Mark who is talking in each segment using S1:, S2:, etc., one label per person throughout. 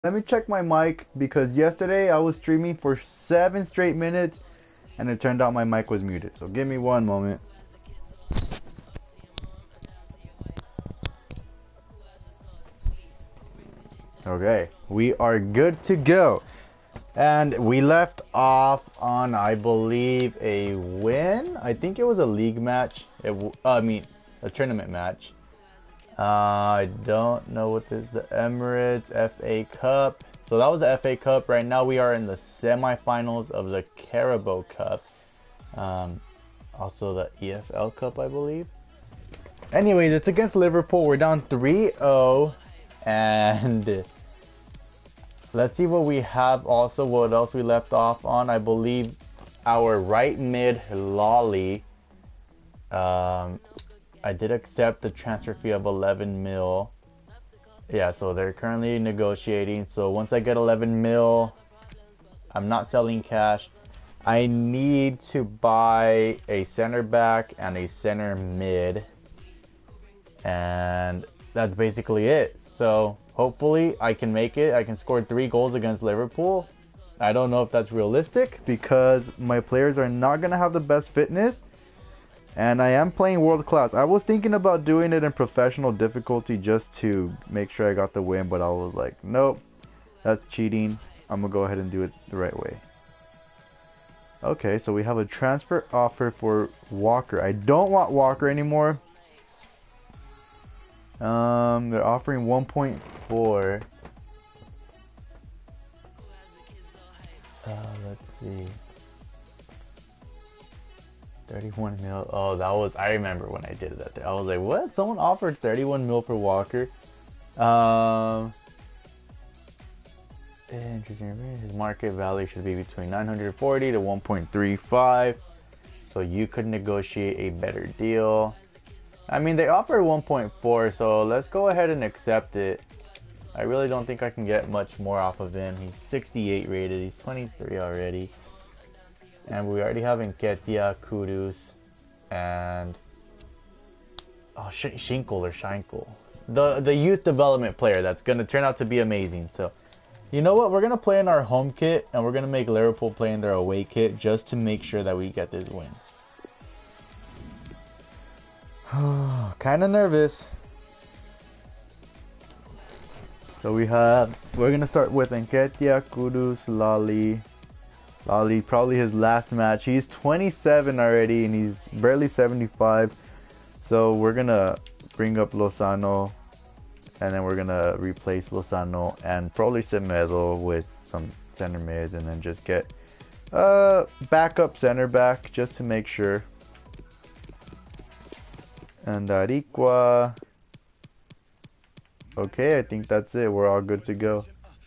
S1: Let me check my mic because yesterday I was streaming for 7 straight minutes and it turned out my mic was muted. So give me one moment. Okay, we are good to go. And we left off on, I believe, a win. I think it was a league match. A tournament match. I don't know what this is. The Emirates FA Cup. So that was the FA Cup. Right now we are in the semifinals of the Carabao Cup. Also the EFL Cup, I believe. Anyways, it's against Liverpool. We're down 3-0. And let's see what we have also. What else we left off on. I believe our right mid, Lolly. I did accept the transfer fee of 11 mil. Yeah, so they're currently negotiating. So once I get 11 mil, I'm not selling cash. I need to buy a center back and a center mid. And that's basically it. So hopefully I can make it. I can score 3 goals against Liverpool. I don't know if that's realistic because my players are not going to have the best fitness. And I am playing world class. I was thinking about doing it in professional difficulty just to make sure I got the win. But I was like, nope, that's cheating. I'm going to go ahead and do it the right way. Okay, so we have a transfer offer for Walker. I don't want Walker anymore. They're offering 1.4. Let's see. 31 mil. Oh, that was, I remember when I did that. I was like, what? Someone offered 31 mil for Walker. Interesting. His market value should be between 940 to 1.35. So you could negotiate a better deal. I mean, they offered 1.4, so let's go ahead and accept it. I really don't think I can get much more off of him. He's 68 rated. He's 23 already. And we already have Nketiah, Kudus, and Schinkel or Scheinkel. The youth development player that's going to turn out to be amazing. So, you know what? We're going to play in our home kit, and we're going to make Liverpool play in their away kit just to make sure that we get this win. Kind of nervous. So we're going to start with Nketiah, Kudus, Lolly. Lolly, probably his last match. He's 27 already and he's barely 75. So we're going to bring up Lozano and then we're going to replace Lozano and probably Semedo with some center mids and then just get backup center back just to make sure. And Ariqua. Okay, I think that's it. We're all good to go.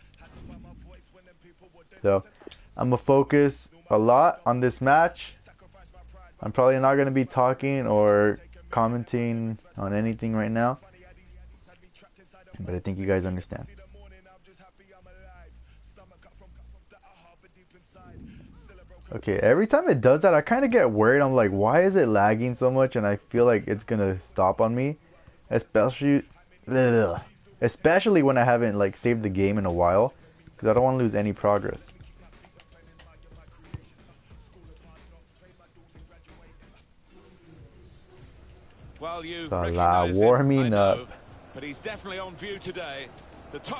S1: So I'm going to focus a lot on this match. I'm probably not going to be talking or commenting on anything right now. But I think you guys understand. Okay, every time it does that, I kind of get worried. I'm like, why is it lagging so much? And I feel like it's going to stop on me. Especially when I haven't like saved the game in a while. Because I don't want to lose any progress.
S2: Well, you
S1: Salah warming up.
S2: But he's definitely on view today. The top.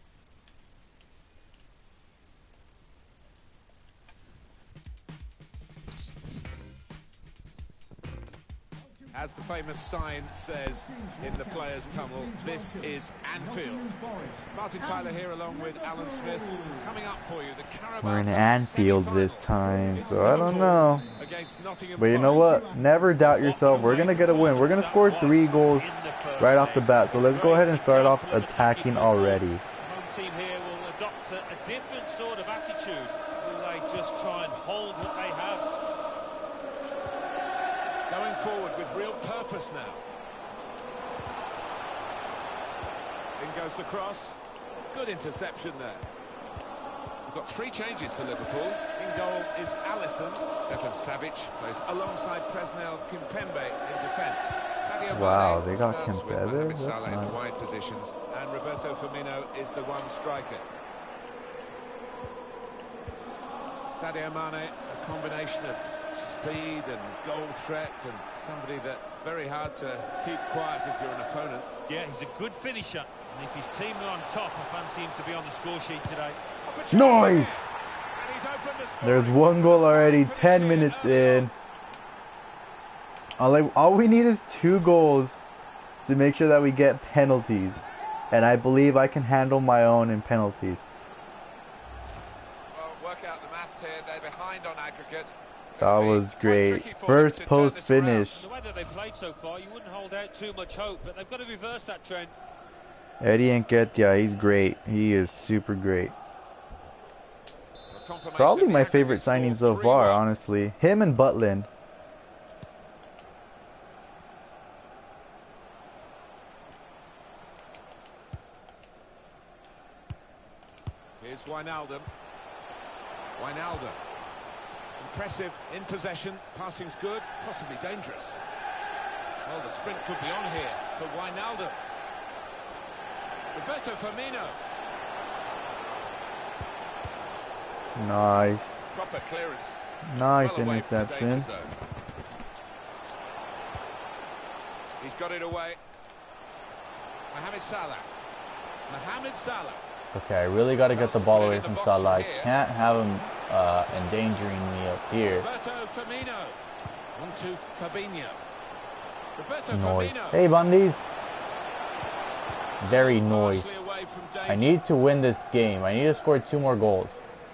S2: As the famous sign says in the players' tunnel, this is Anfield. Martin Tyler here along with Alan Smith coming up for you. The Carabao
S1: We're in Anfield this time, so I don't know. But you know what? Never doubt yourself. We're going to get a win. We're going to score 3 goals right off the bat. So let's go ahead and start off attacking already.
S3: The home team here will adopt a different sort of attitude. Will they just try and hold what they have?
S2: Going forward with real purpose now. In goes the cross. Good interception there. We've got 3 changes for Liverpool. In goal is Alisson. Stefan Savic plays alongside Presnel Kimpembe in defence.
S1: Wow, they got Kimpembe?
S2: Salah in the wide positions. And Roberto Firmino is the one striker. Sadio Mane, a combination of speed and goal threat, and somebody that's very hard to keep quiet if you're an opponent.
S3: Yeah, he's a good finisher, and if his team are on top, I fancy him to be on the score sheet today.
S1: Nice!
S2: And he's opened the scoring.
S1: There's one goal already, 10 minutes in. All we need is 2 goals to make sure that we get penalties. And I believe I can handle my own in penalties.
S2: Well, work out the maths here. They're behind on aggregate.
S1: That was great. First post finish.
S3: And the way that they played so far, you wouldn't hold out too much hope, but they've got to reverse that trend.
S1: Eddie Nketiah, he's great. He is super great. Probably my favorite signing so far, honestly. Him and Butland.
S2: Here's Wijnaldum. Wijnaldum. Impressive in possession. Passing's good, possibly dangerous. Well, the sprint could be on here for Wijnaldum. Roberto Firmino.
S1: Nice.
S2: Proper clearance.
S1: Nice
S2: Well away from the danger
S1: interception.
S2: zone. He's got it away. Mohamed Salah. Mohamed Salah.
S1: Okay, I really got to get the ball away from Salah. I can't have him endangering me up here.
S2: Roberto Firmino. On to Fabinho. Roberto
S1: Noise.
S2: Firmino.
S1: Hey, Bundies. Very noise.
S2: Partially away from danger.
S1: I need to win this game. I need to score 2 more goals.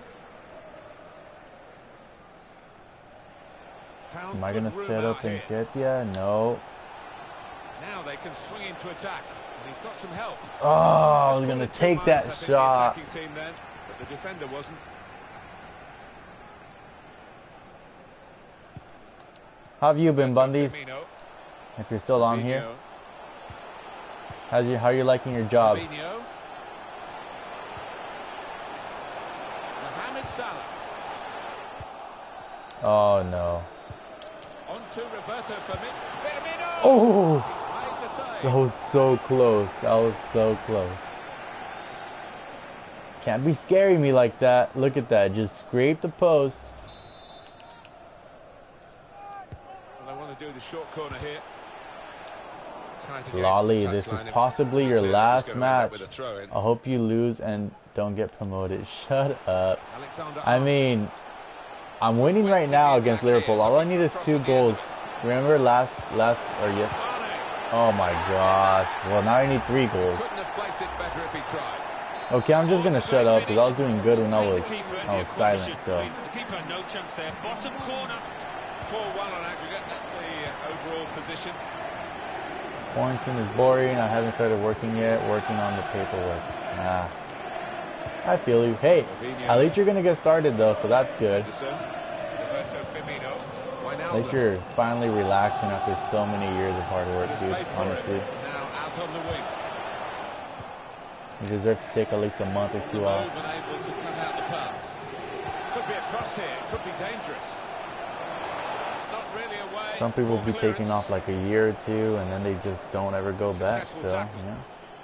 S2: Found
S1: Am I
S2: good
S1: going to
S2: room
S1: set up
S2: out here.
S1: Nketiah? No.
S2: Now they can swing into attack. And he's got some help.
S1: Oh, I was
S2: Just
S1: going to
S2: called it 2
S1: take
S2: minds,
S1: that
S2: I think,
S1: shot.
S2: the attacking team then, but the defender wasn't.
S1: How have you been, Bundies?
S2: Firmino.
S1: If you're still on here.
S2: Fabinho.
S1: How are you liking your job?
S2: Fabinho. Mohamed Salah.
S1: Oh, no.
S2: On to Roberto Firmino.
S1: Oh,
S2: He's made the save.
S1: that was so close. That was so close. Can't be scaring me like that. Look at that. Just scrape the post.
S2: Well, they want to do the short corner here. Tight against
S1: Lolly,
S2: the
S1: this is
S2: touchline.
S1: possibly your
S2: Clearly
S1: last
S2: he's gonna end up
S1: match.
S2: with a throw in.
S1: I hope you lose and don't get promoted. Shut up.
S2: Alexander
S1: I mean, I'm winning right now against Liverpool. All I need is 2 goals. Remember yes.
S2: Mane.
S1: Oh my gosh. Well, now I need 3 goals.
S2: Couldn't have placed it better if he tried.
S1: Okay, I'm just gonna shut up because I was doing good when I was
S3: The
S1: silent. So
S3: keeper had no chance there. Bottom corner.
S2: 4-1 on aggregate. That's the overall position.
S1: quarantine is boring. I haven't started working yet. Working on the paperwork. Nah. I feel you. Hey, at least you're gonna get started though, so that's good.
S2: Roberto Firmino.
S1: At least you're finally relaxing after so many years of hard work, dude. Honestly,
S2: Now out on the wing.
S1: you deserve to take at least a month or 2 off.
S2: Been able to cut out the pass. Could be a cross here. Could be dangerous. It's not really away.
S1: Some people will be taking off like a year or 2, and then they just don't ever go back.
S2: Successful
S1: So,
S2: tackle.
S1: yeah.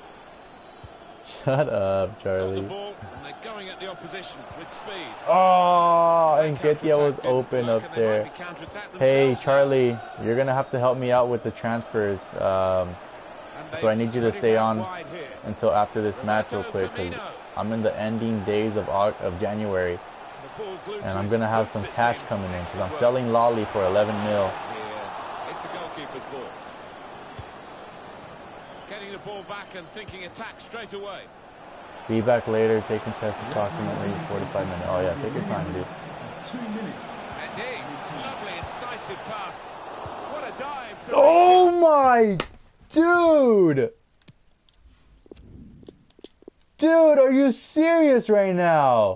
S1: Shut up,
S2: Got the
S1: Charlie.
S2: ball and they're going at the opposition with speed.
S1: Oh,
S2: Their
S1: Nketiah was
S2: counterattack didn't
S1: open
S2: work
S1: up
S2: and they might
S1: there.
S2: be counterattacked
S1: Hey,
S2: themselves now.
S1: Charlie, you're gonna have to help me out with the transfers.
S2: And
S1: So I
S2: they've
S1: need you to
S2: spread it
S1: stay
S2: out
S1: on
S2: wide here.
S1: until after this match real
S2: Roberto
S1: quick, because
S2: Firmino.
S1: I'm in the ending days of January,
S2: The ball glued
S1: and
S2: to
S1: I'm
S2: his
S1: gonna have
S2: boots,
S1: some
S2: it
S1: cash
S2: seems.
S1: coming in, because
S2: Excellent
S1: I'm
S2: work.
S1: selling Lolly for 11 mil.
S2: Yeah, it's the goalkeeper's ball. Getting the ball back and thinking attack straight away.
S1: Be back later, taking tests approximately 45 minutes. Oh yeah, take your time, dude.
S4: 2 minutes.
S2: Indeed, lovely incisive pass. What a dive to
S1: Oh my, dude! Dude, are you serious right now?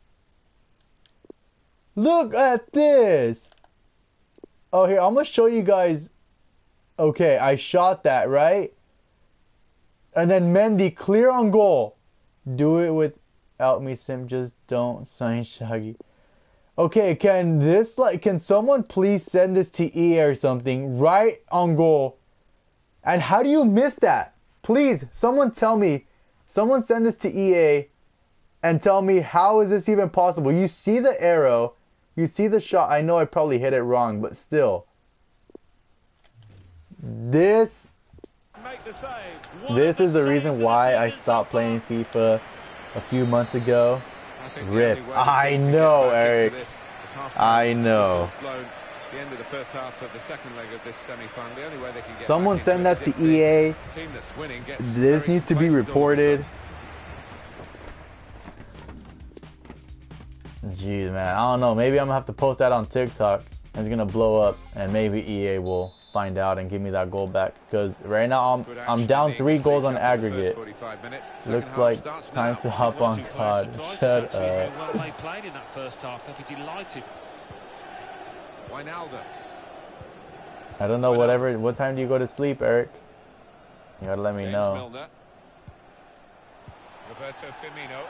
S1: Look at this. Oh, here, I'm gonna show you guys. Okay, I shot that, right? And then Mendy, clear on goal. Do it without me, Sim. Just don't sign Shaggy. Okay, can someone please send this to EA or something? Right on goal. And how do you miss that? Please, someone tell me. Someone send this to EA. and tell me how is this even possible? You see the arrow, you see the shot. I know I probably hit it wrong, but still. This is the reason why I stopped playing FIFA a few months ago. RIP. I know, Eric. I know.
S2: The end of the first half of the second leg of this semi-final. The only way they can get
S1: Someone send that to EA. This needs to be reported. Jeez, man. I don't know. Maybe I'm gonna have to post that on TikTok. It's gonna blow up, and maybe EA will find out and give me that goal back. Because right now I'm down 3 goals on aggregate. Looks like time to hop on COD. Shut up.
S3: Well, they played in that first half. They'll be delighted.
S2: Wijnaldum.
S1: I don't know. What time do you go to sleep, Eric? You gotta let me know.
S2: Milner. Roberto Firmino.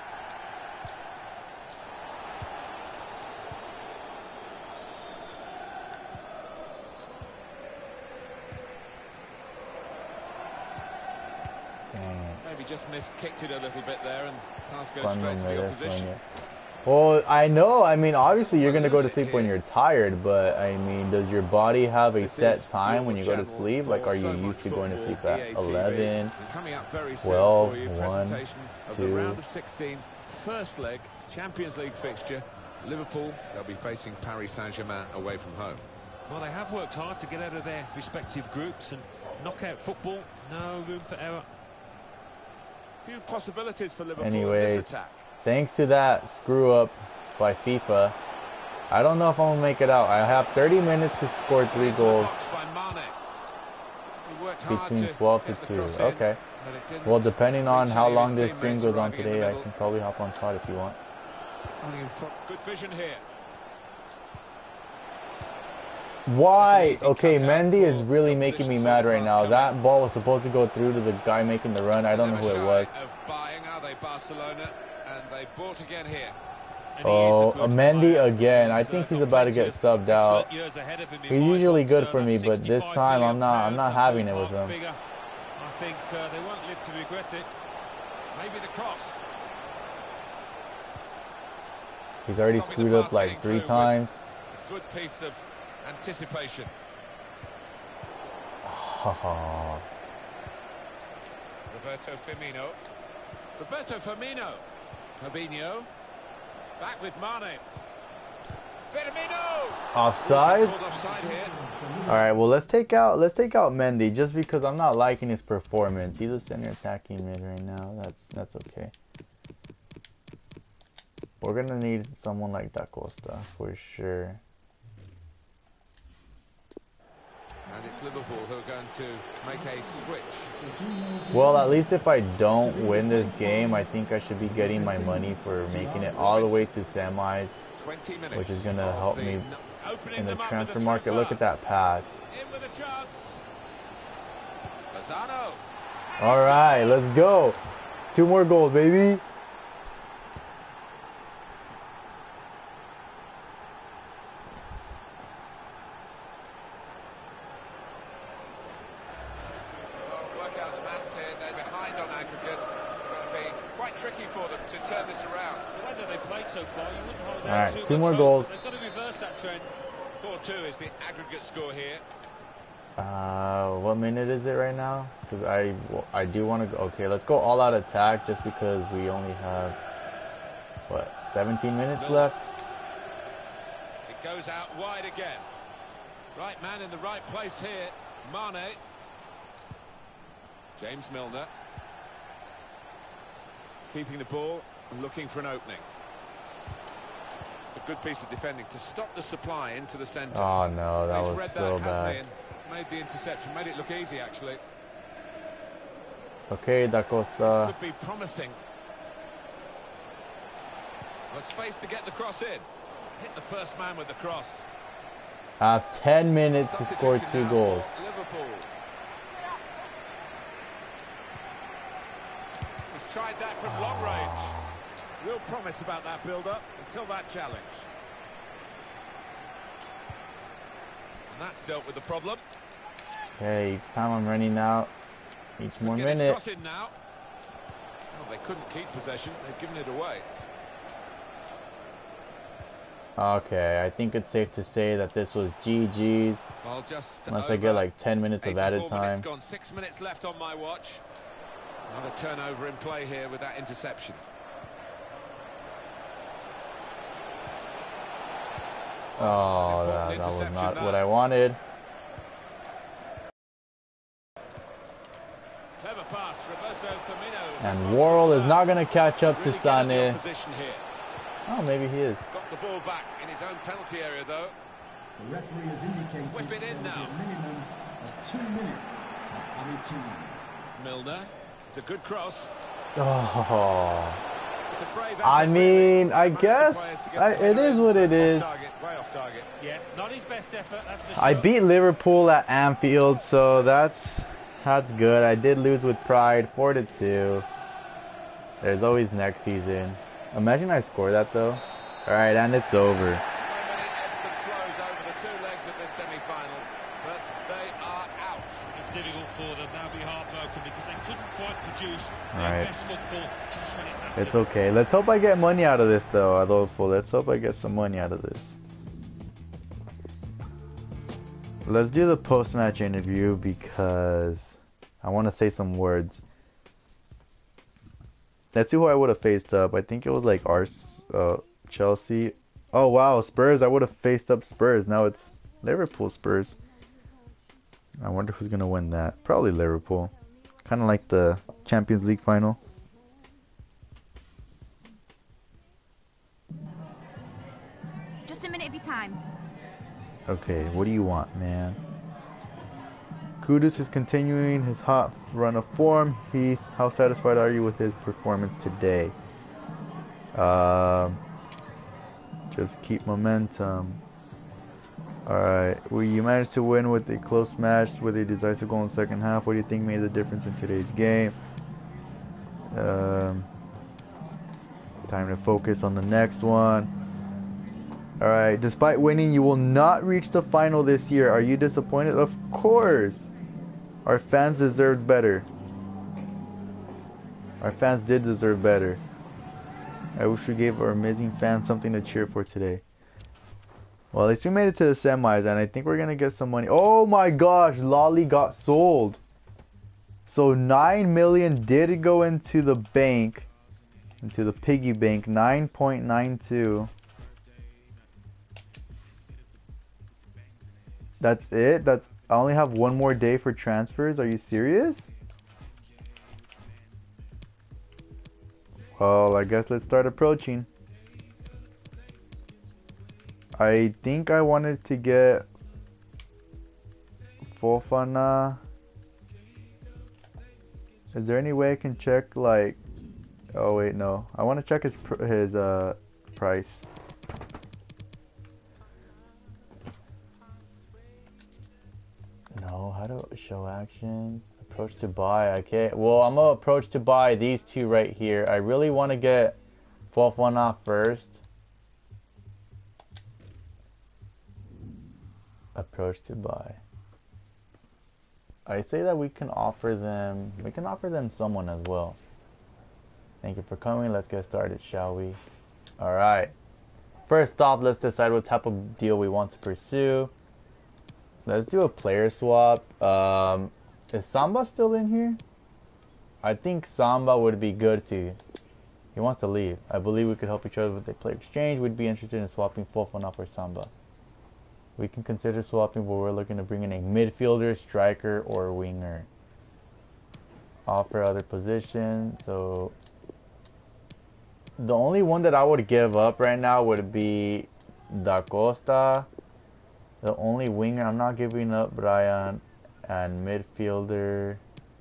S2: Maybe just kicked it a little bit there, and pass goes straight to the opposition.
S1: Well, I know. I mean, obviously you're going to go to sleep when you're tired, but I mean, does your body have a set time when you go to sleep? Like, are you used to going to sleep at 11, 12, 1, 2?
S2: Round of 16, first leg, Champions League fixture. Liverpool, they'll be facing Paris Saint-Germain away from home.
S3: Well, they have worked hard to get out of their respective groups, and knockout football, no room for error.
S2: Few possibilities for Liverpool
S1: Anyways,
S2: in this attack.
S1: Thanks to that screw up by FIFA, I don't know if I'm going to make it out. I have 30 minutes to score 3 goals between 12 to 2. Okay. Well, depending on how long this stream goes on today, I can probably hop on COD if you want.
S2: Good vision here.
S1: Why? Okay, Mendy is really making me mad right now. That ball was supposed to go through to the guy making the run. I don't know who it was.
S2: Barcelona, and they bought again here.
S1: Oh, Mendy again. I think he's about to get subbed out. He's usually good for me, but this time I'm not having it with him.
S3: I think they won't live to regret it.
S2: Maybe the cross.
S1: He's already screwed up like 3 times.
S2: Good piece of anticipation. Roberto Firmino. Roberto Firmino. Fabinho. Back with Mane. Firmino.
S1: Offside?
S2: Offside here.
S1: All right, well let's take out Mendy just because I'm not liking his performance. He's a center attacking mid right now. That's okay. We're gonna need someone like Da Costa for sure.
S2: And it's Liverpool who are going to make a switch.
S1: Well, at least if I don't win this game, I think I should be getting my money for making it all the way to semis, which is going to help me in the transfer market. Look at that pass. All right, let's go. 2 more goals, baby. Alright, 2 more goals.
S3: They've got to reverse that trend.
S2: 4-2 is the aggregate score here.
S1: What minute is it right now? Because I do want to go. Okay, let's go all out attack just because we only have, what, 17 minutes left?
S2: It goes out wide again. Right man in the right place here. Mane. James Milner. Keeping the ball and looking for an opening. It's a good piece of defending to stop the supply into the centre.
S1: Oh no, that was so bad.
S2: Made the interception, made it look easy actually.
S1: Okay, Da Costa.
S2: This could be promising. Well, space to get the cross in. Hit the first man with the cross.
S1: I have 10 minutes to score 2 goals.
S2: Liverpool. He's tried that from long range. Real promise about that build-up until that challenge. And that's dealt with the problem.
S1: Okay, each time I'm running out, each more minute.
S2: Cross in now. Well, they couldn't keep possession. They've given it away.
S1: Okay, I think it's safe to say that this was GG's.
S2: Well, just
S1: Unless I get like 10 minutes of added
S2: 84 minutes
S1: time.
S2: gone, 6 minutes left on my watch. Another turnover in play here with that interception.
S1: Oh, that was not what I wanted.
S2: Clever pass, Roberto Firmino.
S1: And Worrell is not going to catch up to Sané.
S2: Here.
S1: Oh, maybe he is.
S2: Got the ball back in his own penalty area, though.
S4: The referee has indicated
S2: Whip it in now.
S4: a minimum of 2 minutes for every team.
S2: Milner. It's a good cross.
S1: Oh.
S2: It's a brave effort,
S1: I mean,
S2: really.
S1: I guess it is what it is.
S2: Way off target.
S3: Yeah, not his best effort, that's for sure.
S1: I beat Liverpool at Anfield, so that's good. I did lose with pride, 4-2. There's always next season. Imagine I score that though. All right, and it's over.
S2: So many ebbs and flows over the two legs of this semi-final, but they are out.
S3: It's difficult for them, they'll be heartbroken because they couldn't quite produce
S1: All
S3: their
S1: right.
S3: best football just when it mattered.
S1: It's okay. Let's hope I get money out of this though, Adolfo. Let's hope I get some money out of this. Let's do the post-match interview because I want to say some words. Let's see who I would have faced up. I think it was like Chelsea. Oh wow, Spurs. I would have faced up Spurs. Now it's Liverpool Spurs. I wonder who's gonna win that. Probably Liverpool. Kind of like the Champions League final.
S5: Just a minute of your time.
S1: Okay, what do you want, man? Kudus is continuing his hot run of form. How satisfied are you with his performance today? Just keep momentum. Alright, well, you managed to win with a close match with a decisive goal in the second half. What do you think made the difference in today's game? Time to focus on the next one. Alright, despite winning, you will not reach the final this year. Are you disappointed? Of course! Our fans deserved better. Our fans did deserve better. I wish we gave our amazing fans something to cheer for today. Well, at least we made it to the semis, and I think we're gonna get some money. Oh my gosh, Lolly got sold. So 9 million did go into the bank, into the piggy bank. 9.92. That's it? I only have one more day for transfers. Are you serious? Well, I guess let's start approaching. I think I wanted to get Fofana. Is there any way I can check like? Oh wait, no. I want to check his price. No, how to show actions? Approach to buy. Okay, well, I'm gonna approach to buy these two right here. I really want to get Fofana first. Approach to buy. I say that we can offer them someone as well. Thank you for coming. Let's get started, shall we? Alright. First off, let's decide what type of deal we want to pursue. Let's do a player swap. Is Samba still in here? I think Samba would be good too. He wants to leave. I believe we could help each other with a player exchange. We'd be interested in swapping Fofana for Samba. We can consider swapping, but we're looking to bring in a midfielder, striker, or winger. Offer other positions. So the only one that I would give up right now would be Da Costa. The only winger I'm not giving up, Brian, and midfielder.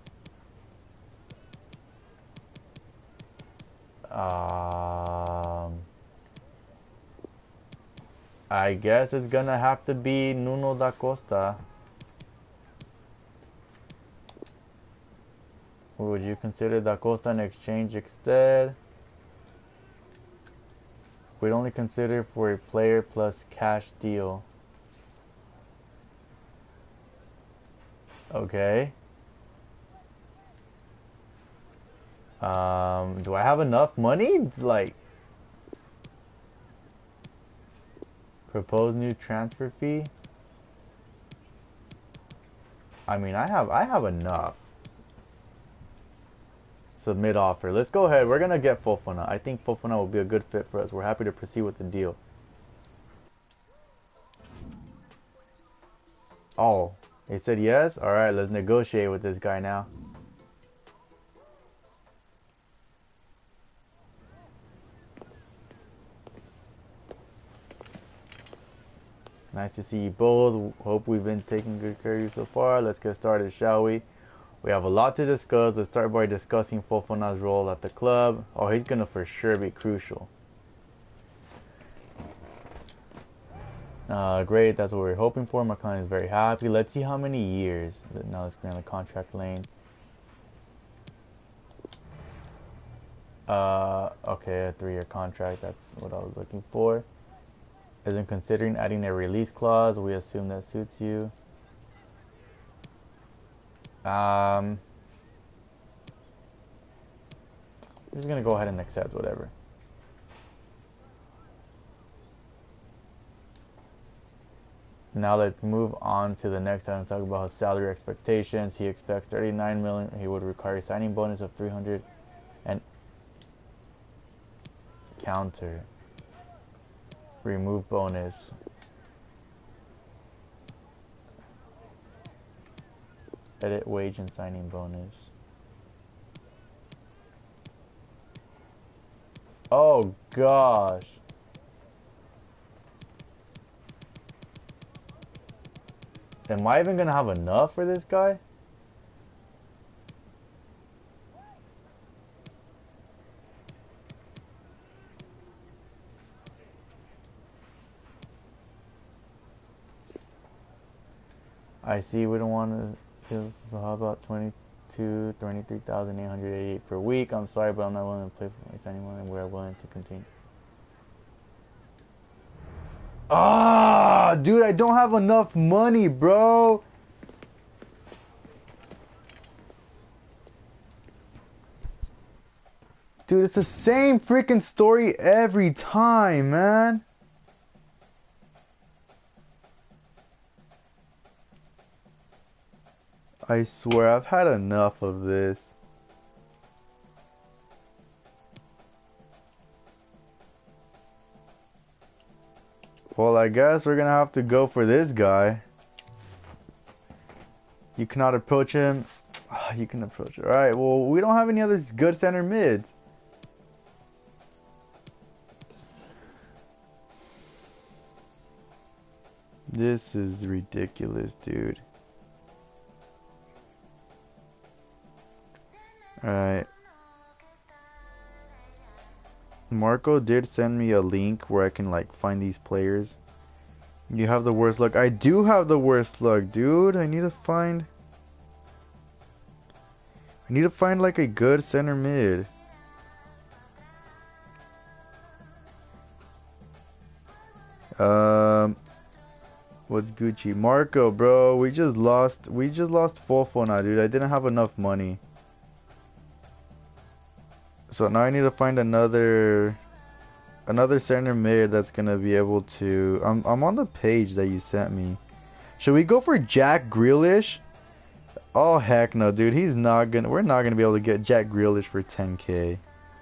S1: I guess it's gonna have to be Nuno da Costa. Would you consider da Costa an exchange instead? We'd only consider for a player plus cash deal. Okay. Do I have enough money? Like, Proposed new transfer fee. I mean, I have enough. Submit offer. Let's go ahead. We're gonna get Fofana. I think Fofana will be a good fit for us. We're happy to proceed with the deal. Oh, he said yes? Alright, let's negotiate with this guy now. Nice to see you both. Hope we've been taking good care of you so far. Let's get started, shall we? We have a lot to discuss. Let's start by discussing Fofana's role at the club. Oh, he's gonna for sure be crucial. Great, that's what we're hoping for. My client is very happy. Let's see how many years. Now let's get on the contract lane. Okay, a 3-year contract. That's what I was looking for. Isn't considering adding a release clause. We assume that suits you. I'm just gonna go ahead and accept whatever. Now let's move on to the next item. Talk about his salary expectations. He expects 39 million. He would require a signing bonus of 300 and counter. Remove bonus. Edit wage and signing bonus. Oh gosh. Am I even gonna have enough for this guy? I see we don't want to. So how about 23,888 per week? I'm sorry, but I'm not willing to play for myself anymore, and we're willing to continue. Ah, dude, I don't have enough money, bro. Dude, it's the same freaking story every time, man. I swear, I've had enough of this. Well, I guess we're gonna have to go for this guy. You cannot approach him. You can approach it. Alright, well, we don't have any other good center mids. This is ridiculous, dude. Alright. Marco did send me a link where I can like find these players. You have the worst luck. I do have the worst luck, dude. I need to find like a good center mid. What's Gucci? Marco, bro, we just lost Fofana, dude. I didn't have enough money. So now I need to find another center mid that's gonna be able to. I'm on the page that you sent me. Should we go for Jack Grealish? Oh heck no, dude. We're not gonna be able to get Jack Grealish for 10K.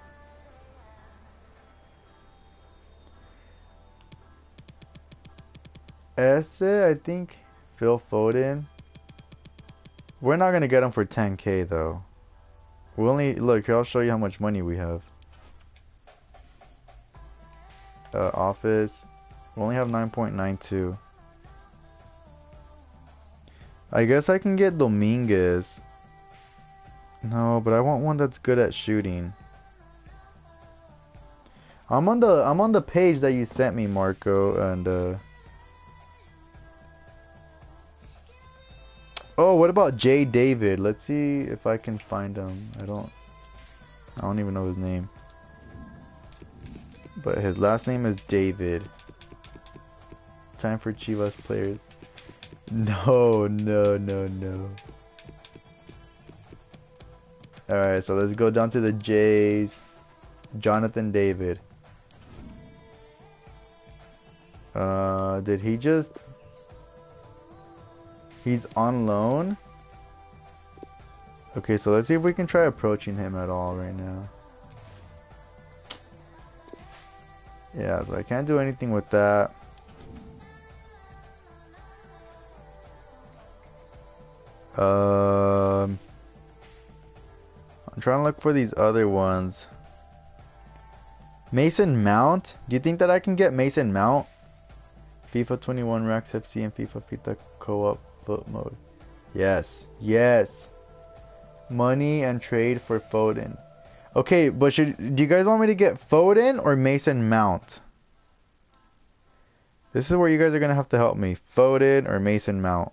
S1: Esse, I think Phil Foden. We're not gonna get him for 10K though. We only look here. I'll show you how much money we have. Office. We only have 9.92. I guess I can get Dominguez. No, but I want one that's good at shooting. I'm on the page that you sent me, Marco, and oh, what about Jay David? Let's see if I can find him. I don't even know his name. But his last name is David. Time for Chivas players. No. Alright, so let's go down to the Jays. Jonathan David. Did he just... He's on loan? Okay, so let's see if we can try approaching him at all right now. Yeah, so I can't do anything with that. I'm trying to look for these other ones. Mason Mount? Do you think that I can get Mason Mount? FIFA 21 Rax FC and FIFA Pita Co-op foot mode. Yes. Yes. Money and trade for Foden. Okay, but do you guys want me to get Foden or Mason Mount? This is where you guys are going to have to help me. Foden or Mason Mount.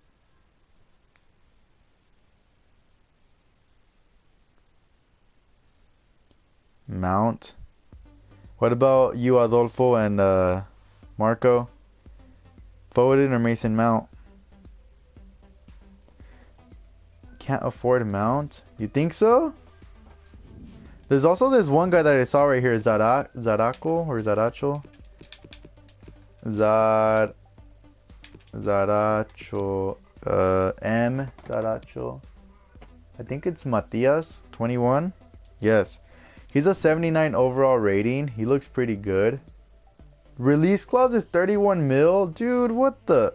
S1: Mount. What about you, Adolfo and Marco? Foden or Mason Mount? Can't afford Mount? You think so? There's also this one guy that I saw right here, Zaraco or Zaracho. Zaracho. Zaracho. I think it's Matias, 21. Yes. He's a 79 overall rating. He looks pretty good. Release clause is 31 mil. Dude, what the?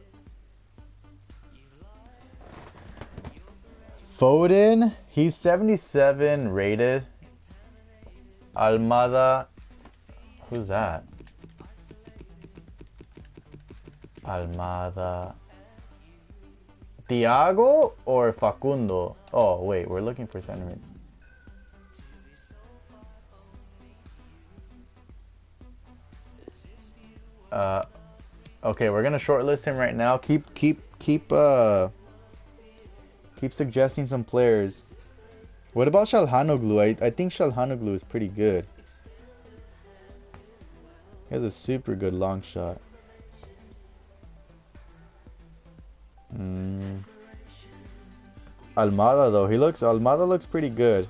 S1: Foden, he's 77 rated. Almada, who's that? Almada. Thiago or Facundo? Oh, wait, we're looking for sentiments. Okay, we're gonna shortlist him right now. Keep suggesting some players. What about Çalhanoğlu? I think Çalhanoğlu is pretty good. He has a super good long shot. Almada though, Almada looks pretty good.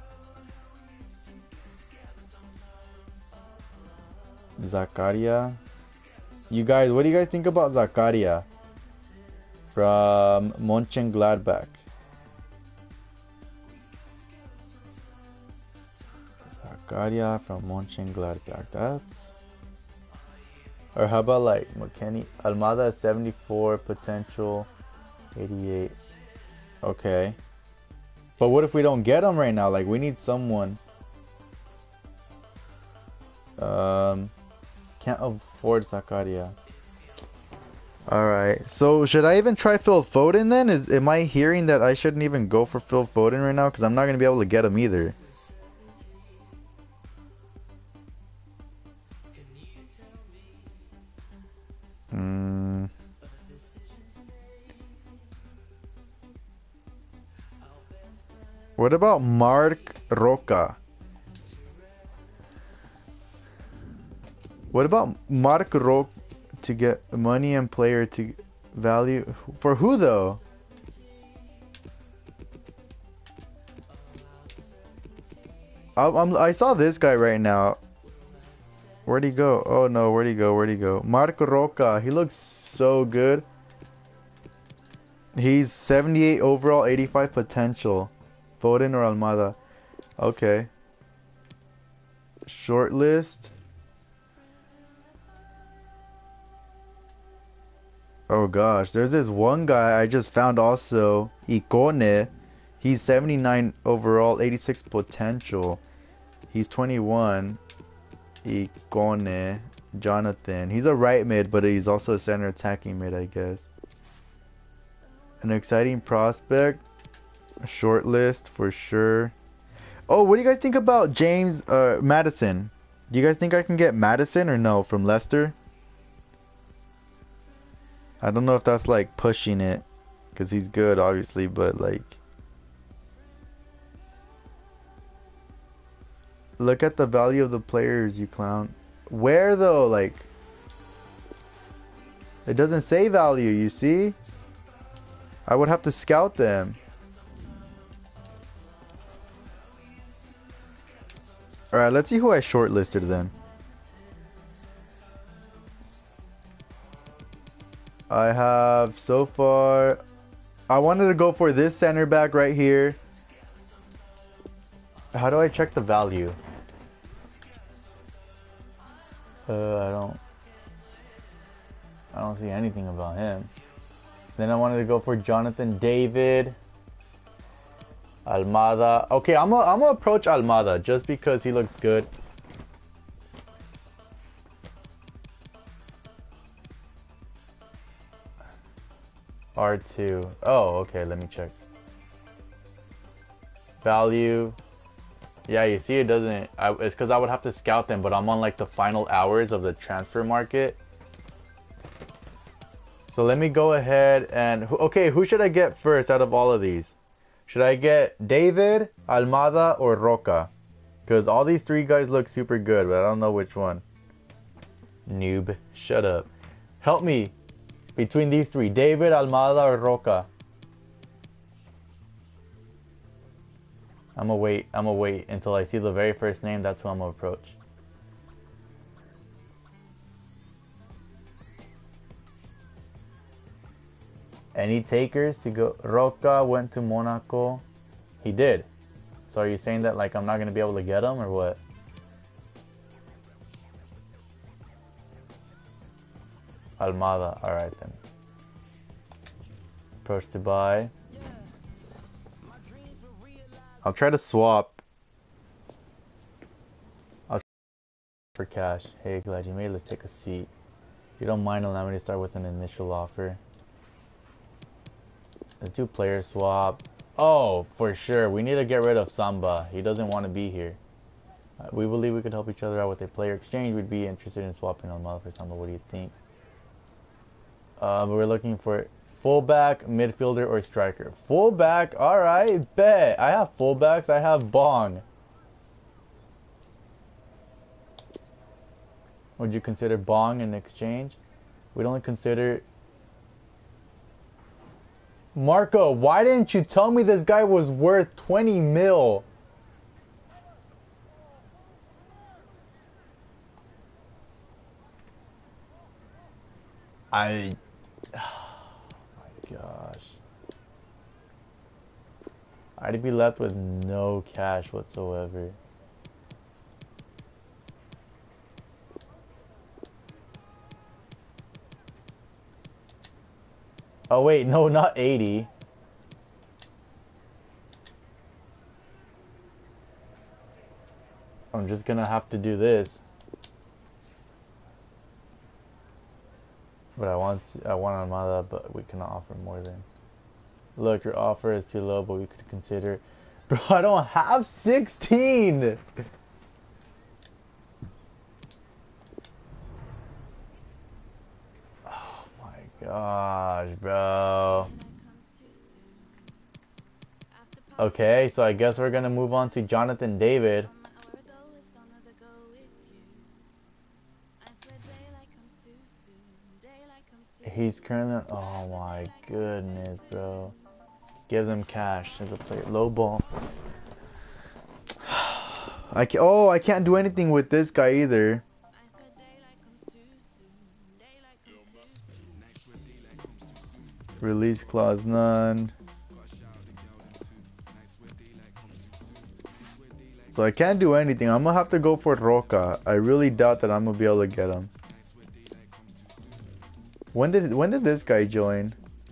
S1: Zakaria. You guys, what do you guys think about Zakaria from Mönchengladbach? Zakaria from Mönchengladbach. That's... Or how about like McKennie? Almada has 74 potential, 88. Okay. But what if we don't get him right now? Like, we need someone. Can't afford Zakaria. Alright, so should I even try Phil Foden then? Am I hearing that I shouldn't even go for Phil Foden right now? Because I'm not going to be able to get him either. What about Marc Roca? What about Marc Roca to get money and player to value? For who though? I saw this guy right now. Where'd he go? Oh no, where'd he go? Where'd he go? Marc Roca. He looks so good. He's 78 overall, 85 potential. Foden or Almada? Okay. Shortlist. Oh gosh, there's this one guy I just found also, Icone. He's 79 overall, 86 potential. He's 21. Icone, Jonathan. He's a right mid, but he's also a center attacking mid, I guess. An exciting prospect. Shortlist for sure. Oh, what do you guys think about James Madison? Do you guys think I can get Madison or no from Leicester? I don't know if that's like pushing it, because he's good obviously, but like, look at the value of the players, you clown. Where though? Like, it doesn't say value, you see? I would have to scout them. Alright, let's see who I shortlisted then. I have so far. I wanted to go for this center back right here. How do I check the value? I don't see anything about him. Then I wanted to go for Jonathan David. Almada. Okay, I'm gonna approach Almada just because he looks good. R2. Oh, okay, let me check. Value. Yeah, you see it doesn't... it's because I would have to scout them, but I'm on like the final hours of the transfer market. So let me go ahead and... Okay, who should I get first out of all of these? Should I get David, Almada, or Roca? Because all these three guys look super good, but I don't know which one. Noob. Shut up. Help me. Between these three. David, Almada, or Roca? I'm gonna wait until I see the very first name. That's who I'm gonna approach. Any takers to go? Roca went to Monaco. He did. So are you saying that like I'm not gonna be able to get him or what? Almada. Alright then. Approach to buy. I'll try to swap. For cash. Hey, glad you made it. Let's take a seat. If you don't mind, allow me to start with an initial offer. Let's do player swap. Oh, for sure. We need to get rid of Samba. He doesn't want to be here. We believe we could help each other out with a player exchange. We'd be interested in swapping Almada for Samba. What do you think? We're looking for fullback, midfielder, or striker. Fullback, alright, bet. I have fullbacks, I have Bong. Would you consider Bong in exchange? We'd only consider... Marco, why didn't you tell me this guy was worth 20 mil? Gosh, I'd be left with no cash whatsoever. Oh wait, no, not 80. I'm just gonna have to do this. But I want Almada, but we cannot offer more than. Look, your offer is too low, but we could consider. Bro, I don't have 16. Oh my gosh, bro. Okay, so I guess we're gonna move on to Jonathan David. He's currently... Oh my goodness, bro. Give them cash as a player. Low ball. I can't do anything with this guy either. Release clause none. So I can't do anything. I'm gonna have to go for Roca. I really doubt that I'm gonna be able to get him. When did this guy join?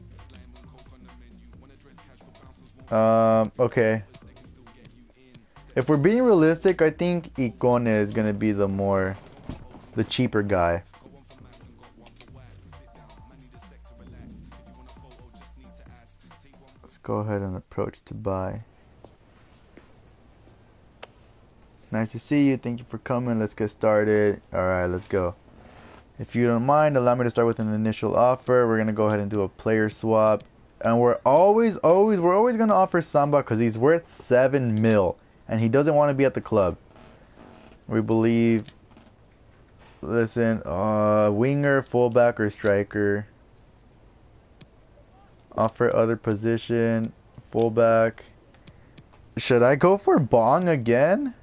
S1: Okay. If we're being realistic, I think Icone is gonna be the cheaper guy. Let's go ahead and approach to buy. Nice to see you. Thank you for coming. Let's get started. Alright, let's go. If you don't mind, allow me to start with an initial offer. We're going to go ahead and do a player swap. And we're always going to offer Samba because he's worth 7 mil. And he doesn't want to be at the club. We believe... Listen, winger, fullback, or striker. Offer other position, fullback. Should I go for Bong again?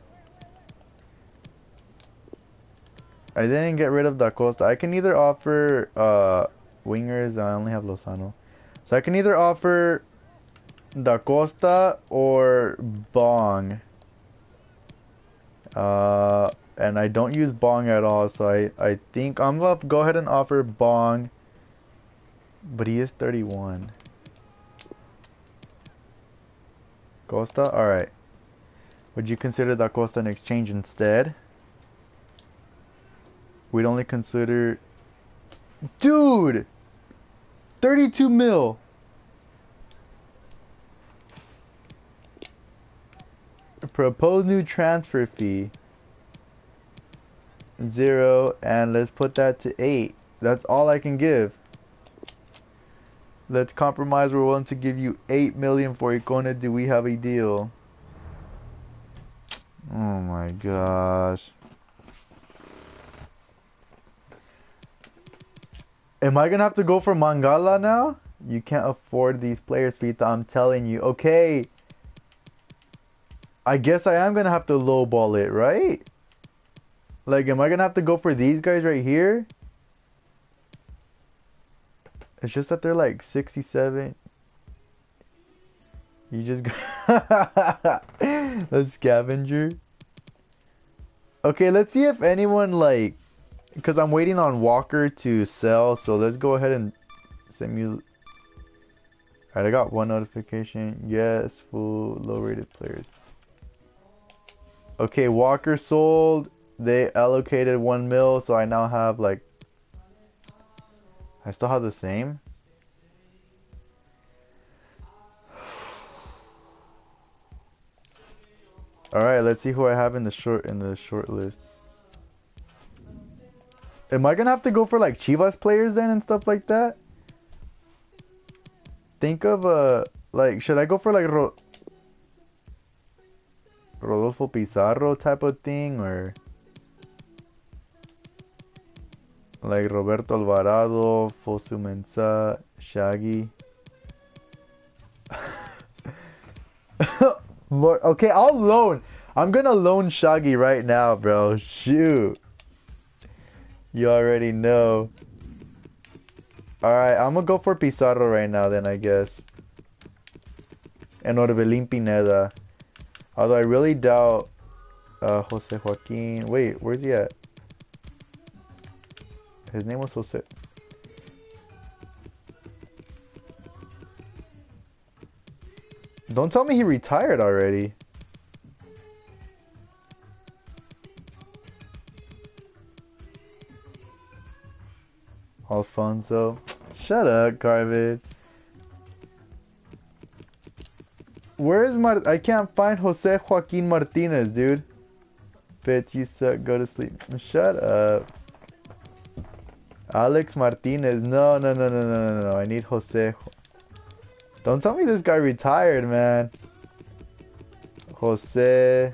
S1: I didn't get rid of Da Costa. I can either offer Wingers, I only have Lozano. So I can either offer Da Costa or Bong. And I don't use Bong at all, so I think I'm gonna go ahead and offer Bong. But he is 31. Costa? Alright. Would you consider Da Costa an exchange instead? We'd only consider... Dude! 32 mil! Proposed new transfer fee. 0, and let's put that to 8. That's all I can give. Let's compromise. We're willing to give you 8 million for Icona. Do we have a deal? Oh my gosh. Am I gonna have to go for Mangala now? You can't afford these players, Fita. I'm telling you. Okay. I guess I am gonna have to lowball it, right? Like, am I gonna have to go for these guys right here? It's just that they're like 67. You just got a scavenger. Okay, let's see if anyone like, because I'm waiting on Walker to sell. So let's go ahead and send me. Alright, I got one notification. Yes, full low rated players. Okay, Walker sold. They allocated 1 mil, so I now have like, I still have the same. All right, let's see who I have in the short list. Am I gonna have to go for like Chivas players then and stuff like that? Think of like, should I go for like Rodolfo Pizarro type of thing, or like Roberto Alvarado, Fosu Mensah, Shaggy? Okay, I'll loan. I'm gonna loan Shaggy right now, bro. Shoot. You already know. Alright, I'm gonna go for Pizarro right now then, I guess. And Orbelín Pineda. Although I really doubt Jose Joaquin. Wait, where's he at? His name was Jose. Don't tell me he retired already. Alfonso. Shut up, Carvid. Where is I can't find Jose Joaquin Martinez, dude. Bitch, you suck. Go to sleep. Shut up. Alex Martinez. No. I need Jose. Don't tell me this guy retired, man. Jose.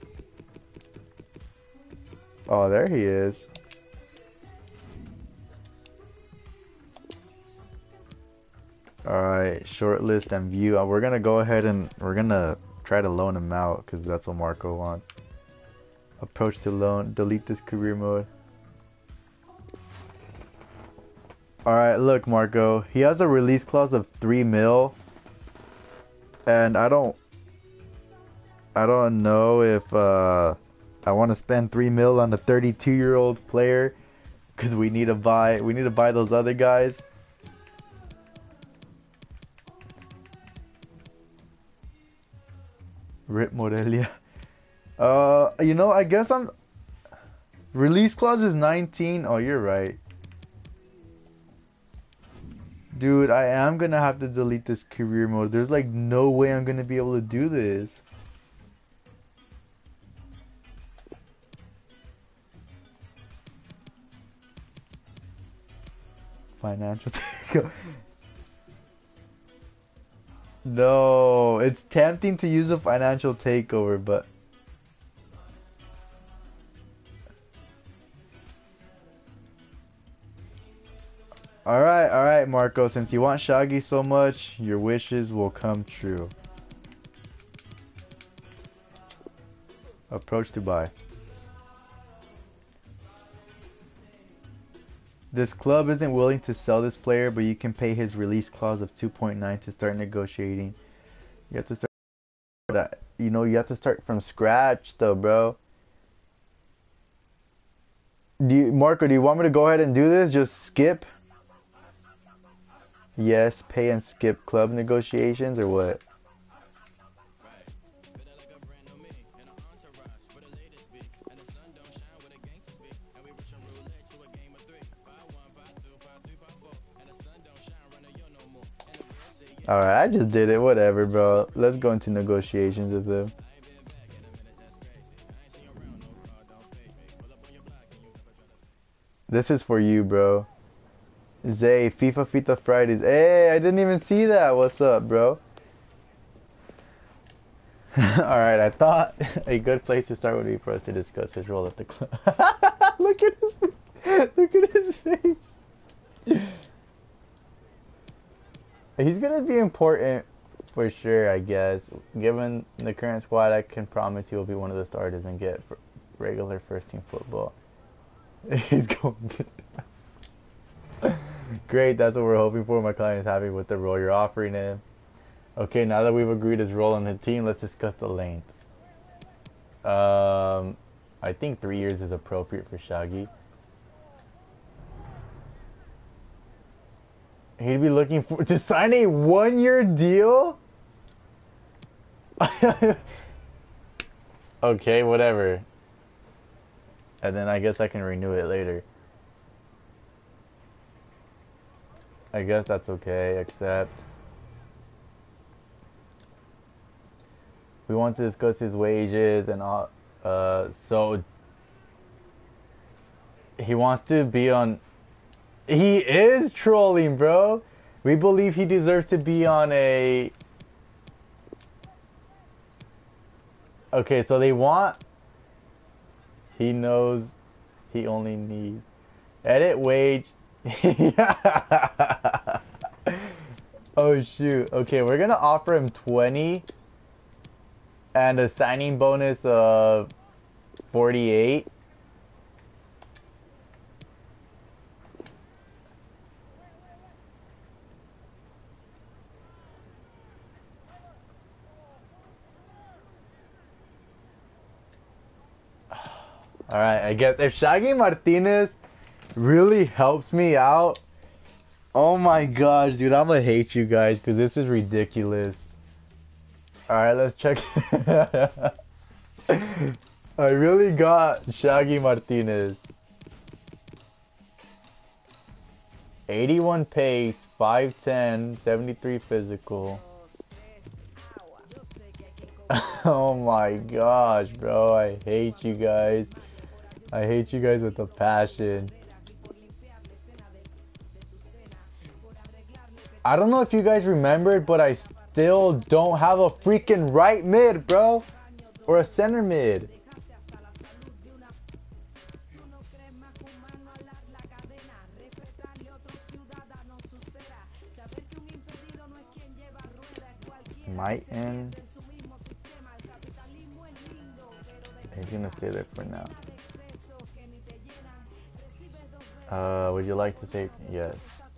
S1: Oh, there he is. Alright, shortlist and view. We're gonna go ahead and we're gonna try to loan him out because that's what Marco wants. Approach to loan. Delete this career mode. Alright, look, Marco. He has a release clause of 3 mil. And I don't know if I want to spend 3 mil on a 32-year-old player because we need to buy those other guys. Rip Morelia. You know, I guess release clause is 19. Oh, you're right. Dude, I am gonna have to delete this career mode. There's like no way I'm gonna be able to do this. Financial takeover. No, it's tempting to use a financial takeover, but Alright, Marco. Since you want Shaggy so much, your wishes will come true. Approach to buy. This club isn't willing to sell this player, but you can pay his release clause of 2.9 to start negotiating. You have to start that. You know, you have to start from scratch, though, bro. Marco, do you want me to go ahead and do this? Just skip? Yes, pay and skip club negotiations, or what? Alright, I just did it. Whatever, bro. Let's go into negotiations with them. This is for you, bro. Zay, FIFA Fridays. Hey, I didn't even see that. What's up, bro? Alright, I thought a good place to start would be for us to discuss his role at the club. Look at his face. He's gonna be important for sure, I guess. Given the current squad, I can promise he will be one of the starters and get regular first team football. He's going. Great, that's what we're hoping for. My client is happy with the role you're offering him. Okay, now that we've agreed his role on the team, let's discuss the length. I think 3 years is appropriate for Shaggy. He'd be looking to sign a 1-year deal? Okay, whatever. And then I guess I can renew it later. I guess that's okay, except we want to discuss his wages and all. So he wants to be on. He is trolling, bro. We believe he deserves to be on a. Okay, so they want. He knows he only needs. Edit wage. Oh shoot. Okay, we're gonna offer him 20 and a signing bonus of 48. Alright, I guess if Shaggy Martinez really helps me out, oh my gosh, dude, I'm gonna hate you guys because this is ridiculous. Alright, let's check. I really got Shaggy Martinez. 81 pace, 5'10", 73 physical. Oh my gosh, bro, I hate you guys. I hate you guys with a passion. I don't know if you guys remembered, but I still don't have a freaking right mid, bro. Or a center mid. Might end. He's gonna stay there for now. Would you like to take? Yes.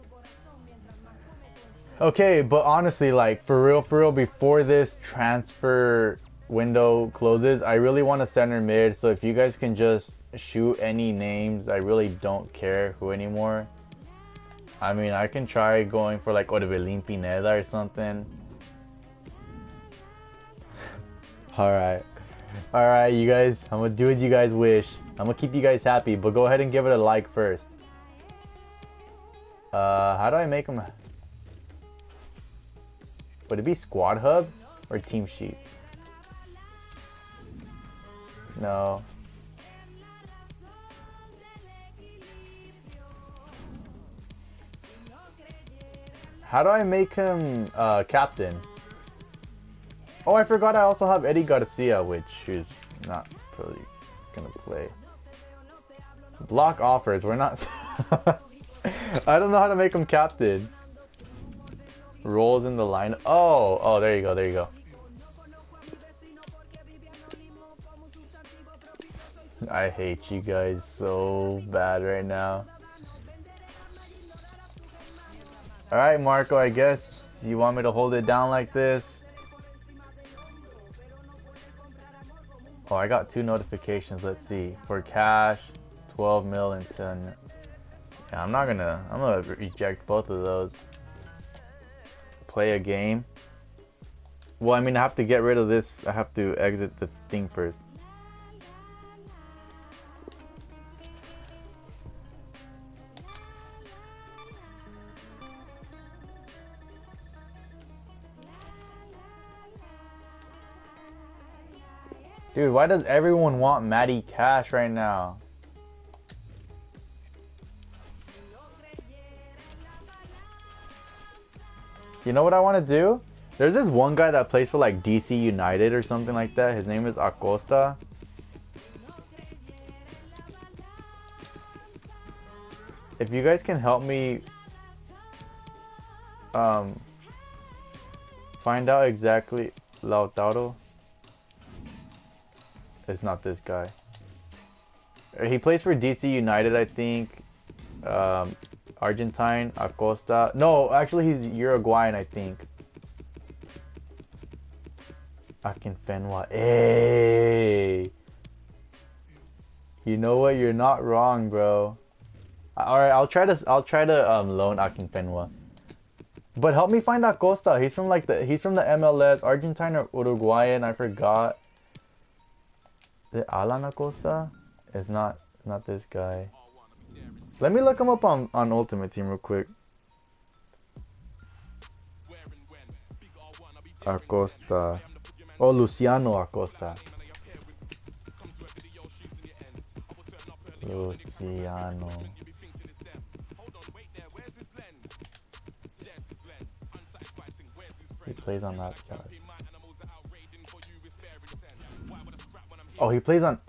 S1: Okay, but honestly, like, for real, before this transfer window closes, I really want a center mid, so if you guys can just shoot any names, I really don't care who anymore. I mean, I can try going for, like, Orbelín Pineda or something. Alright, you guys, I'm gonna do as you guys wish. I'm gonna keep you guys happy, but go ahead and give it a like first. How do I make them? Would it be Squad Hub or Team Sheet? No. How do I make him captain? Oh, I forgot I also have Eddie Garcia, which is not really gonna play. Block offers, we're not... I don't know how to make him captain. Roles in the line. Oh, there you go. I hate you guys so bad right now. Alright, Marco, I guess you want me to hold it down like this. Oh, I got 2 notifications. Let's see. For cash, 12 mil and 10. Yeah, I'm gonna reject both of those. Play a game. Well, I mean, I have to get rid of this. I have to exit the thing first. Dude, why does everyone want Matty Cash right now? You know what I want to do? There's this one guy that plays for like DC United or something like that. His name is Acosta. If you guys can help me find out exactly Lautaro. It's not this guy. He plays for DC United, I think. Argentine, Acosta. No, actually he's Uruguayan, I think. Akinfenwa. Hey. You know what? You're not wrong, bro. All right, I'll try to loan Akinfenwa. But help me find Acosta. He's from the MLS, Argentine or Uruguayan. I forgot. The Alan Acosta? It's not this guy. Let me look him up on Ultimate Team real quick. Acosta. Oh, Luciano Acosta. Luciano. He plays on that guy. Oh, he plays on...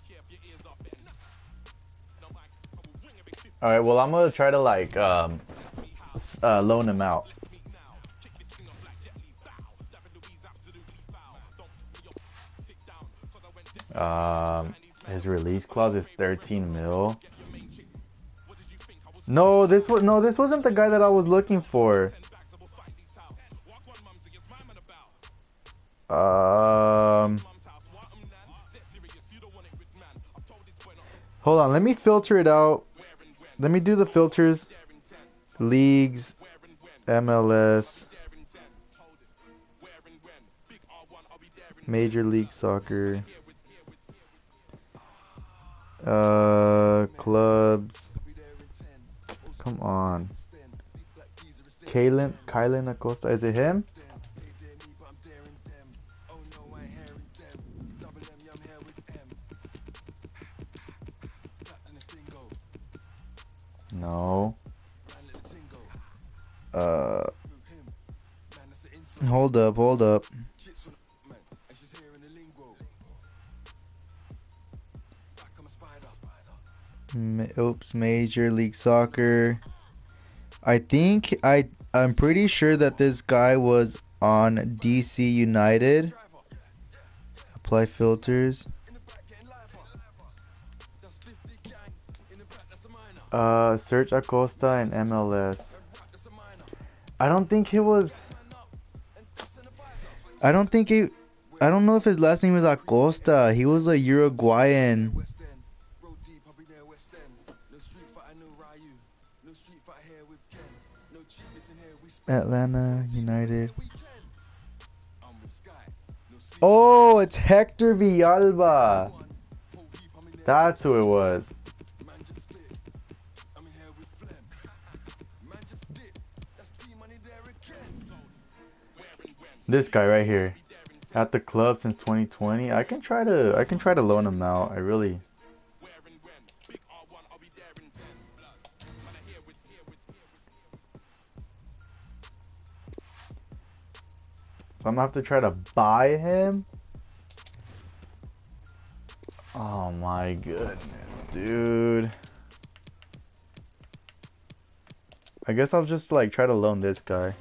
S1: Alright, well, I'm gonna try to, like, loan him out. His release clause is 13 mil. No, this wasn't the guy that I was looking for. Hold on, let me filter it out. Let me do the filters. Leagues, MLS, Major League Soccer, clubs. Come on. Kylan Acosta, is it him? No. Hold up. Oops, Major League Soccer. I'm pretty sure that this guy was on DC United. Apply filters. Search Acosta and MLS. I don't know if his last name is Acosta. He was a Uruguayan. Atlanta United. Oh, it's Hector Villalba. That's who it was. This guy right here, at the club since 2020. I can try to loan him out. So I'm gonna have to try to buy him. Oh my goodness, dude. I guess I'll just like try to loan this guy.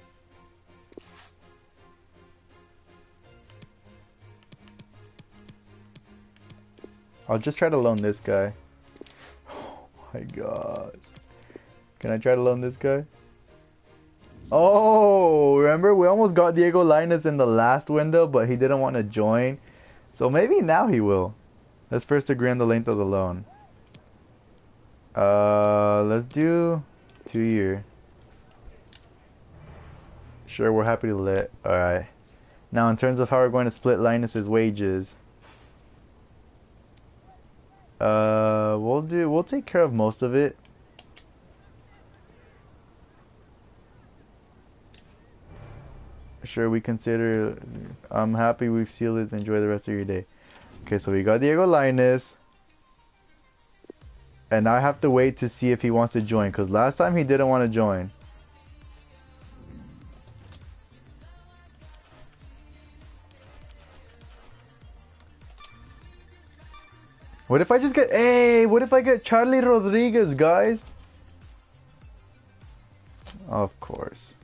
S1: I'll just try to loan this guy. Oh my god. Can I try to loan this guy? Oh, remember we almost got Diego Lainez in the last window, but he didn't want to join. So maybe now he will. Let's first agree on the length of the loan. Let's do 2-year. Sure, we're happy to let. Alright. Now in terms of how we're going to split Linus's wages. We'll take care of most of it. Sure, we consider. I'm happy we've sealed it. Enjoy the rest of your day. Okay, so we got Diego Lainez. And I have to wait to see if he wants to join, because last time he didn't want to join. What if I just get... Hey, what if I get Charlie Rodriguez, guys? Of course.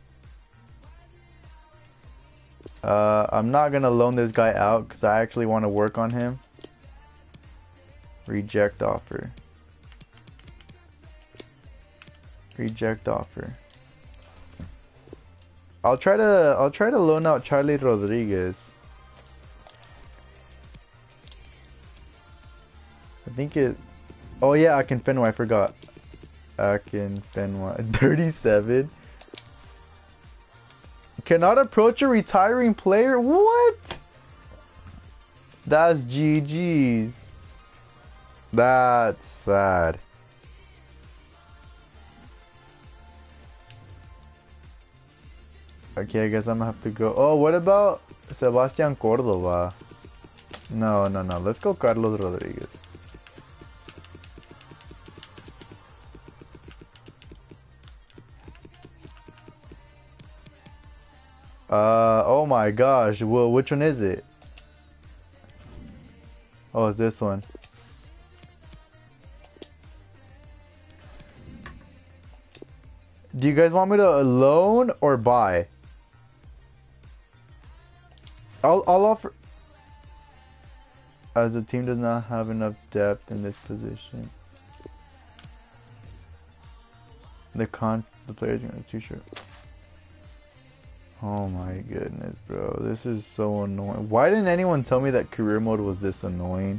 S1: I'm not going to loan this guy out because I actually want to work on him. Reject offer. Reject offer. I'll try to loan out Charlie Rodriguez. I think it... Oh yeah, Akinfenwa, I forgot. Akinfenwa, 37. Cannot approach a retiring player? What? That's GG's. That's sad. Okay, I guess I'm gonna have to go. Oh, what about Sebastian Cordova? No. Let's go Carlos Rodriguez. Oh my gosh. Well, which one is it? Oh, it's this one. Do you guys want me to loan or buy? I'll offer. As the team does not have enough depth in this position. The players are too short. Oh my goodness, bro. This is so annoying. Why didn't anyone tell me that career mode was this annoying?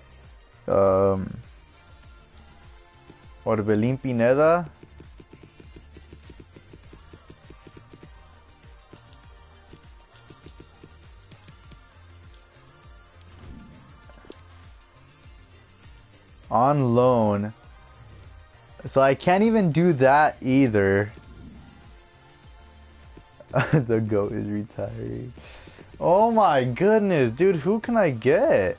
S1: Orbelín Pineda. On loan. So I can't even do that either. The GOAT is retiring. Oh my goodness, dude, who can I get?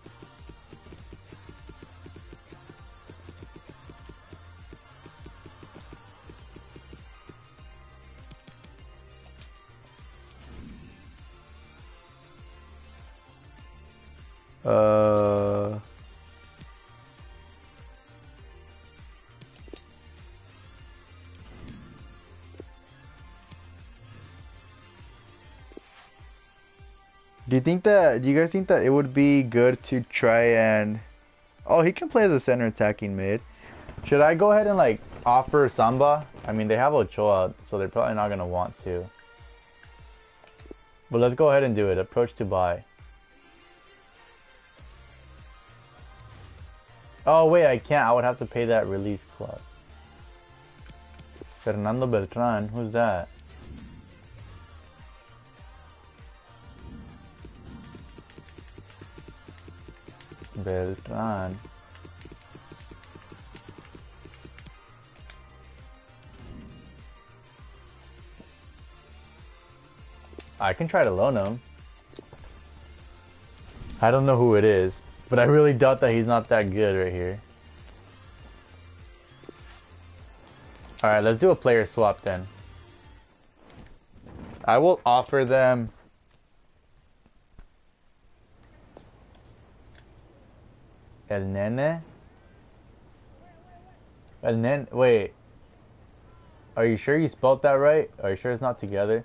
S1: Do you guys think that it would be good to try and... Oh, he can play as a center attacking mid. Should I go ahead and like offer Samba? I mean, they have Ochoa, so they're probably not going to want to. But let's go ahead and do it. Approach to buy. Oh wait, I can't. I would have to pay that release clause. Fernando Beltran, who's that? Beltran. I can try to loan him. I don't know who it is, but I really doubt that he's not that good right here. Alright, let's do a player swap then. I will offer them... El Nene? El Nene? Wait. Are you sure you spelled that right? Are you sure it's not together?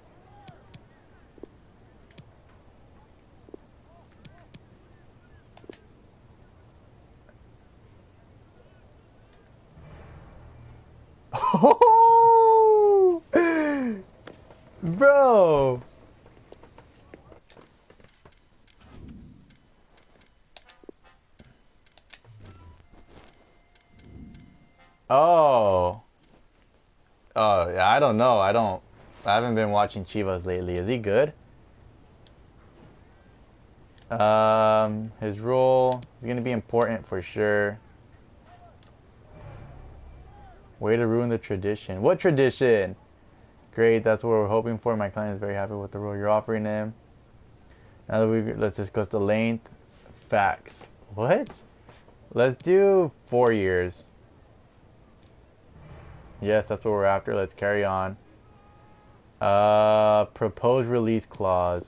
S1: Oh. Oh, yeah, I don't know. I haven't been watching Chivas lately. Is he good? His role is gonna be important for sure. Way to ruin the tradition. What tradition? Great, that's what we're hoping for. My client is very happy with the role you're offering him. Now that let's discuss the length. Facts. What? Let's do 4 years. Yes, that's what we're after. Let's carry on. Proposed release clause.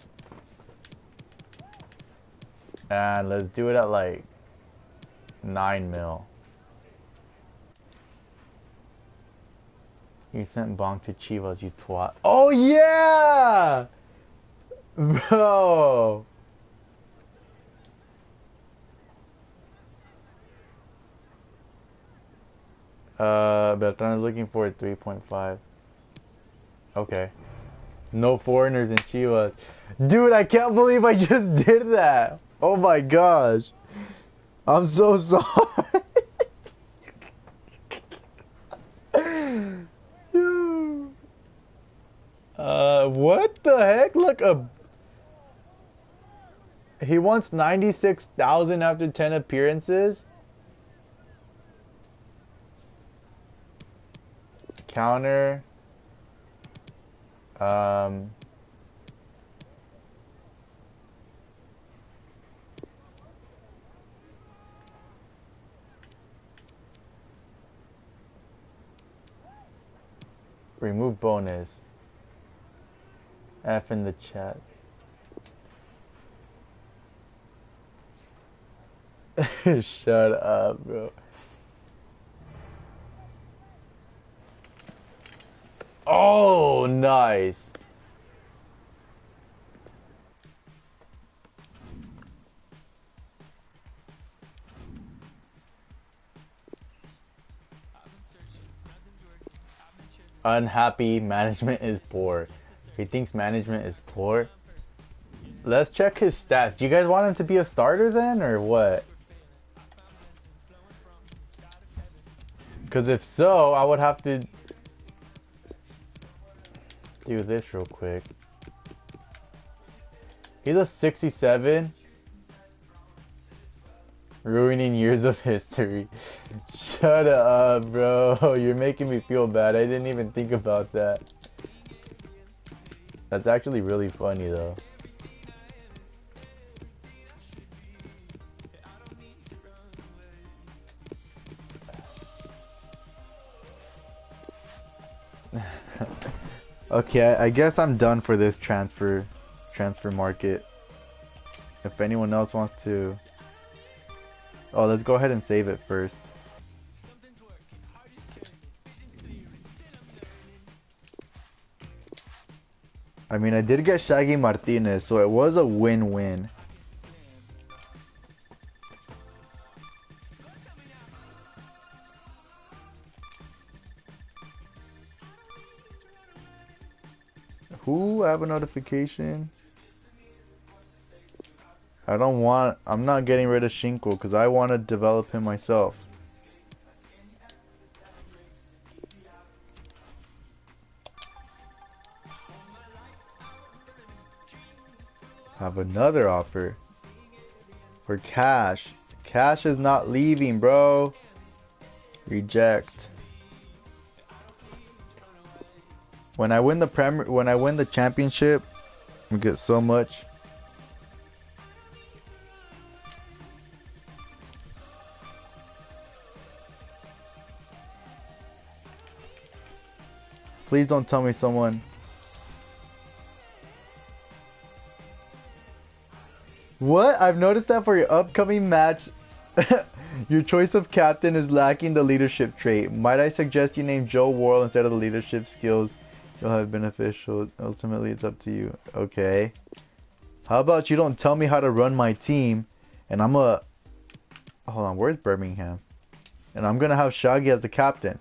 S1: And let's do it at like 9 mil. You sent Bonk to Chivas, you twat. Oh yeah! Bro! Beltran is looking for 3.5. Okay. No foreigners in Chivas. Dude, I can't believe I just did that. Oh my gosh. I'm so sorry. What the heck? Look, he wants 96,000 after 10 appearances. Counter. Remove bonus. F in the chat. Shut up, bro. Oh, nice. Unhappy, management is poor. He thinks management is poor. Let's check his stats. Do you guys want him to be a starter then, or what? Because if so, I would have to do this real quick. He's a 67. Ruining years of history. Shut up, bro. You're making me feel bad. I didn't even think about that. That's actually really funny, though. Okay, I guess I'm done for this transfer market. If anyone else wants to... Oh, let's go ahead and save it first. I mean, I did get Shaggy Martinez, so it was a win-win. Who? I have a notification. I'm not getting rid of Shinko because I want to develop him myself. Have another offer for Cash. Cash is not leaving, bro. Reject. When I win the championship, I get so much. Please don't tell me someone. What? I've noticed that for your upcoming match, your choice of captain is lacking the leadership trait. Might I suggest you name Joe Worrell instead of the leadership skills you'll have beneficial? Ultimately, it's up to you. Okay. How about you don't tell me how to run my team, and I'm a... Hold on, where's Birmingham? And I'm gonna have Shaggy as the captain.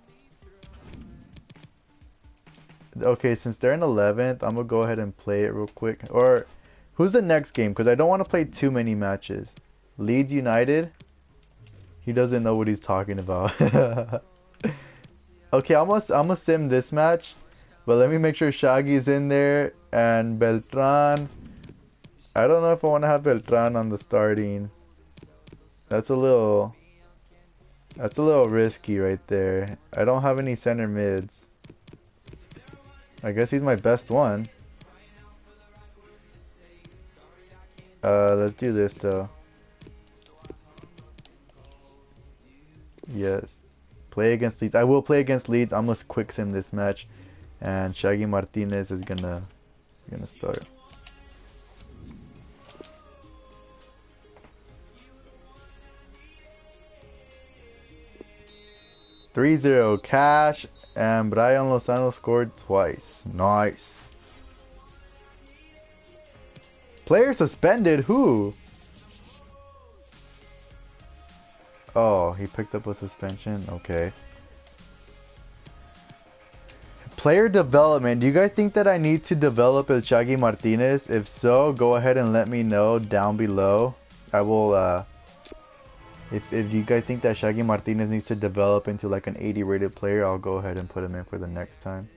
S1: Okay, since they're in 11th, I'm gonna go ahead and play it real quick. Or... Who's the next game? Because I don't want to play too many matches. Leeds United? He doesn't know what he's talking about. Okay, I'm gonna sim this match, but let me make sure Shaggy's in there and Beltran. I don't know if I want to have Beltran on the starting. That's a little risky right there. I don't have any center mids. I guess he's my best one. Let's do this though. Yes. Play against Leeds. I will play against Leeds. I'm gonna quick sim this match. And Shaggy Martinez is gonna start. (3-0) Cash and Brian Lozano scored twice. Nice. Player suspended? Who? Oh, he picked up a suspension? Okay. Player development. Do you guys think that I need to develop El Shaggy Martinez? If so, go ahead and let me know down below. I will, if you guys think that Shaggy Martinez needs to develop into like an 80 rated player, I'll go ahead and put him in for the next time.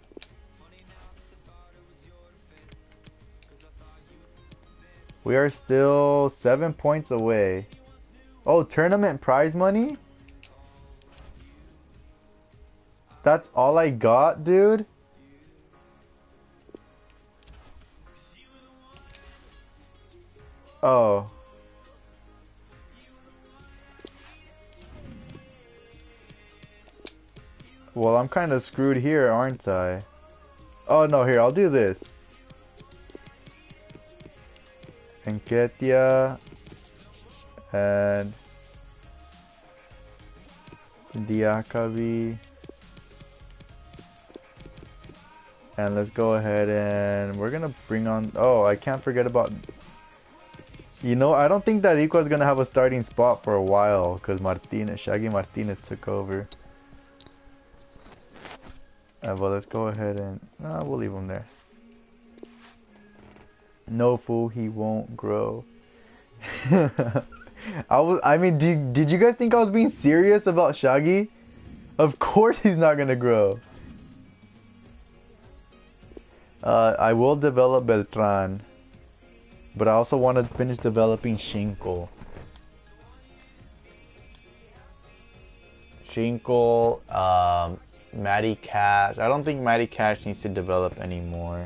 S1: We are still 7 points away. Oh, tournament prize money? That's all I got, dude? Oh. Well, I'm kind of screwed here, aren't I? Oh, no, here, I'll do this. Enketia and Diakabi, and let's go ahead and we're gonna bring on, oh, I can't forget about, you know, I don't think that Ico is gonna have a starting spot for a while because Shaggy Martinez took over. Well, let's go ahead and we'll leave him there. No, fool, he won't grow. I mean, did you guys think I was being serious about Shaggy? Of course he's not gonna grow. I will develop Beltran, but I also want to finish developing Shinko. Matty Cash. I don't think Matty Cash needs to develop anymore.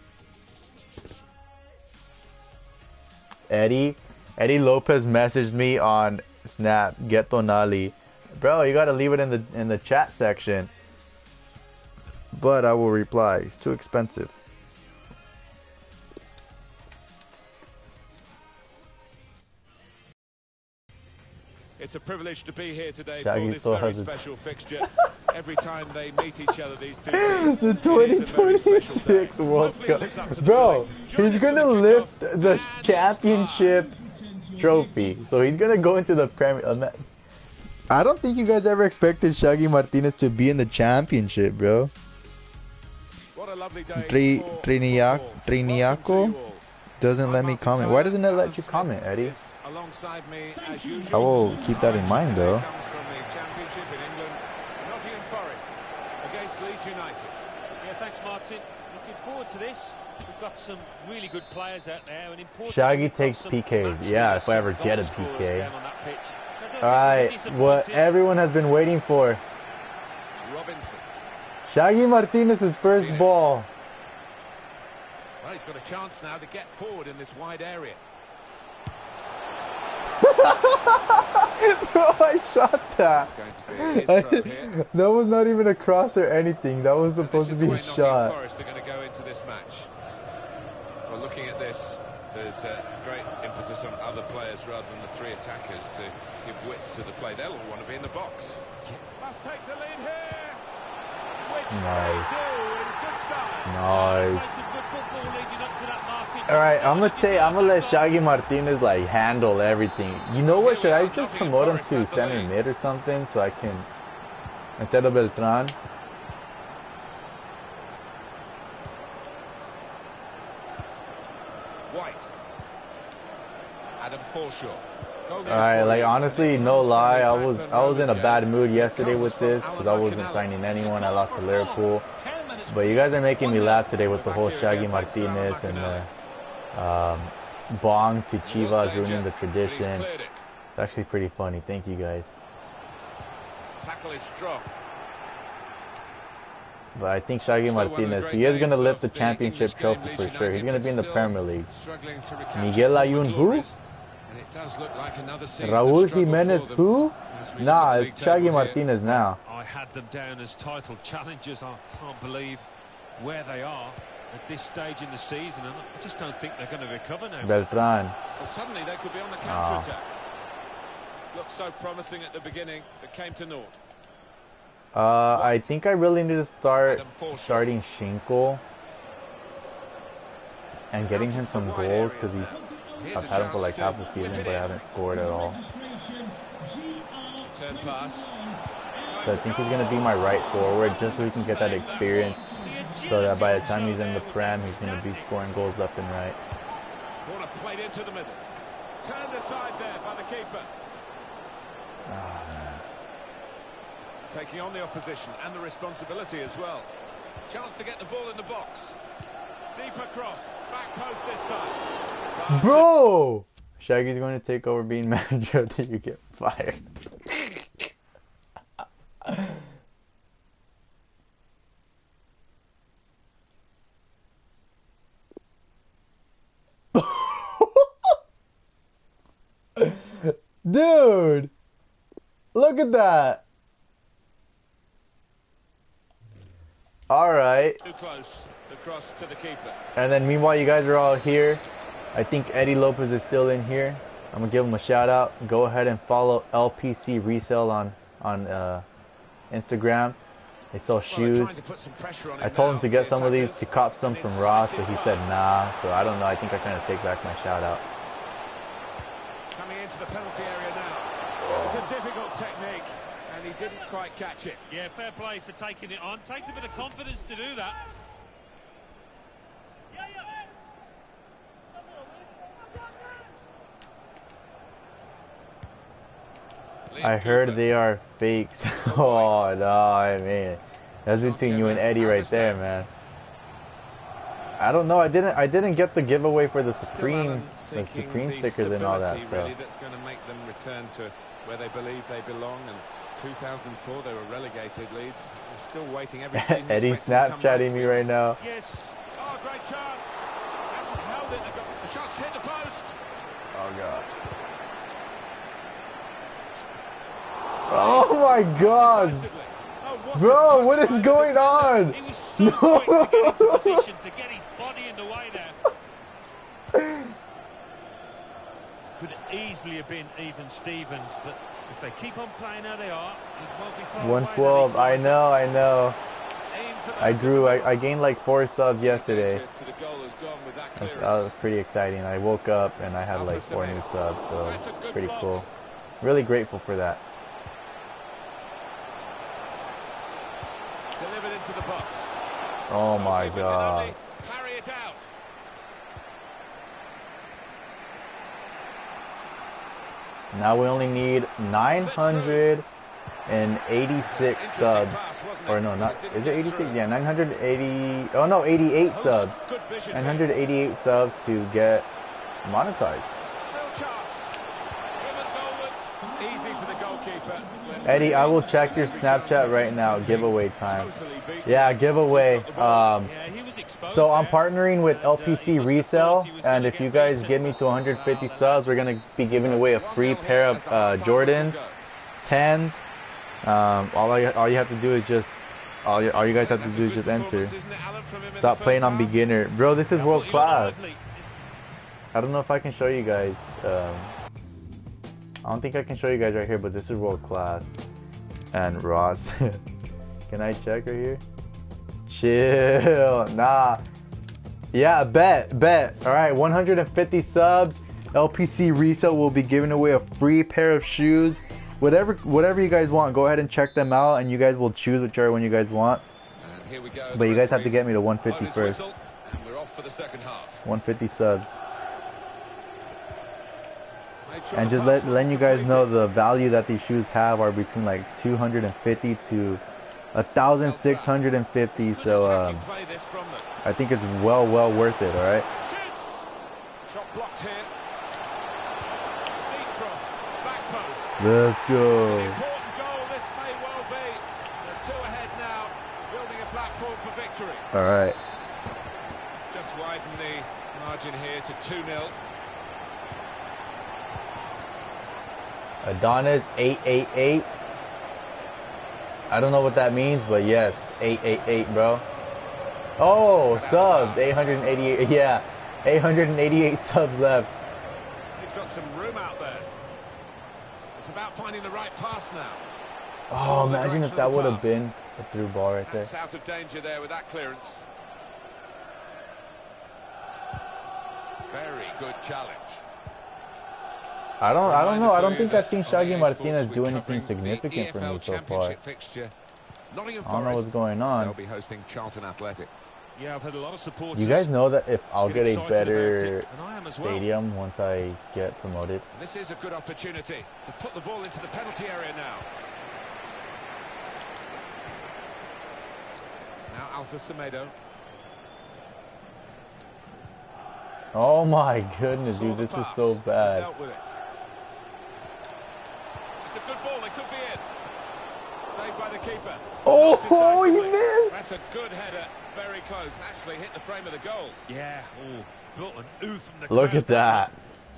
S1: Eddie Lopez messaged me on Snap. Get Tonali, bro. You gotta leave it in the chat section. But I will reply. It's too expensive.
S2: It's a privilege to be here today
S1: Shaggy
S2: for this very special fixture. Every time they meet each other, these two teams,
S1: the 2026 World Cup. Bro, he's gonna lift the championship trophy. So he's gonna go into the Premier. I don't think you guys ever expected Shaggy Martinez to be in the championship, bro.
S2: What a lovely day.
S1: Triniaco doesn't let me comment. Why doesn't it let you comment, Eddie?
S2: Alongside me, as usual,
S1: I will keep that in mind, though.
S2: Comes from the championship in England, Nottingham Forest against Leeds United.
S3: Yeah, thanks, Martin. Looking forward to this. We've got some really good players out there, and important.
S1: Shaggy takes PKs. Yeah, if I ever get a PK. All right, what everyone has been waiting for.
S2: Robinson.
S1: Shaggy Martinez's first ball.
S2: Well, he's got a chance now to get forward in this wide area.
S1: Bro, I shot that.
S2: It's going to be his throw here.
S1: That was not even a cross or anything. That was supposed to be a shot.
S2: Forest are going to go into this match. Well, looking at this, there's great impetus on other players rather than the three attackers to give width to the play. They'll all want to be in the box. Must take the lead here. Which they do in good style.
S1: Nice. Alright, I'm gonna let Shaggy Martinez like handle everything. You know what? Should I just promote him to center mid or something so I can, instead of Beltran?
S2: White. Adam Forshaw.
S1: Alright, like honestly, no lie, I was in a bad mood yesterday with this because I wasn't signing anyone. I lost to Liverpool, but you guys are making me laugh today with the whole Shaggy Martinez and the Bong to Chivas ruining the tradition. It's actually pretty funny. Thank you guys.
S2: Tackle is strong.
S1: But I think Shaggy Martinez, he is going to lift the championship trophy for sure. He's going to be in the Premier League. Miguel Ayun who? Raul Jimenez who? Nah, it's Shaggy Martinez now.
S3: I had them down as title challengers. I can't believe where they are at this stage in the season, and I just don't think they're going to recover now.
S1: Beltran.
S2: Well, suddenly they could be on the counter-attack. Looked so promising at the beginning, but came to naught.
S1: I think I really need to start starting Schinkel and getting him some goals because I've had him for like half the season, but I haven't scored at all.
S2: Turn pass.
S1: So I think he's going to be my right forward just so he can get that experience so that by the time he's in the Prem, he's going to be scoring goals left and right.
S2: Corner played into the middle. Turned aside there by the keeper.
S1: Oh, man.
S2: Taking on the opposition and the responsibility as well. Chance to get the ball in the box. Deeper cross. Back post this time.
S1: Bro! Shaggy's going to take over being manager until you get fired. Dude! Look at that! Alright.
S2: Too close. The cross to the keeper.
S1: And then meanwhile you guys are all here. I think Eddie Lopez is still in here. I'm gonna give him a shout out. Go ahead and follow LPC Resale on Instagram. They sell shoes. I told him to get some of these to cop some from Ross, but he said nah. So I don't know. I think I kind of take back my shout out.
S2: Coming into the penalty area now. It's a difficult technique, and he didn't quite catch it.
S3: Yeah, fair play for taking it on. Takes a bit of confidence to do that.
S1: I heard they are fakes. Oh no, I mean, that's between you and Eddie right there, man. I don't know. I didn't get the giveaway for the Supreme stickers and all that stuff.
S2: Really, that's going to make them return to where they believe they belong. And 2004 they were relegated, Leeds. They're still waiting every season.
S1: Eddie Snapchatting me right now.
S2: Yes. Oh, great chance. Hasn't held it. The shot's hit the post.
S1: Oh god. Oh my god! Bro, what is going on?
S3: He was so quick to get into position to get his body in the way there. Could easily have been even Stevens, but if they keep on playing how they are, it won't be far
S1: 112, I know. I gained like 4 subs yesterday. That was pretty exciting. I woke up and I had like 4 new subs, so it's pretty cool. Really grateful for that.
S2: Delivered into the box.
S1: Oh my god.
S2: Parry it out.
S1: Now we only need 986 subs. Or no, not, is it 86? Yeah, 980, oh no, 88 subs. 988 subs to get monetized.
S2: Easy for the goalkeeper.
S1: Eddie, I will check your Snapchat right now. Giveaway time. Yeah, giveaway. So I'm partnering with LPC Resale, and if you guys get me to 150 subs, we're gonna be giving away a free pair of Jordans, 10s. All you have to do is just all you guys have to do is just enter. Stop playing on beginner, bro. This is world class. I don't know if I can show you guys. I don't think I can show you guys right here, but this is world class. And Ross, can I check right here? Chill, nah. Yeah, bet. All right, 150 subs. LPC Resale will be giving away a free pair of shoes. Whatever you guys want, go ahead and check them out, and you guys will choose whichever one you guys want.
S2: And here we go.
S1: But you guys have to get me to 150 first.
S2: And we're off for the second half.
S1: 150 subs. And just letting you guys know the value that these shoes have are between like 250 to 1,650. So I think it's well worth it. All right.
S2: Shot blocked here. Deep cross, back post.
S1: Let's
S2: An
S1: go.
S2: important goal this may well be. They're 2 ahead now, building a platform for victory.
S1: All right.
S2: Just widen the margin here to 2-0.
S1: Adonis 888. I don't know what that means, but yes, 888, bro. Oh, subs 888. Yeah, 888 subs left.
S2: He's got some room out there. It's about finding the right pass now.
S1: Oh,
S2: Saw the
S1: imagine if
S2: direction
S1: that
S2: of the
S1: would have
S2: pass.
S1: been a through ball right there.
S2: That's out of danger there with that clearance. Very good challenge.
S1: I don't know. I don't think I've
S2: I've
S1: seen Shaggy Martinez do anything significant for me so far.
S2: Nottingham
S1: I don't know what's
S2: Forest,
S1: going
S2: they'll
S1: on.
S2: be hosting Charlton Athletic.
S3: Yeah, I've had a lot of supporters.
S1: You guys know that if I'll get a
S3: excited about
S1: better
S3: it, and I am as well.
S1: stadium once I get promoted.
S2: This is a good opportunity to put the ball into the penalty area now. Now Alpha Semedo.
S1: Oh my goodness,
S2: Saw
S1: dude,
S2: the
S1: this is
S2: pass,
S1: so
S2: and
S1: bad.
S2: dealt with it. It's a good ball, they could be in. Saved by the keeper.
S1: Oh,
S2: Not
S1: he
S2: decisively.
S1: missed.
S2: That's a good header, very close. Actually hit the frame of the goal.
S3: Yeah, oh, built an ooh from the
S1: Look
S3: crowd.
S1: at that.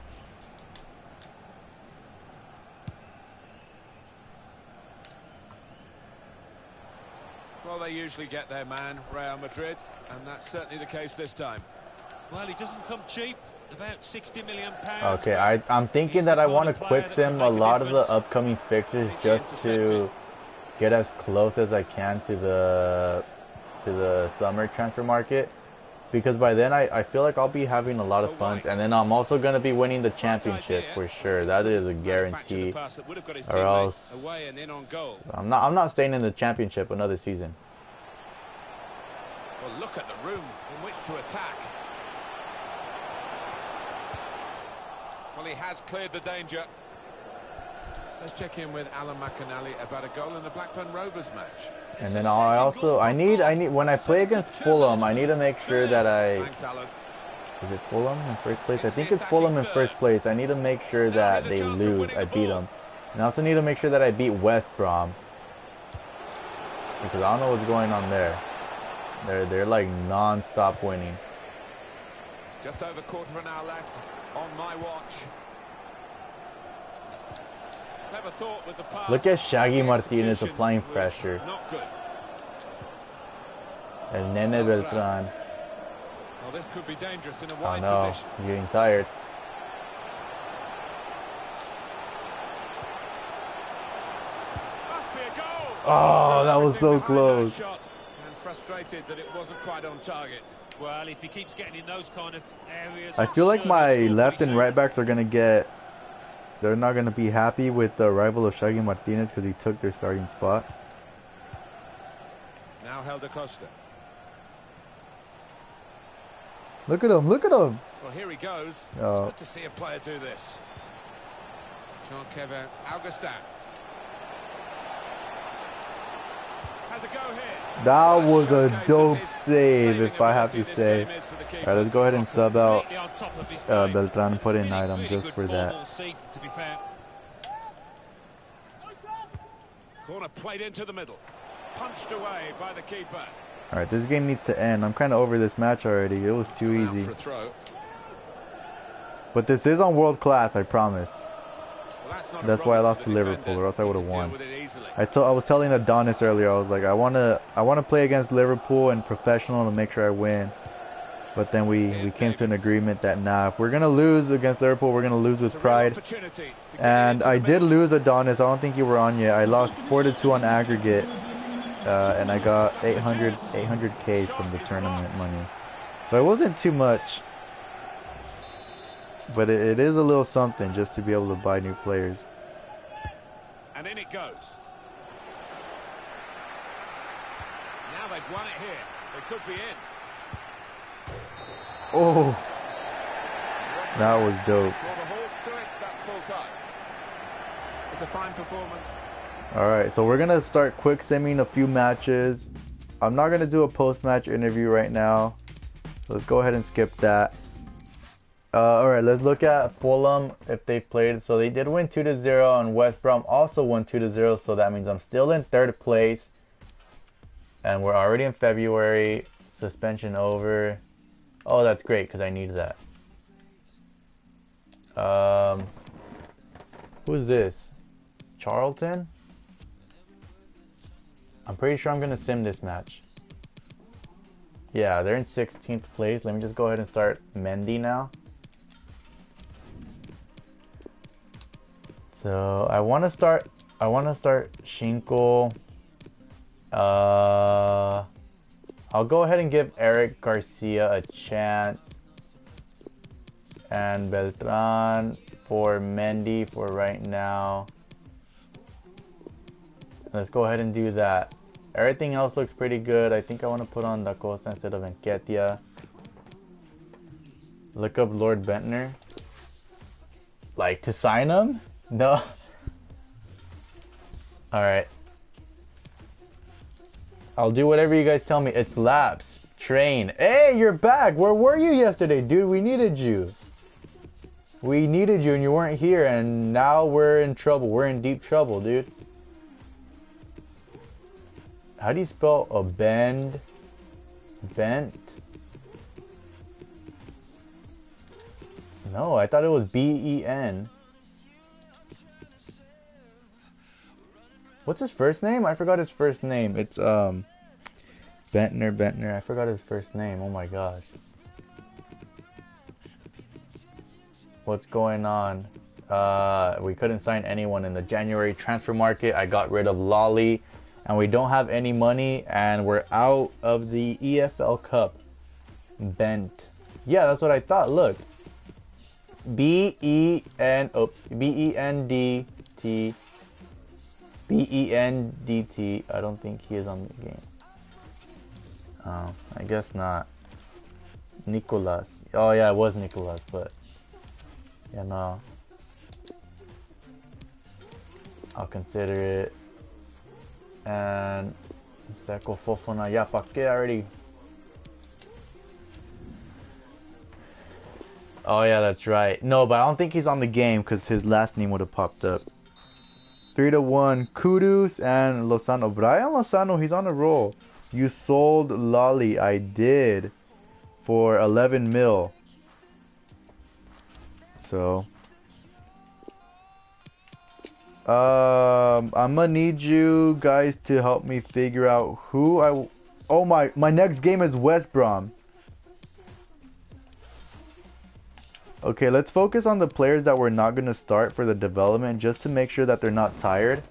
S2: Well, they usually get their man, Real Madrid, and that's certainly the case this time.
S3: Well, he doesn't come cheap. About £60 million.
S1: Okay, I'm thinking that I want to quick sim a lot of the upcoming fixtures just to get as close as I can to the summer transfer market, because by then I feel like I'll be having a lot of funds, and then I'm also going to be winning the championship for sure. That is a guarantee. Or else
S2: Away and in on goal.
S1: I'm not staying in the championship another season.
S2: Well, look at the room in which to attack. Well, he has cleared the danger. Let's check in with Alan McAnally about a goal in the Blackburn Rovers match.
S1: And then I need when I play against Fulham, I need to make sure that
S2: Thanks, Alan.
S1: is it Fulham in first place? I think it's Fulham in first place. I need to make sure that they lose. I beat them. And I also need to make sure that I beat West Brom, because I don't know what's going on there. They're like non-stop winning.
S2: Just over quarter of an hour left on my watch. Clever thought with the pass.
S1: Look at Shaggy
S2: The
S1: Martinez
S2: execution
S1: applying
S2: was
S1: pressure.
S2: Not good.
S1: El Nene Beltran.
S2: Well, this could be dangerous in a
S1: Oh
S2: wide
S1: no,
S2: position.
S1: I'm getting tired.
S2: Must be a goal.
S1: Oh, that was so
S2: Everything behind
S1: close.
S2: that shot, and frustrated that it wasn't quite on target.
S3: Well, if he keeps getting in those kind of areas...
S1: I feel like
S3: sure
S1: my
S3: he'll score
S1: left
S3: pretty
S1: and right backs are gonna get. They're not gonna be happy with the arrival of Shaggy Martinez because he took their starting spot.
S2: Now Helder Costa.
S1: Look at him! Look at him!
S2: Well, here he goes.
S1: Oh.
S2: It's good to see a player do this. Jean-Kevin Augustin. Has a go here.
S1: That
S2: What
S1: was a
S2: showcase of
S1: dope
S2: his
S1: save,
S2: saving
S1: if I have to
S2: ability this
S1: say.
S2: game is for the keeper.
S1: Alright, let's go ahead and sub out
S3: Completely on top of his game.
S1: Beltran and put in
S3: Really,
S1: item
S3: really
S1: just
S3: good
S1: for
S3: form
S1: that.
S3: all season, to be fair.
S2: Corner played into the middle. Punched away by the keeper.
S1: Alright, this game needs to end. I'm kind of over this match already. It was too
S2: Out
S1: easy.
S2: for a throw.
S1: But this is on world class, I promise.
S2: Well, that's
S1: That's why I lost to Liverpool, or else I would have won. I was telling Adonis earlier, I was like, I wanna play against Liverpool and professional to make sure I win. But then we came to an agreement that nah, if we're gonna lose against Liverpool, we're gonna lose with pride. And I did lose Adonis. I don't think you were on yet. I lost 4-2 on aggregate, and I got 800K from the tournament money. So it wasn't too much, but it is a little something just to be able to buy new players.
S2: And in it goes. Now they've won it here. They could be in.
S1: Oh, that was dope.
S2: Brought a halt to it. That's full It's a fine performance.
S1: Alright, so we're going to start quick simming a few matches. I'm not going to do a post-match interview right now. So let's go ahead and skip that. Alright, let's look at Fulham if they played. So they did win 2-0 and West Brom also won 2-0. So that means I'm still in 3rd place. And we're already in February. Suspension over. Oh, that's great because I need that. Who's this? Charlton? I'm pretty sure I'm going to sim this match. Yeah, they're in 16th place. Let me just go ahead and start Mendy now. So I want to start Schinkel. I'll go ahead and give Eric Garcia a chance. And Beltran for Mendy for right now. Let's go ahead and do that. Everything else looks pretty good. I think I want to put on Da Costa instead of Nketiah. Look up Lord Bentner. Like, to sign him? No. Alright. I'll do whatever you guys tell me. It's laps. Train. Hey, you're back. Where were you yesterday, dude? We needed you. We needed you and you weren't here. And now we're in trouble. We're in deep trouble, dude. How do you spell a bend? Bent? No, I thought it was B-E-N. What's his first name? I forgot his first name. It's Bentner. I forgot his first name. Oh my gosh. What's going on? We couldn't sign anyone in the January transfer market. I got rid of Lolly. And we don't have any money, and we're out of the EFL Cup. Bent. Yeah, that's what I thought. Look. B-E-N-D-T. B-E-N-D-T. I don't think he is on the game. I guess not. Nicolas. Oh, yeah, it was Nicolas, but... yeah, no. I'll consider it. And Seko Fofana, yeah, Paquet already. Oh yeah, that's right. No, but I don't think he's on the game because his last name would have popped up. 3-1, Kudus and Lozano. Brian Lozano, he's on a roll. You sold Lolly. I did for 11 mil. So I'm gonna need you guys to help me figure out who I... Oh, my next game is West Brom. Okay, let's focus on the players that we're not gonna start for the development just to make sure that they're not tired.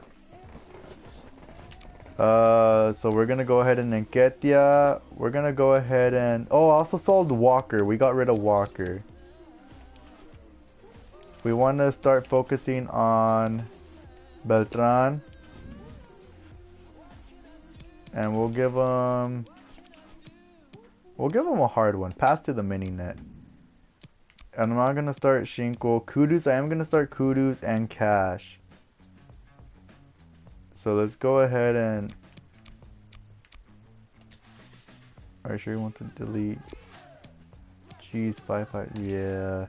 S1: So we're gonna go ahead and Nketiah. We're gonna go ahead and... Oh, I also sold Walker. We got rid of Walker. We want to start focusing on Beltran, and we'll give him a hard one. Pass to the mini net. And I'm not gonna start Schinkel. Kudus, I am gonna start Kudus and Cash. So let's go ahead and... Are you sure you want to delete? Jeez, 5-5. Yeah.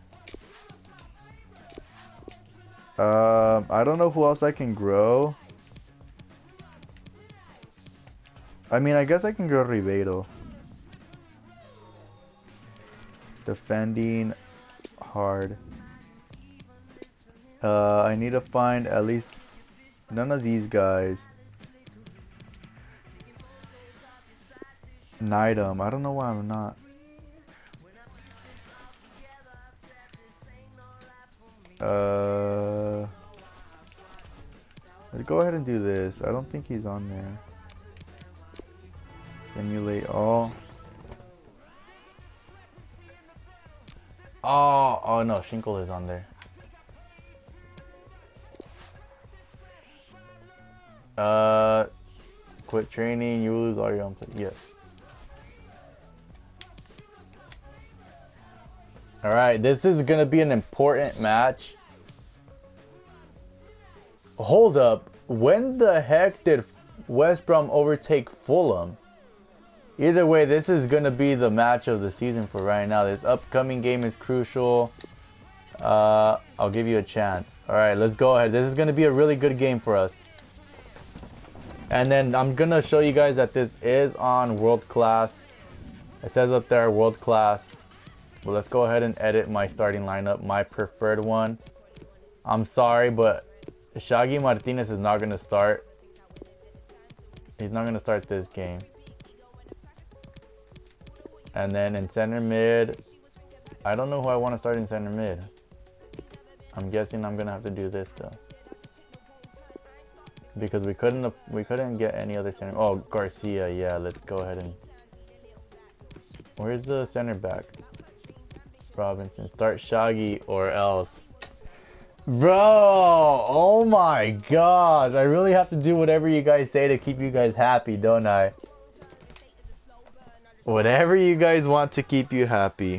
S1: I don't know who else I can grow. I mean, I guess I can grow Ribeiro. Defending hard. I need to find at least none of these guys. Nydam. I don't know why I'm not. Let's go ahead and do this. I don't think he's on there. Simulate all. Oh no, Schinkel is on there. Quit training, you lose all your own play. Yes. Alright, this is gonna be an important match. Hold up. When the heck did West Brom overtake Fulham? Either way, this is going to be the match of the season for right now. This upcoming game is crucial. I'll give you a chance. Alright, let's go ahead. This is going to be a really good game for us. And then I'm going to show you guys that this is on World Class. It says up there World Class. But let's go ahead and edit my starting lineup, my preferred one. I'm sorry, but Shaggy Martinez is not going to start. He's not going to start this game. And then in center mid, I don't know who I want to start in center mid. I'm guessing I'm going to have to do this though. Because we couldn't get any other center. Oh, Garcia, yeah, let's go ahead and... Where's the center back? Robinson. Start Shaggy or else. Bro, oh my gosh. I really have to do whatever you guys say to keep you guys happy, don't I? Whatever you guys want to keep you happy.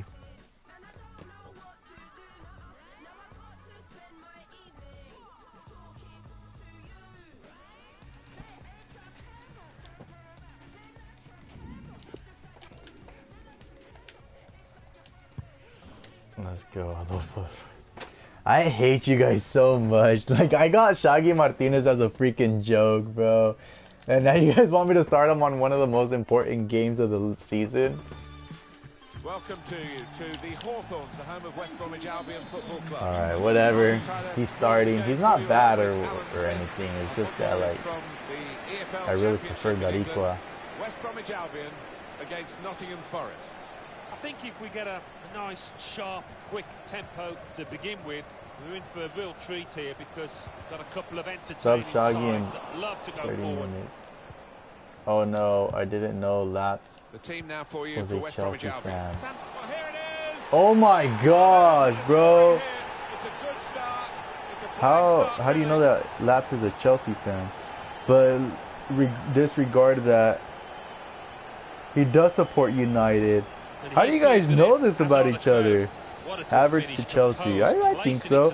S1: Let's go, Adolfo. I hate you guys so much. Like, I got Shaggy Martinez as a freaking joke, bro. And now you guys want me to start him on one of the most important games of the season?
S2: Welcome to the Hawthorns, the home of West Bromwich Albion Football Club.
S1: Alright, whatever. He's starting. He's not bad or anything. It's just that, like, I really prefer Garicua.
S2: West Bromwich Albion against Nottingham Forest.
S3: I think if we get a nice, sharp, quick tempo to begin with, we're in for a real treat here because we've got a couple of entertaining sides that love to go
S1: 30
S3: forward.
S1: minutes. Oh no, I didn't know Laps
S2: The team now for you
S1: was
S2: for
S1: a
S2: West Bromwich
S1: Chelsea
S2: Albion.
S1: fan.
S2: Well, here it is.
S1: Oh my gosh, bro.
S2: It's a good start. It's a
S1: How do you know that Laps is a Chelsea fan? But disregard that he does support United. How do you guys know this about each other? Havertz to Chelsea. I think so.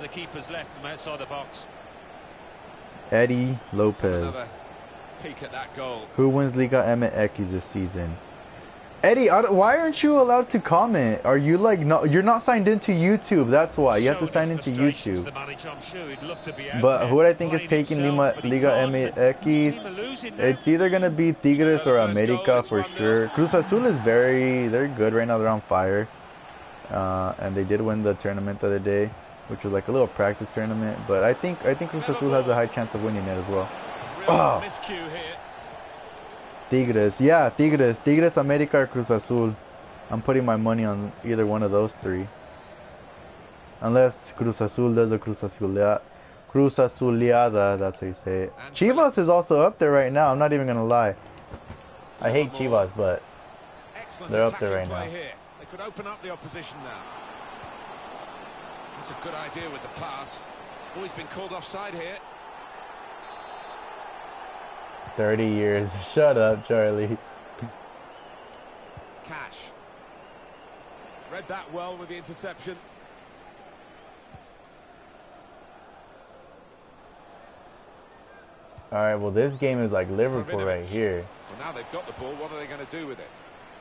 S1: Eddie Lopez.
S2: Another peek at that goal.
S1: Who wins Liga MX this season? Eddie, why aren't you allowed to comment? Are you like you're not signed into YouTube? That's why you have to sign into YouTube. But who I think is taking Liga MX? It's either gonna be Tigres or America for sure. Cruz Azul is they're good right now. They're on fire, and they did win the tournament the other day, which was like a little practice tournament. But I think Cruz Azul has a high chance of winning it as well. Oh. Tigres, yeah, Tigres, America, or Cruz Azul. I'm putting my money on either one of those three. Unless Cruz Azul does a Cruz Azuleada, that's how you say it. Chivas is also up there right now, I'm not even gonna lie. I hate Chivas, but they're up there right now.
S2: They could open up the opposition now. That's a good idea with the pass. Oh, he's been called offside here.
S1: 30 years. Shut up, Charlie.
S2: Cash. Read that well with the interception.
S1: Alright, well this game is like Liverpool right here.
S2: Well, now they've got the ball, what are they going to do with it?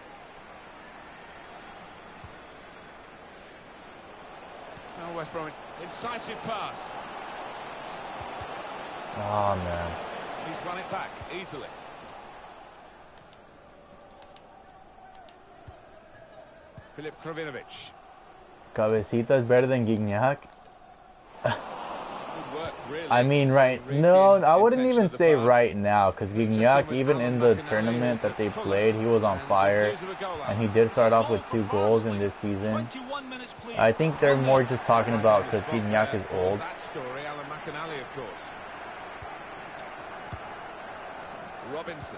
S2: Oh, West Bromwich. Incisive pass.
S1: Oh man.
S2: He's won it back easily. Filip Krovinovic.
S1: Cabecita is better than Gignac.
S2: Good work, really.
S1: I mean, I wouldn't even say right now, because Gignac, even in the tournament that they played, he was on fire, and he did start off with 2 goals in this season. I think they're more just talking about because Gignac is old.
S2: That story, Alan McInally, of course. Robinson.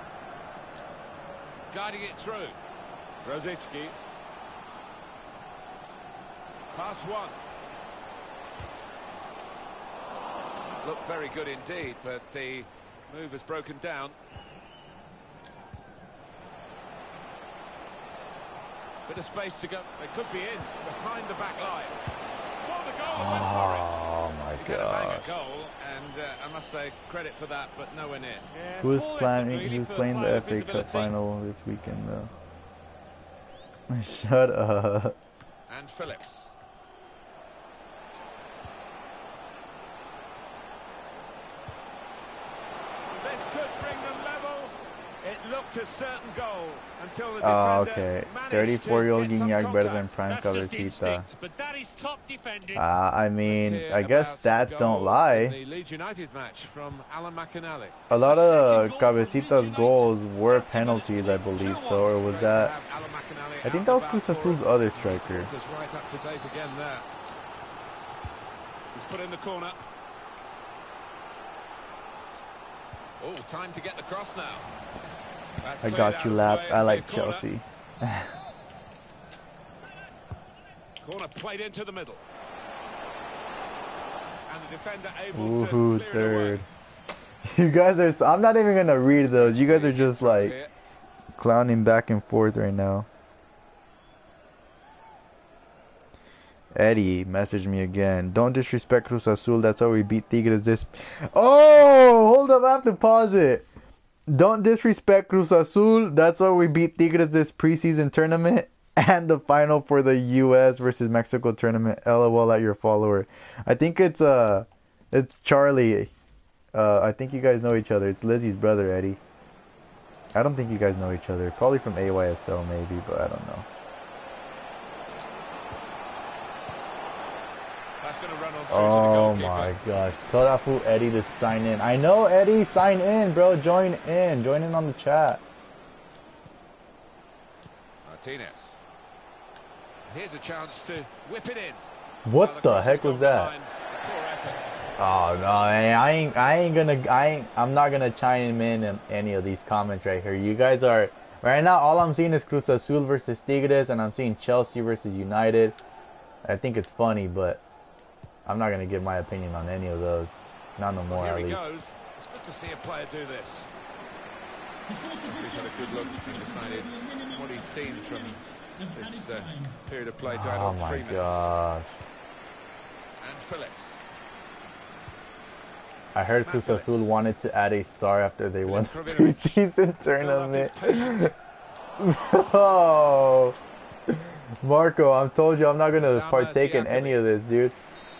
S2: Guiding it through. Rosicki. Pass one. Looked very good indeed, but the move has broken down. Bit of space to go. They could be in behind the back line. Saw the goal and went for it.
S1: Oh my
S2: He's had a banger
S1: gosh.
S2: goal, and I must say credit for that, but nowhere near.
S3: Yeah,
S1: Who's
S3: poor effort
S1: planning?
S3: really
S1: Who's
S3: for
S1: playing
S3: player
S1: the FA Cup
S3: visibility.
S1: final this weekend though? Shut up.
S2: And Phillips. This could bring them level. It looked a certain goal until the
S1: Oh,
S2: defender
S1: okay.
S2: managed to
S1: 34-year-old
S2: get some
S1: Guignac better than
S2: contact.
S1: prime
S3: That's just
S1: Cabecita.
S3: instinct, but that is top defending.
S1: I mean,
S2: Let's hear
S1: I guess
S2: about
S1: stats
S2: the
S1: don't
S2: goal
S1: lie.
S2: in the Leeds United match from Alan McInally.
S1: A lot
S3: It's the
S1: of
S3: second goal for
S1: Cabecita's
S3: Leeds
S1: goals
S3: United.
S1: were
S3: 30 minutes
S1: penalties,
S3: to
S1: I
S3: win,
S1: believe
S3: 2-1.
S1: so, or was
S2: Great to
S1: that?
S2: have Alan McInally
S1: I think
S2: out
S1: that was
S2: and about
S1: Cruz
S2: for
S1: Azul's
S2: us.
S1: other
S2: He's
S1: striker.
S2: brought us right up to date again there. He's put in the corner. Oh, time to get the cross now. That's
S1: I
S2: cleared
S1: got
S2: out
S1: you,
S2: of
S1: Laps.
S2: play.
S1: I like
S2: Corner.
S1: Chelsea.
S2: Corner played into the middle. And the defender able
S1: Woohoo,
S2: to clear it away.
S1: third. You guys are. I'm not even gonna read those. You guys are
S2: He's
S1: just
S2: through
S1: like
S2: here.
S1: clowning back and forth right now. Eddie messaged me again. Don't disrespect Cruz Azul. That's how we beat Tigres this. Oh, hold up. I have to pause it. Don't disrespect Cruz Azul. That's why we beat Tigres this preseason tournament and the final for the U.S. versus Mexico tournament. LOL at your follower. I think it's Charlie. I think you guys know each other. It's Lizzie's brother, Eddie. I don't think you guys know each other. Probably from AYSL maybe, but I don't know.
S2: That's going to run on through
S1: Oh
S2: to the
S1: my
S2: goalkeeper.
S1: gosh. Tell that fool Eddie to sign in. I know, Eddie. Sign in, bro. Join in. Join in on the chat.
S2: Martinez. Here's a chance to whip it in.
S1: What
S2: Well,
S1: the
S2: cross has
S1: heck was
S2: gone
S1: that?
S2: behind. Poor effort.
S1: Oh no, I'm not gonna chime in any of these comments right here. You guys are right now. All I'm seeing is Cruz Azul versus Tigres, and I'm seeing Chelsea versus United. I think it's funny, but I'm not gonna give my opinion on any of those. Not no more,
S2: Here
S1: at
S2: he
S1: least.
S2: goes. It's good to see a player do this. He's had a good look and decided what he's seen from this period of play to add
S1: Oh
S2: on 3
S1: my
S2: minutes.
S1: gosh.
S2: And Phillips.
S1: I heard Cruz Azul wanted to add a star after they won the
S2: Krovinovic.
S1: preseason
S2: Build up his
S1: tournament.
S2: patience.
S1: Oh, Marco, I told you I'm not gonna
S2: Adama
S1: partake in
S2: Diakhaby.
S1: any of this, dude.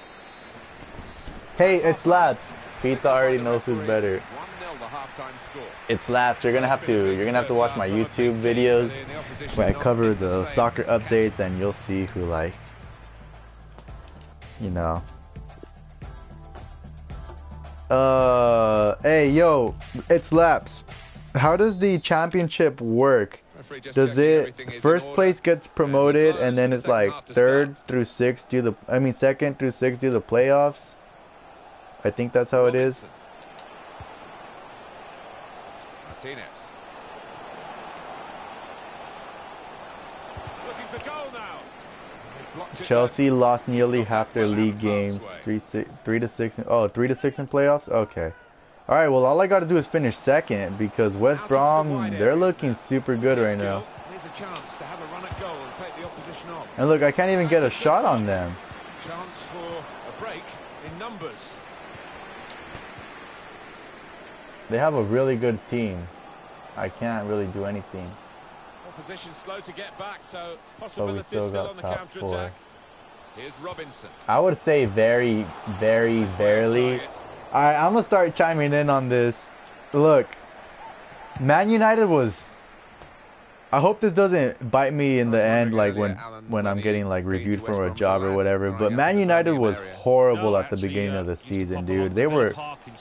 S1: Hey, it's Laps. Pete already knows who's better.
S2: 1-0 the half-time score.
S1: It's Laps. You're gonna have to watch my YouTube videos where I cover the soccer updates, and you'll see who, like, you know. Hey, yo, it's Laps. How does the championship work? Does it first place gets promoted and then it's like third through sixth do the second through sixth do the playoffs? I think that's how it is.
S2: Martinez. Looking for goal now. They blocked it
S1: Chelsea lost nearly half their league games. 3 to 6. Oh, 3 to 6 in playoffs. Okay. All right. Well, all I got to do is finish second because West Brom, they're looking super good right now.
S2: Here's a chance to have a run at goal and take the opposition on.
S1: And look, I can't even get a shot on them.
S2: Chance for a break in numbers.
S1: They have a really good team. I can't really do anything.
S2: Opposition slow to get back, so
S1: But we
S2: possibility
S1: still
S2: still
S1: got
S2: on the
S1: top
S2: counter-attack.
S1: 4.
S2: Here's Robinson.
S1: I would say very, very, barely.
S2: Target.
S1: Alright, I'm gonna start chiming in on this. Look, Man United was. I hope this doesn't bite me in the end, like when I'm getting like reviewed for a job or whatever. But Man United was horrible at the beginning of the season, dude. They were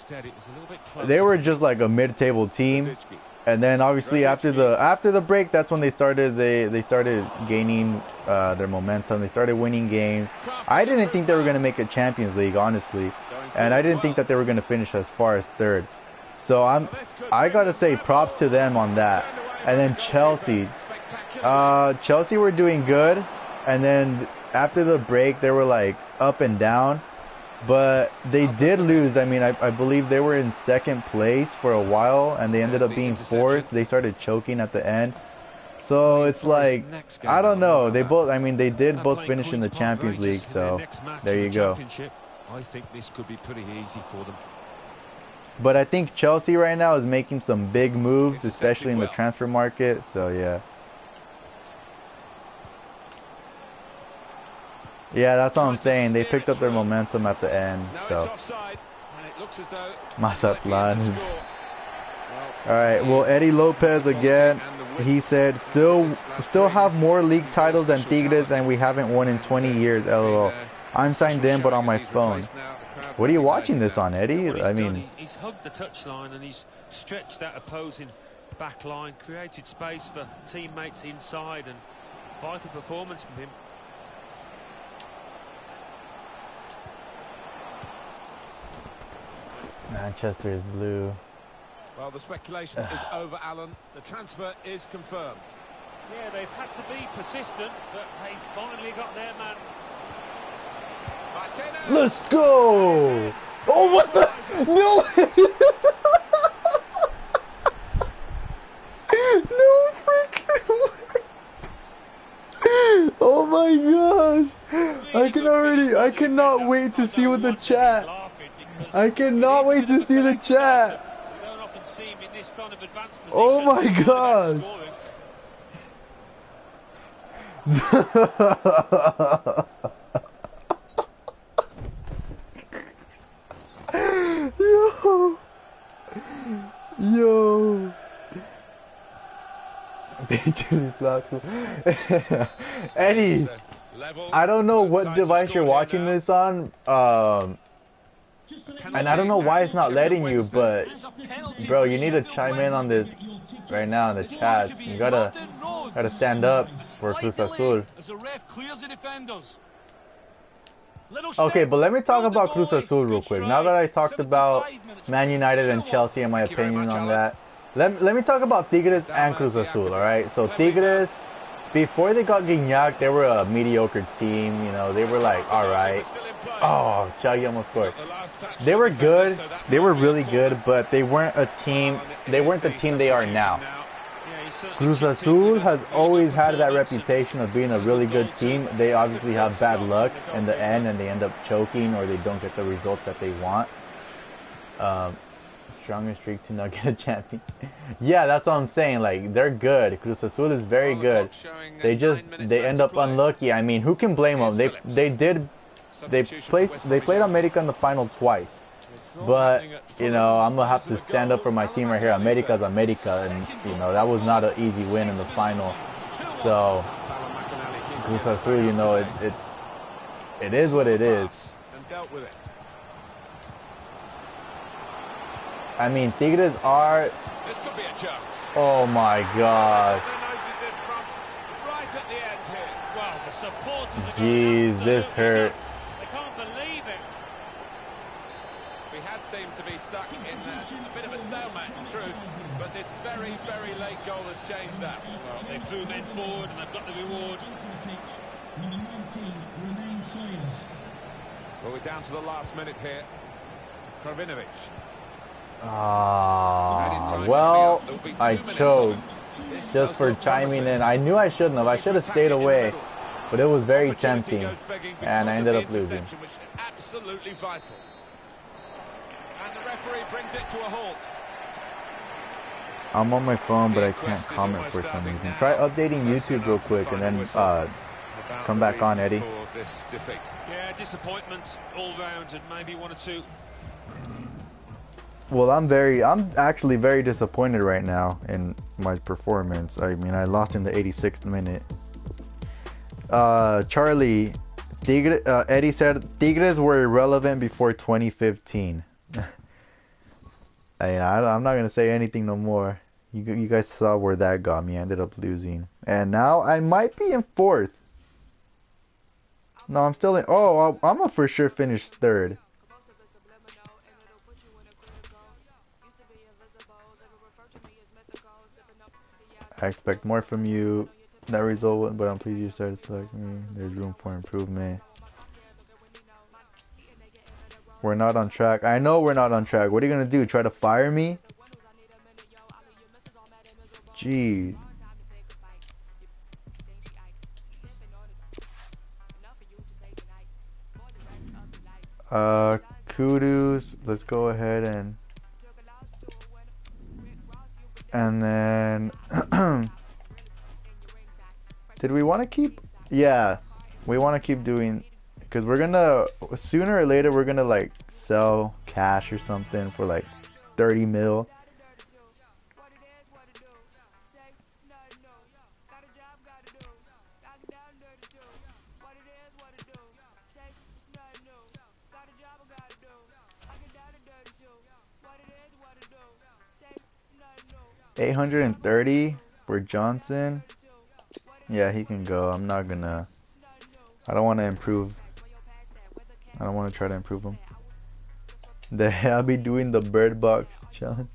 S1: just like a mid-table team. And then obviously after the break, that's when they started gaining their momentum. They started winning games. I didn't think they were gonna make a Champions League, honestly, and I didn't think that they were gonna finish as far as third. So I gotta say props to them on that. And then Chelsea were doing good, and then after the break they were like up and down. But they did lose. I mean, I believe they were in second place for a while, and they ended up being fourth. They started choking at the end. So it's like, I don't know. They both, I mean, they did both finish in the Champions League, so there you go.
S2: I think this could be pretty easy for them.
S1: But I think Chelsea right now is making some big moves, especially in the transfer market. So yeah. Yeah, that's what I'm saying. They picked up their momentum at the end. So Mazatlan. Alright, well, Eddie Lopez again, he said, still have more league titles than Tigres and we haven't won in 20 years, lol. I'm signed in but on my phone. What are you watching this on, Eddie? I mean...
S3: He's hugged the touchline and he's stretched that opposing back line, created space for teammates inside, and vital performance from him.
S1: Manchester is blue.
S2: Well, the speculation is over, Alan. The transfer is confirmed.
S3: Yeah, they've had to be persistent, but they've finally got their man.
S1: Let's go! Oh, what the? No! No freaking way! Oh my gosh! I cannot wait to see what the chat. I cannot wait to see the chat. Oh my god! Yo. Eddie, I don't know what device you're watching this on. And I don't know why it's not letting you, but bro, you need to chime in on this right now in the chat. You gotta stand up for Cruz Azul. Okay, but let me talk about Cruz Azul real quick. Now that I talked about Man United and Chelsea and my opinion on that, let me talk about Tigres and Cruz Azul, alright? So Tigres, before they got Gignac, they were a mediocre team, you know, they were like, alright. Oh, Chagui almost scored. They were good, they were really good, but they weren't a team, they weren't the team they are now. Cruz Azul has always had that reputation of being a really good team. They obviously have bad luck in the end and they end up choking or they don't get the results that they want. Strongest streak to not get a champion. Yeah, that's what I'm saying. Like, they're good. Cruz Azul is very good. They end up unlucky. I mean, who can blame them? They played America in the final twice. But, you know, I'm going to have to stand up for my team right here. America's America. And, you know, that was not an easy win in the final. So, Cruz Azul, you know, it is what it is. I mean, Tigres are... Oh, my God. Jeez, this hurt.
S2: Seem to be stuck in a bit of a stalemate, true, but this very, very late goal has changed that. Well, they threw men forward and they've got the reward. Well, we're down to the last minute here. Krovinovic.
S1: Well, I choked just for chiming in. I knew I shouldn't have. I should have stayed away, but it was very tempting, and I ended up losing.
S2: Absolutely vital. And the referee brings it to a halt.
S1: I'm on my phone, but I can't comment for some reason. Try updating YouTube real quick and then come back on, Eddie.
S3: Yeah, disappointment all round and maybe one or two.
S1: Well, I'm actually very disappointed right now in my performance. I mean, I lost in the 86th minute. Charlie, Eddie said Tigres were irrelevant before 2015. I'm not gonna say anything no more. You guys saw where that got me. I ended up losing, and now I might be in 4th. No, I'm still in. Oh, I'm gonna for sure finish 3rd. I expect more from you. That result, but I'm pleased you started selecting me. There's room for improvement. We're not on track. I know we're not on track. What are you gonna do? Try to fire me? Jeez. Kudus. Let's go ahead and then did we want to keep? Yeah, we want to keep doing, because we're gonna sooner or later we're gonna like sell cash or something for like 30 mil. $830 for Johnson. Yeah, he can go. I'm not gonna. I don't want to improve. I don't want to try to improve him. I'll be doing the bird box challenge.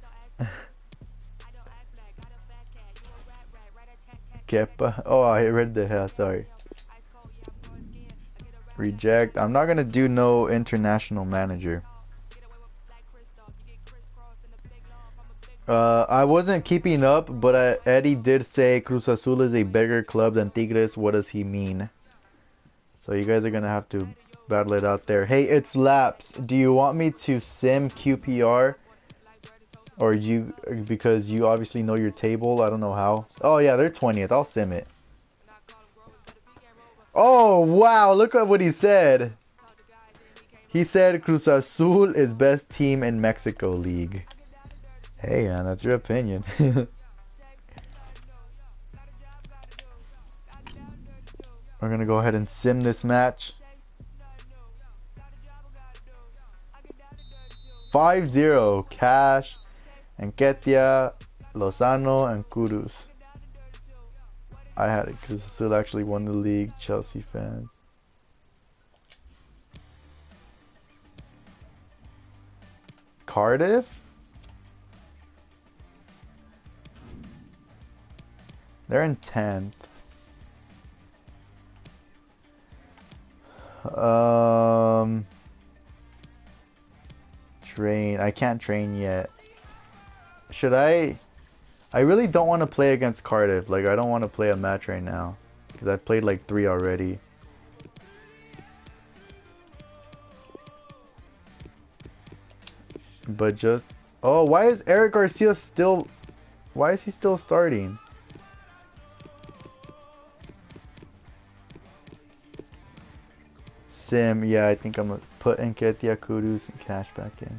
S1: Kepa. Oh, I read the hell. Sorry. Reject. I'm not gonna do no international manager. I wasn't keeping up, but Eddie did say Cruz Azul is a bigger club than Tigres. What does he mean? So you guys are gonna have to battle it out there. Hey, it's Laps. Do you want me to sim QPR? Or you, because you obviously know your table. I don't know how. Oh yeah, they're 20th. I'll sim it. Oh wow, look at what he said. He said Cruz Azul is best team in Mexico League. Hey man, that's your opinion. We're gonna go ahead and sim this match. 5-0 Cash, Enketia, Lozano, and Kudus. I had it because Azul actually won the league. Chelsea fans. Cardiff? They're in 10th. Train. I can't train yet. Should I? I really don't want to play against Cardiff. Like, I don't want to play a match right now, because I've played like 3 already. But just... Oh, why is Eric Garcia still... Why is he still starting? Sim, yeah, I think I'm gonna put Enketia, Kudus, and Cash back in.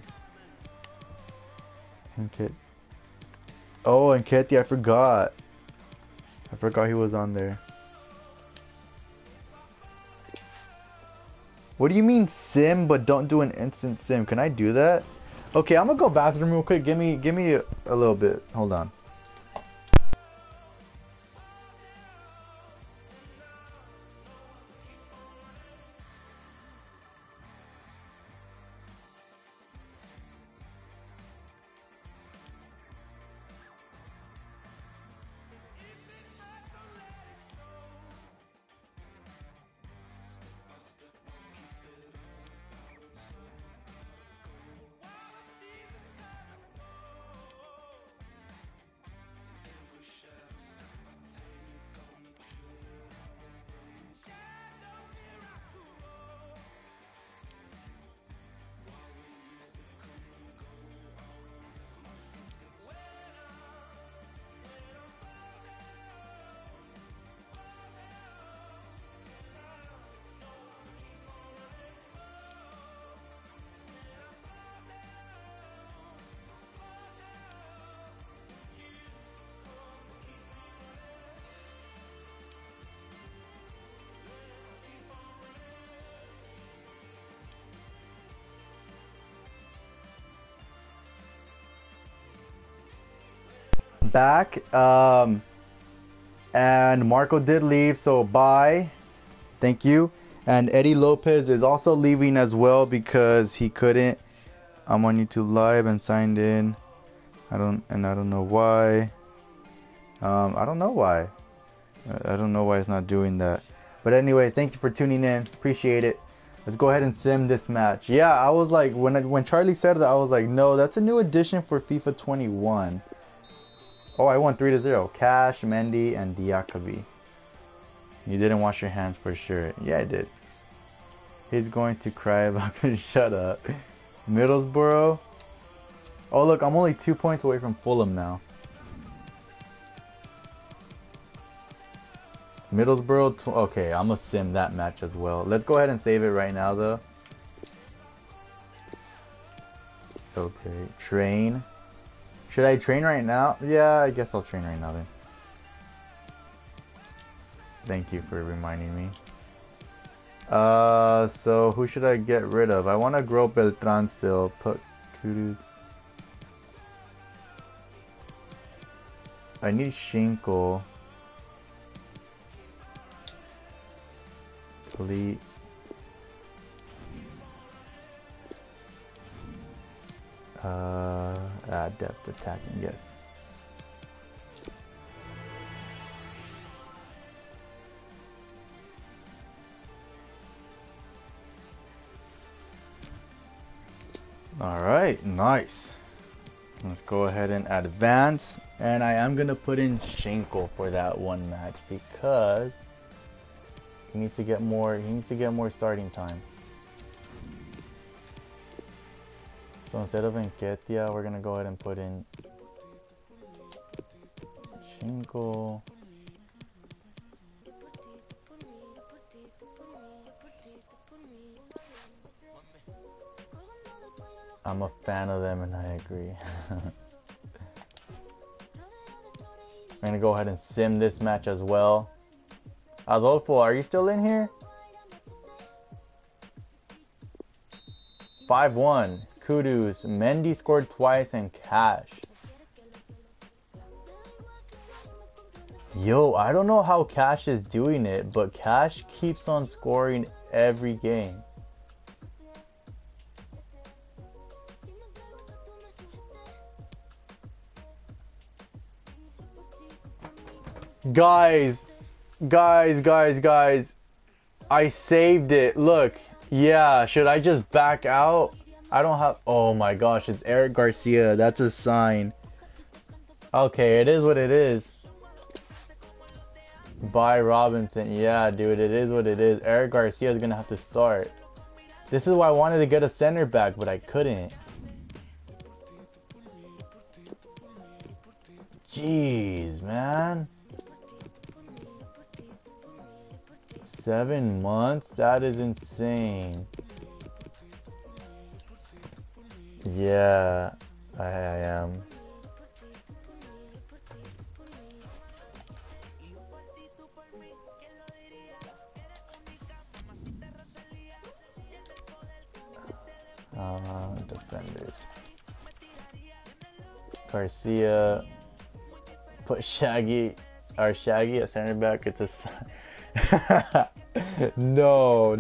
S1: Oh, Enketia, I forgot. I forgot he was on there. What do you mean sim, but don't do an instant sim? Can I do that? Okay, I'm gonna go bathroom real quick. Give me a little bit. Hold on. Back, and Marco did leave, so bye, thank you. And Eddie Lopez is also leaving as well because he couldn't. I'm on YouTube Live and signed in. I don't know why. I don't know why. I don't know why it's not doing that. But anyway, thank you for tuning in. Appreciate it. Let's go ahead and sim this match. Yeah, I was like, when Charlie said that, I was like, no, that's a new addition for FIFA 21. Oh, I won 3-0. Cash, Mendy, and Diakavi. You didn't wash your hands for sure. Yeah, I did. He's going to cry about it. Shut up. Middlesbrough. Oh look, I'm only 2 points away from Fulham now. Middlesbrough. Okay, I'm gonna sim that match as well. Let's go ahead and save it right now though. Okay, train. Should I train right now? Yeah, I guess I'll train right now then. Thank you for reminding me. So who should I get rid of? I want to grow Beltran still. Put Kudus. I need Shinko. Elite. Depth attacking, yes. Alright, nice. Let's go ahead and advance. And I am going to put in Schenkel for that one match because he needs to get more starting time. So instead of Nketiah, we're going to go ahead and put in Schenkel. I'm a fan of them and I agree. I'm gonna go ahead and sim this match as well. Adolfo, are you still in here? 5-1. Kudus. Mendy scored twice and Cash. Yo, I don't know how Cash is doing it, but Cash keeps on scoring every game. Guys, I saved it. Look, yeah, should I just back out? I don't have, oh my gosh, it's Eric Garcia. That's a sign. Okay, it is what it is. By Robinson. Yeah, dude, it is what it is. Eric Garcia is gonna have to start. This is why I wanted to get a center back, but I couldn't. Jeez, man. 7 months? That is insane. Yeah, I am. Defenders. Garcia. Put Shaggy. Or Shaggy at center back. It's a... No.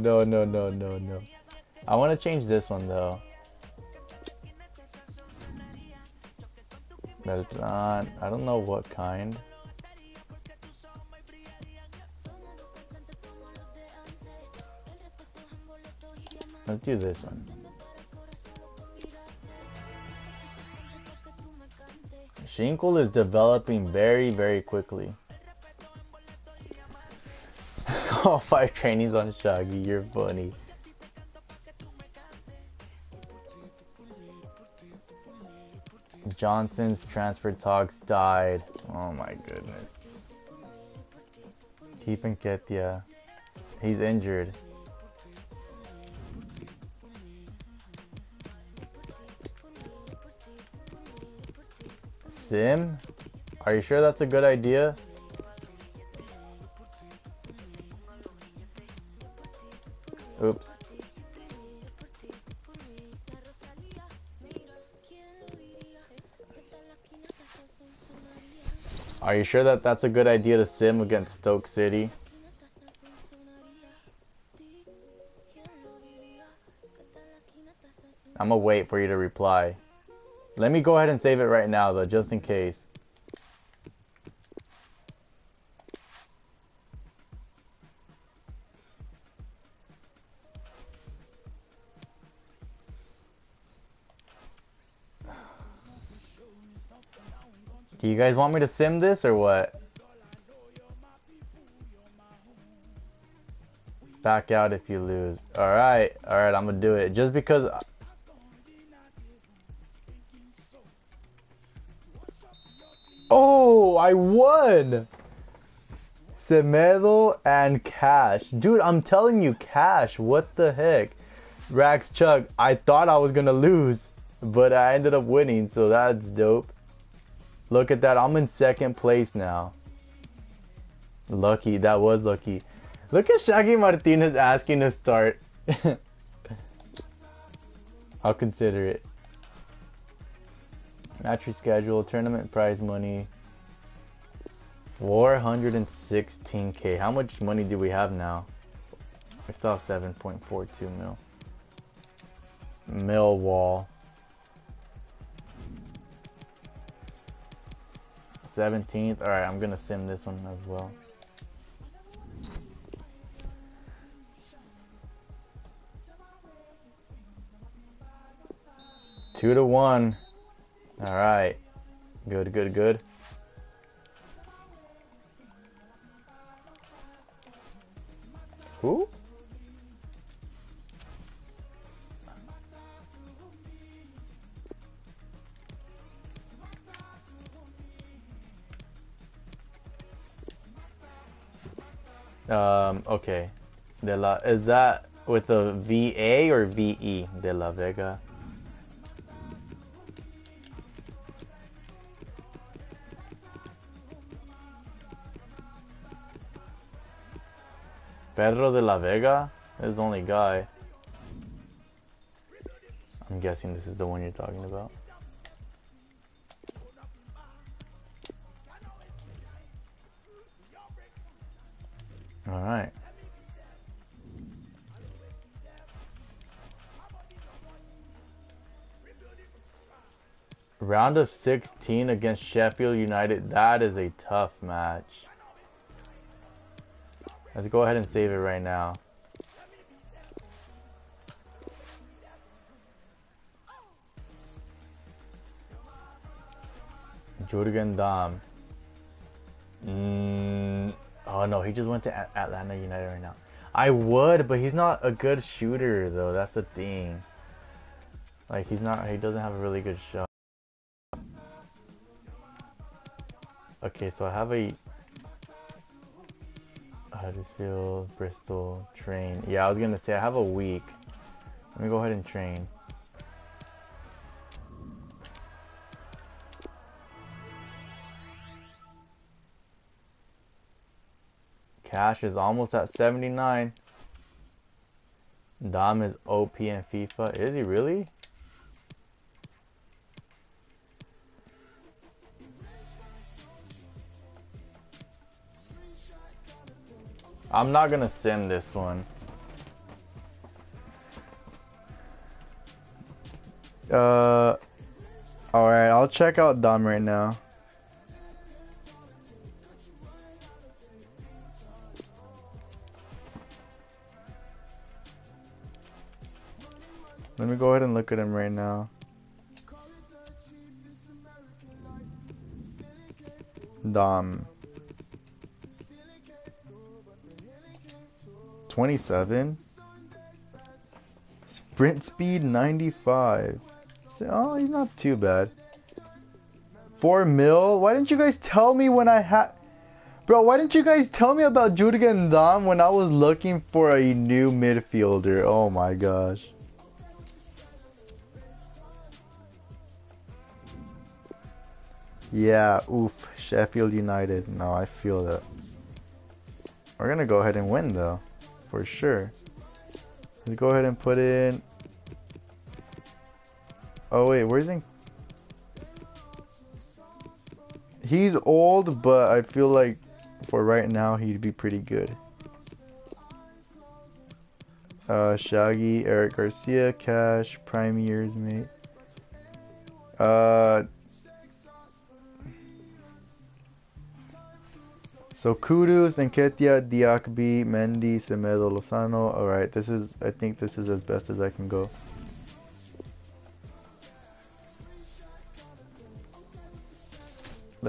S1: I want to change this one though. Beltran. I don't know what kind. Let's do this one. Schinkel is developing very, very quickly. All 5 trainings on Shaggy, you're funny. Johnson's transfer talks died. Oh my goodness. Keep Nketiah. He's injured. Sim? Are you sure that's a good idea? Oops. Are you sure that that's a good idea to sim against Stoke City? I'm gonna wait for you to reply. Let me go ahead and save it right now though, just in case. Do you guys want me to sim this or what? Back out if you lose. Alright, alright, I'm gonna do it. Just because... Oh, I won! Semedo and Cash. Dude, I'm telling you, Cash, what the heck? Rax Chuck, I thought I was gonna lose, but I ended up winning, so that's dope. Look at that, I'm in second place now. Lucky, that was lucky. Look at Shaggy Martinez asking to start. I'll consider it. Match reschedule, tournament prize money. 416k. How much money do we have now? We still have 7.42 mil. Millwall. 17th. Alright, I'm gonna sim this one as well. Two to 1. Alright. Good, good, good. Who? Okay. Is that with a VA or VE? De La Vega. Pedro de la Vega is the only guy. I'm guessing this is the one you're talking about. Alright. Round of 16 against Sheffield United. That is a tough match. Let's go ahead and save it right now. Jurgen Damm. Oh no, he just went to Atlanta United right now. I would, but he's not a good shooter though. That's the thing. Like he doesn't have a really good shot. Okay, so I have a Huddersfield, Bristol, train. Yeah, I was gonna say I have a week. Let me go ahead and train. Cash is almost at 79. Dom is OP in FIFA. Is he really? I'm not gonna sim this one. Alright, I'll check out Dom right now. Let me go ahead and look at him right now. Dom. 27. Sprint speed 95. Oh, he's not too bad. 4 mil? Why didn't you guys tell me when I had... Bro, why didn't you guys tell me about Jurgen Damm when I was looking for a new midfielder? Oh my gosh. Yeah, oof. Sheffield United. No, I feel that. We're gonna go ahead and win though. For sure. Let's go ahead and put in... Oh wait, where's he? He's old, but I feel like for right now he'd be pretty good. Shaggy, Eric Garcia, Cash, prime years, mate. So Kudus, Nketiah, Diakby, Mendy, Semedo, Lozano. Alright, I think this is as best as I can go.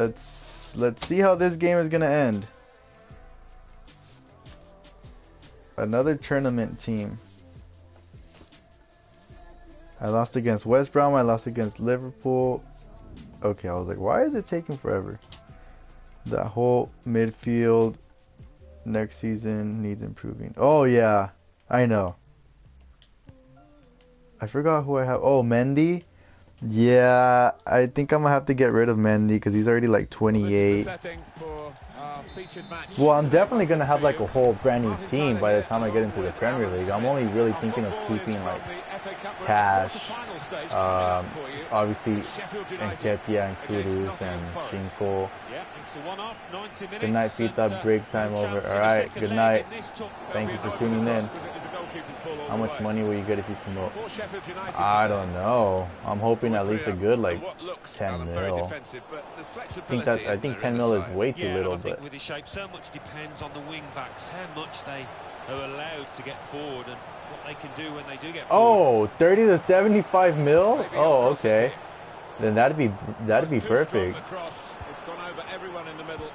S1: Let's see how this game is gonna end. Another tournament team. I lost against West Brom. I lost against Liverpool. Okay, I was like, why is it taking forever? That whole midfield next season needs improving. Oh, yeah. I know. I forgot who I have. Oh, Mendy. Yeah, I think I'm going to have to get rid of Mendy because he's already like 28. Well, I'm definitely going to have like a whole brand new team by the time I get into the Premier League. I'm only really thinking of keeping like Cash, obviously Nketiah and Kudus and Shinko. Good night, Pita. Break time over. Alright, good night. Thank you for tuning in. How much money will you get if you promote? I don't know. I'm hoping at least a good like 10 mil. I think 10 mil is way too little, but
S3: with his shape, so much depends on the wing backs, how much they are allowed to get forward and what they can do when they do get forward.
S1: Oh, 30 to 75 mil? Oh, okay. Then that'd be perfect.
S2: It's gone over everyone in the middle.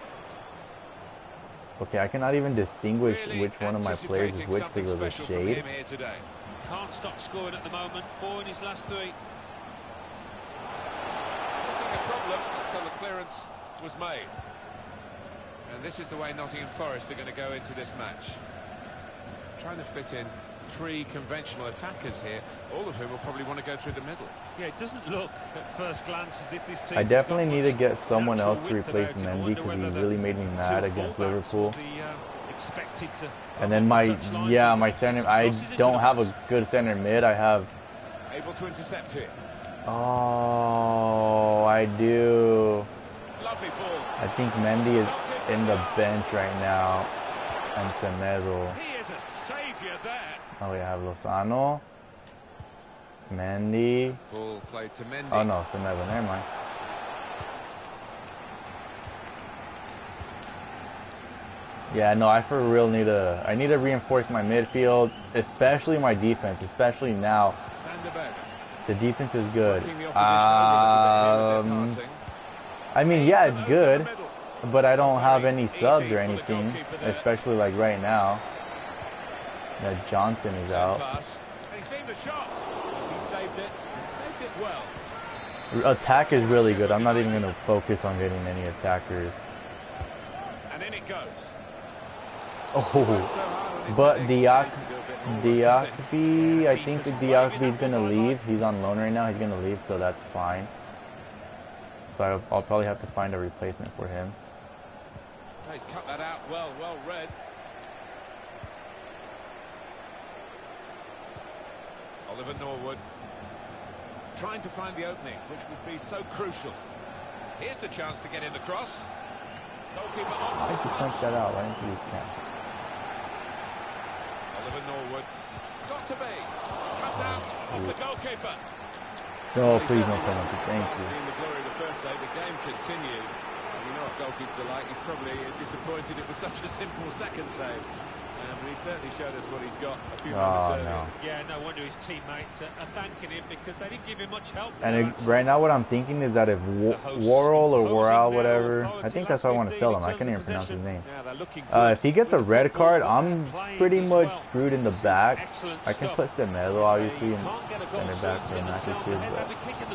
S1: Okay, I cannot even distinguish which one of my players is which because of the shade.
S3: Can't stop scoring at the moment. 4 in his last 3.
S2: Looking a problem until the clearance was made. And this is the way Nottingham Forest are going to go into this match. Trying to fit in 3 conventional attackers here, all of whom will probably want to go through the middle.
S3: Yeah, it doesn't look at first glance as if this team.
S1: I definitely need to get someone else to replace Mendy because he really made me mad against Liverpool. And then my center, I don't have a good center mid. I have.
S2: Able to intercept here.
S1: Oh, I do.
S2: Lovely ball.
S1: I think Mendy is in the bench right now. And Semedo.
S2: He is a saviour there.
S1: Oh, we have Lozano. Mendy.
S2: Ball played to Mendy.
S1: Oh no, Semedo. Never mind. Yeah, no, I for real need to reinforce my midfield, especially my defense, especially now. The defense is good. I mean, yeah, it's good, but I don't have any subs or anything, especially like right now. That Johnson is out.
S2: He's seen the shot. He saved it. Saved it well.
S1: Attack is really good. I'm not even going to focus on getting any attackers.
S2: And in it goes.
S1: Oh, but Diakby, I think Diakby is going to leave. He's on loan right now. He's going to leave, so that's fine. So I'll probably have to find a replacement for him.
S2: He's cut that out well read. Oliver Norwood trying to find the opening, which would be so crucial. Here's the chance to get in the cross. Goalkeeper on.
S1: I think he punched that out. Why didn't you use cash?
S2: Oliver Norwood. Got to be. Comes out off the goalkeeper.
S1: No, please no penalty. Thank you.
S2: The glory of the first save. The game continued. You know what goalkeepers are like. You're probably disappointed it was such a simple second save. But he certainly showed us what he's got a few moments earlier.
S1: No.
S3: Yeah, no wonder his teammates are thanking him because they didn't give him much help.
S1: And right now what I'm thinking is that if Worrell or Worrell, whatever, I think that's how I want to sell him. I can't even pronounce his name. If he gets a red card, I'm pretty much screwed in the back. I can put Semedo, obviously, in center back for the matches too, but...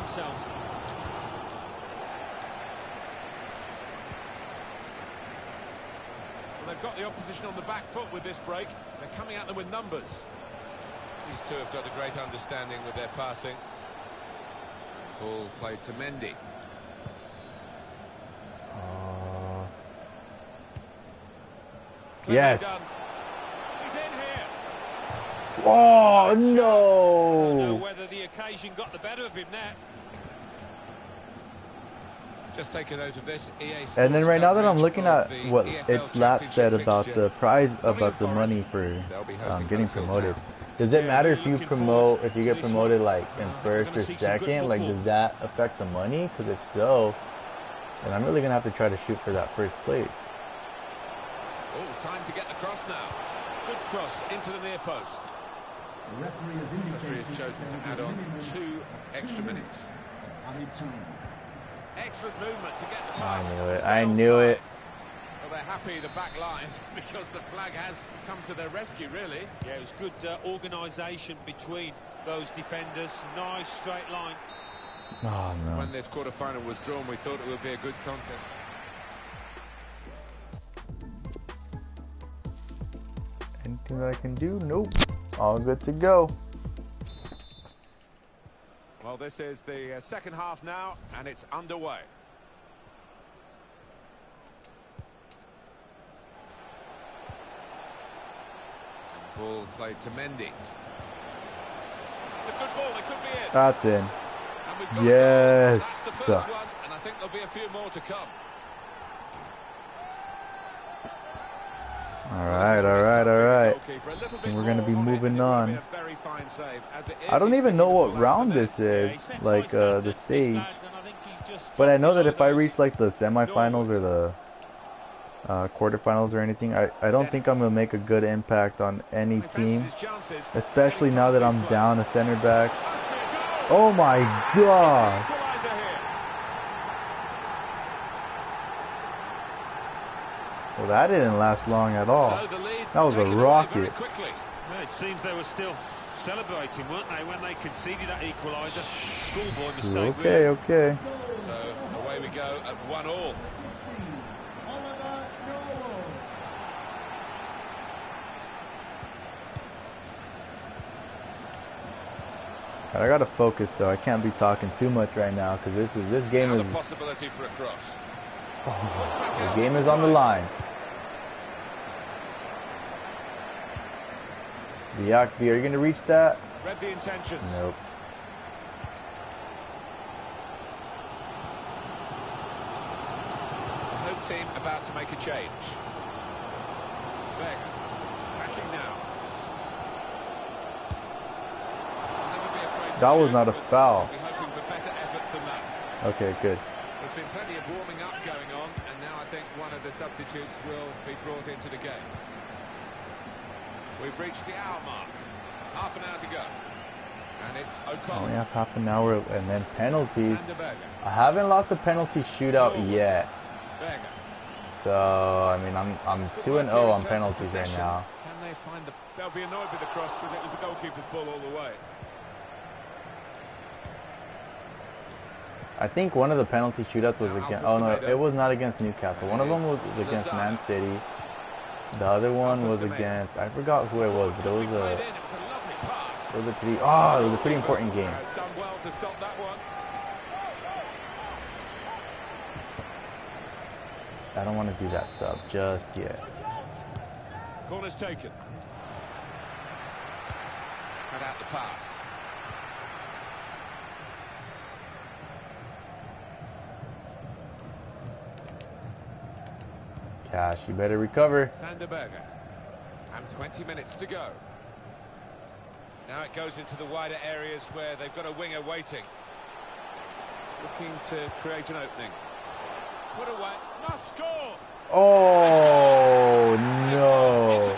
S2: They've got the opposition on the back foot with this break. They're coming at them with numbers. These two have got a great understanding with their passing. Ball played to Mendy.
S1: Yes.
S2: Done. He's in here.
S1: Oh, no.
S3: I don't know whether the occasion got the better of him there.
S2: Just take a note of this.
S1: And then right now that I'm looking at what it's Lap said about the prize, about the money for getting promoted, does it matter if you get promoted like in first or second? Like, does that affect the money? Because if so, then I'm really gonna have to try to shoot for that first place.
S2: Oh, time to get the cross now. Good cross into the near post.
S4: The referee has indicated
S2: has chosen to add on 2 extra minutes.
S4: Added time.
S2: Excellent movement to get the pass.
S1: I knew it.
S2: Well, they're happy happy, the back line, because the flag has come to their rescue, really.
S3: Yeah, it was good organisation between those defenders. Nice straight line.
S1: Oh, no.
S2: When this quarter-final was drawn, we thought it would be a good contest.
S1: Anything that I can do? Nope. All good to go.
S2: Well, this is the second half now, and it's underway. And ball played to Mendy. It's a good ball, it could be it.
S1: That's in.
S2: And we've got
S1: Yes.
S2: That's the first one, and I think there'll be a few more to come.
S1: All right. And we're going to be moving on. I don't even know what round this is, like the stage. But I know that if I reach like the semifinals or the quarterfinals or anything, I don't think I'm going to make a good impact on any team. Especially now that I'm down a center back. Oh my God. Well, that didn't last long at all. That was a rocket.
S3: Well, it seems they were still celebrating, weren't they, when they conceded that equaliser? Schoolboy mistake.
S1: Okay, okay.
S2: So away we go at 1-1.
S1: I gotta focus though. I can't be talking too much right now because this game is.
S2: Possibility for a cross.
S1: Oh, the game is on the line. Diakby, are you gonna reach that?
S2: Read the intentions.
S1: Nope.
S2: The home team about to make a change. Beck, attacking now. Never be afraid to
S1: That was
S2: shoot,
S1: not a
S2: but
S1: foul.
S2: we'll be hoping for better efforts than that.
S1: Okay, good.
S2: There's been plenty of warming up going on, and now I think one of the substitutes will be brought into the game. We've reached the hour mark. Half an hour to go. And it's O'Connell.
S1: Only have half an hour and then penalties.
S2: Sander Berge.
S1: I haven't lost a penalty shootout yet.
S2: Berge.
S1: So I mean I'm 2-0 on penalties right now.
S2: Can they find the... They'll be annoyed with the cross because it was the goalkeeper's ball all the way.
S1: I think one of the penalty shootouts was against. Oh no, it was not against Newcastle. One of them was against Man City. The other one was against. I forgot who it was, but it was a. It was a pretty. Oh, it was a pretty important game.
S2: Has done well to stop that one.
S1: I don't want to do that sub just yet.
S2: Corner's taken. Cut out the pass.
S1: Cash, you better recover.
S2: Sander Berge. And 20 minutes to go. Now it goes into the wider areas where they've got a winger waiting. Looking to create an opening. Put away. Must score!
S1: Oh no.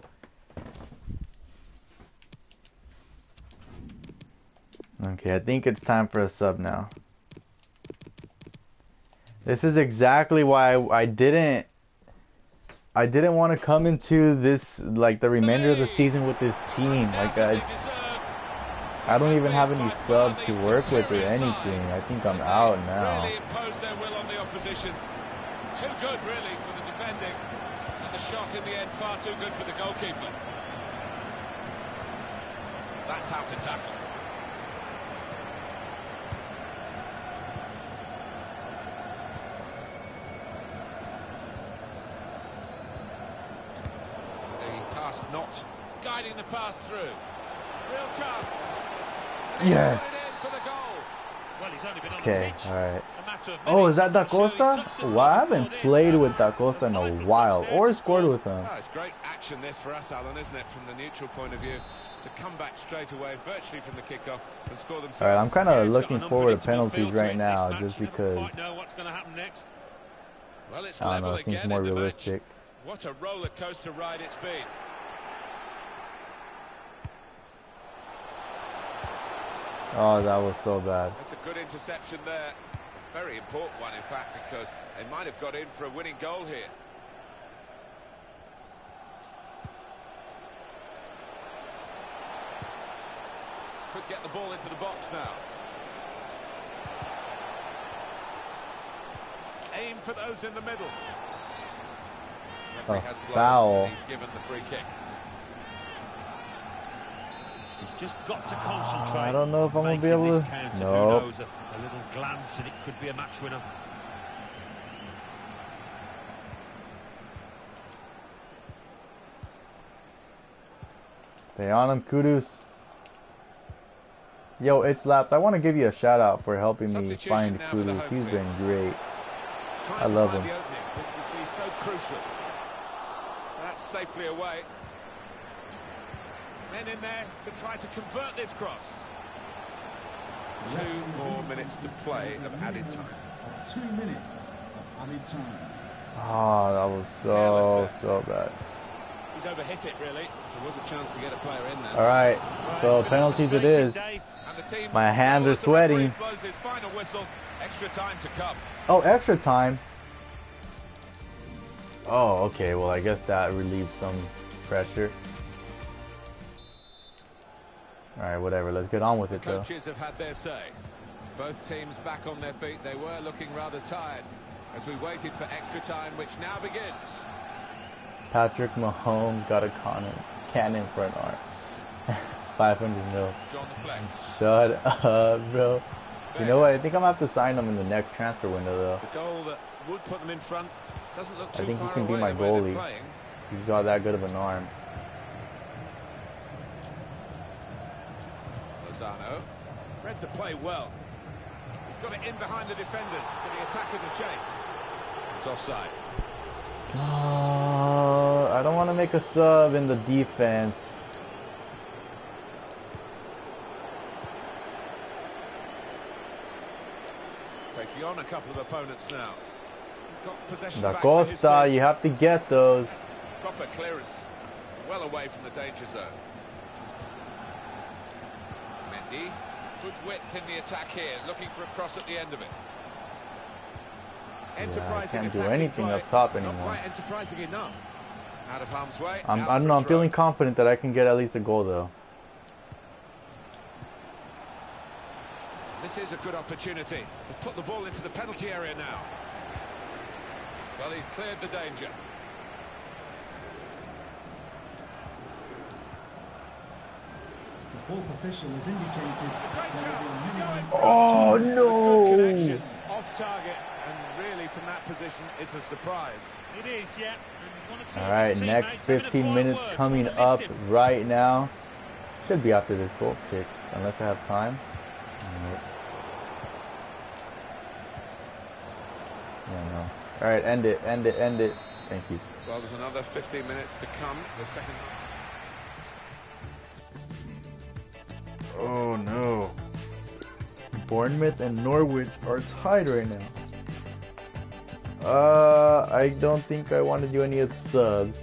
S1: Okay, I think it's time for a sub now. This is exactly why I didn't want to come into this, like, the remainder of the season with this team. Like, I don't even have any subs to work with or anything. I think I'm out now.
S2: Really imposed their will on the opposition. Too good, really, for the defending. And the shot in the end, far too good for the goalkeeper. That's how to tackle. Not guiding the pass through. Real chance.
S1: Yes.
S3: Well, he's only been on
S1: Okay,
S3: the pitch.
S1: alright.
S3: A matter of
S1: Oh, is that Da
S3: minutes. I'm sure he's
S1: Costa?
S3: touched the
S1: Well, I haven't
S3: ball
S1: played
S3: there.
S1: with Da Costa in a while or scored with him.
S2: Oh, it's great action this for us, Alan, isn't it, from the neutral point of view, to come back straight away, virtually from the kickoff, and score themselves.
S1: Alright, I'm kind of
S3: He's got
S1: looking
S3: an
S1: forward to
S3: unpredictable
S1: penalties
S3: feel to
S1: right
S3: it
S1: now,
S3: this
S1: just
S3: match. You
S1: because,
S3: never quite know what's going to happen next.
S2: Well, it's
S1: I don't know,
S2: level
S1: it seems
S2: again
S1: more
S2: in the match.
S1: realistic.
S2: What a roller coaster ride it's been.
S1: Oh, that was so bad.
S2: That's a good interception there. Very important one, in fact, because they might have got in for a winning goal here. get the ball into the box now. Aim for those in the middle. Referee has blown,
S1: foul.
S2: and he's given the free kick.
S3: He's just got to concentrate.
S1: I don't know if I'm going to be
S3: making
S1: able
S3: this
S1: to...
S3: counter.
S1: No.
S3: Who knows, a little glance and it could be a match winner.
S1: Stay on him, Kudus. Yo, it's Laps. I want to give you a shout out for helping me
S2: Substitution
S1: find
S2: now for the
S1: Kudus.
S2: home
S1: He's
S2: team.
S1: been great.
S2: Trying
S1: I
S2: to
S1: love
S2: find
S1: him.
S2: the opening, which would be so crucial. That's safely away. Men in there to try to convert this cross. 2 more minutes to play of added time.
S4: 2 minutes of added time.
S1: Oh, that was so bad.
S2: He's overhit it, really. There was a chance to get a player in there.
S1: All right, so
S3: It's been
S1: penalties it
S3: frustrating,
S1: is.
S3: Dave.
S2: And the team's
S1: My hands are
S2: as the referee
S1: sweating.
S2: blows his final whistle. Extra time to come.
S1: Oh, extra time. Oh, okay. Well, I guess that relieves some pressure. All right, whatever. Let's get on with it, though.
S2: Coaches have had their say. Both teams back on their feet. They were looking rather tired as we waited for extra time, which now begins.
S1: Patrick Mahomes got a cannon for an arm. 500 mil.
S2: John the Fleck.
S1: Shut up, bro. You know what? I think I'm gonna have to sign him in the next transfer window, though.
S2: The goal that would put them in front doesn't look too
S1: I think he
S2: far
S1: can be
S2: away
S1: my
S2: the way they're
S1: goalie.
S2: playing.
S1: He's got that good of an arm.
S2: Lozano read the play well. He's got it in behind the defenders for the attack of the chase. It's offside.
S1: I don't want to make a sub in the defense.
S2: Taking on a couple of opponents now. He's got possession
S1: Da
S2: back for his
S1: Costa,
S2: team.
S1: you have to get those.
S2: That's proper clearance. Well away from the danger zone. Mendy, good width in the attack here, looking for a cross at the end of it. Enterprising
S1: can't do
S2: attacking
S1: anything
S2: play,
S1: up top
S2: not
S1: anymore.
S2: quite enterprising enough. Out of harm's way.
S1: I
S2: out
S1: don't
S2: for
S1: know.
S2: a
S1: I'm
S2: throw.
S1: feeling confident that I can get at least a goal, though.
S2: This is a good opportunity to put the ball into the penalty area now. Well, he's cleared the danger.
S4: The fourth official has indicated
S2: Great
S4: there will
S2: chance
S4: be a
S2: to go in
S4: minimum
S2: front.
S1: Oh,
S2: Good
S1: no!
S2: connection, off target, and really from that position, it's a surprise.
S3: It is, yeah. And one or two
S1: All
S3: of
S1: right,
S3: his
S1: next
S3: teammates having a
S1: 15
S3: fine
S1: minutes
S3: word
S1: coming
S3: to lift
S1: up
S3: him.
S1: right now. Should be after this goal kick, unless I have time. Nope. Yeah, no. All right, end it. Thank you.
S2: Well, there's another 15 minutes to come. The second.
S1: Oh no. Bournemouth and Norwich are tied right now. I don't think I want to do any of the subs.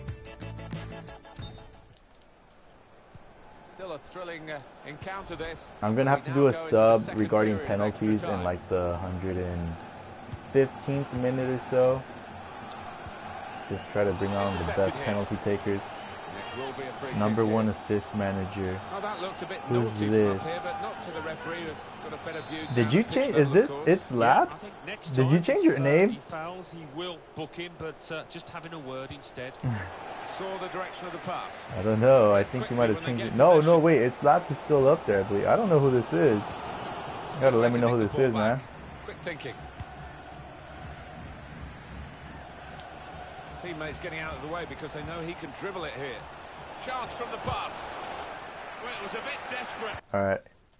S2: Still a thrilling encounter this.
S1: I'm gonna have
S2: We
S1: to
S2: now
S1: do a
S2: go into the
S1: sub
S2: second
S1: regarding
S2: period of extra
S1: penalties in
S2: time.
S1: like the 115th minute or so. Just try to bring on the
S2: Intercepted
S1: best
S2: here.
S1: penalty takers.
S2: It will be a free
S1: Number
S2: kick
S1: one
S2: here.
S1: assist manager.
S2: Oh, that looked a bit
S1: Who's
S2: naughty
S1: this?
S2: from up here, but not to the referee who's got a better view.
S1: Did
S2: down
S1: you
S2: the pitch
S1: change?
S2: level,
S1: Is this?
S2: of course.
S1: It's
S3: I
S1: Laps?
S3: think next
S1: Did you
S3: time
S1: change your
S3: if,
S1: name?
S3: He fouls, he will book him, but just having a word instead.
S2: Saw the direction of the pass.
S1: I don't know. I think you might have
S2: Quickly when
S1: changed
S2: they
S1: it.
S2: get
S1: No,
S2: possession.
S1: wait. It's Laps is still up there, I believe. I don't know who this is. You gotta let me know who this is, man.
S2: Quick thinking. Teammates getting out of the way because they know he can dribble it here. Chance from the pass. Well, it was a bit desperate.
S1: Alright.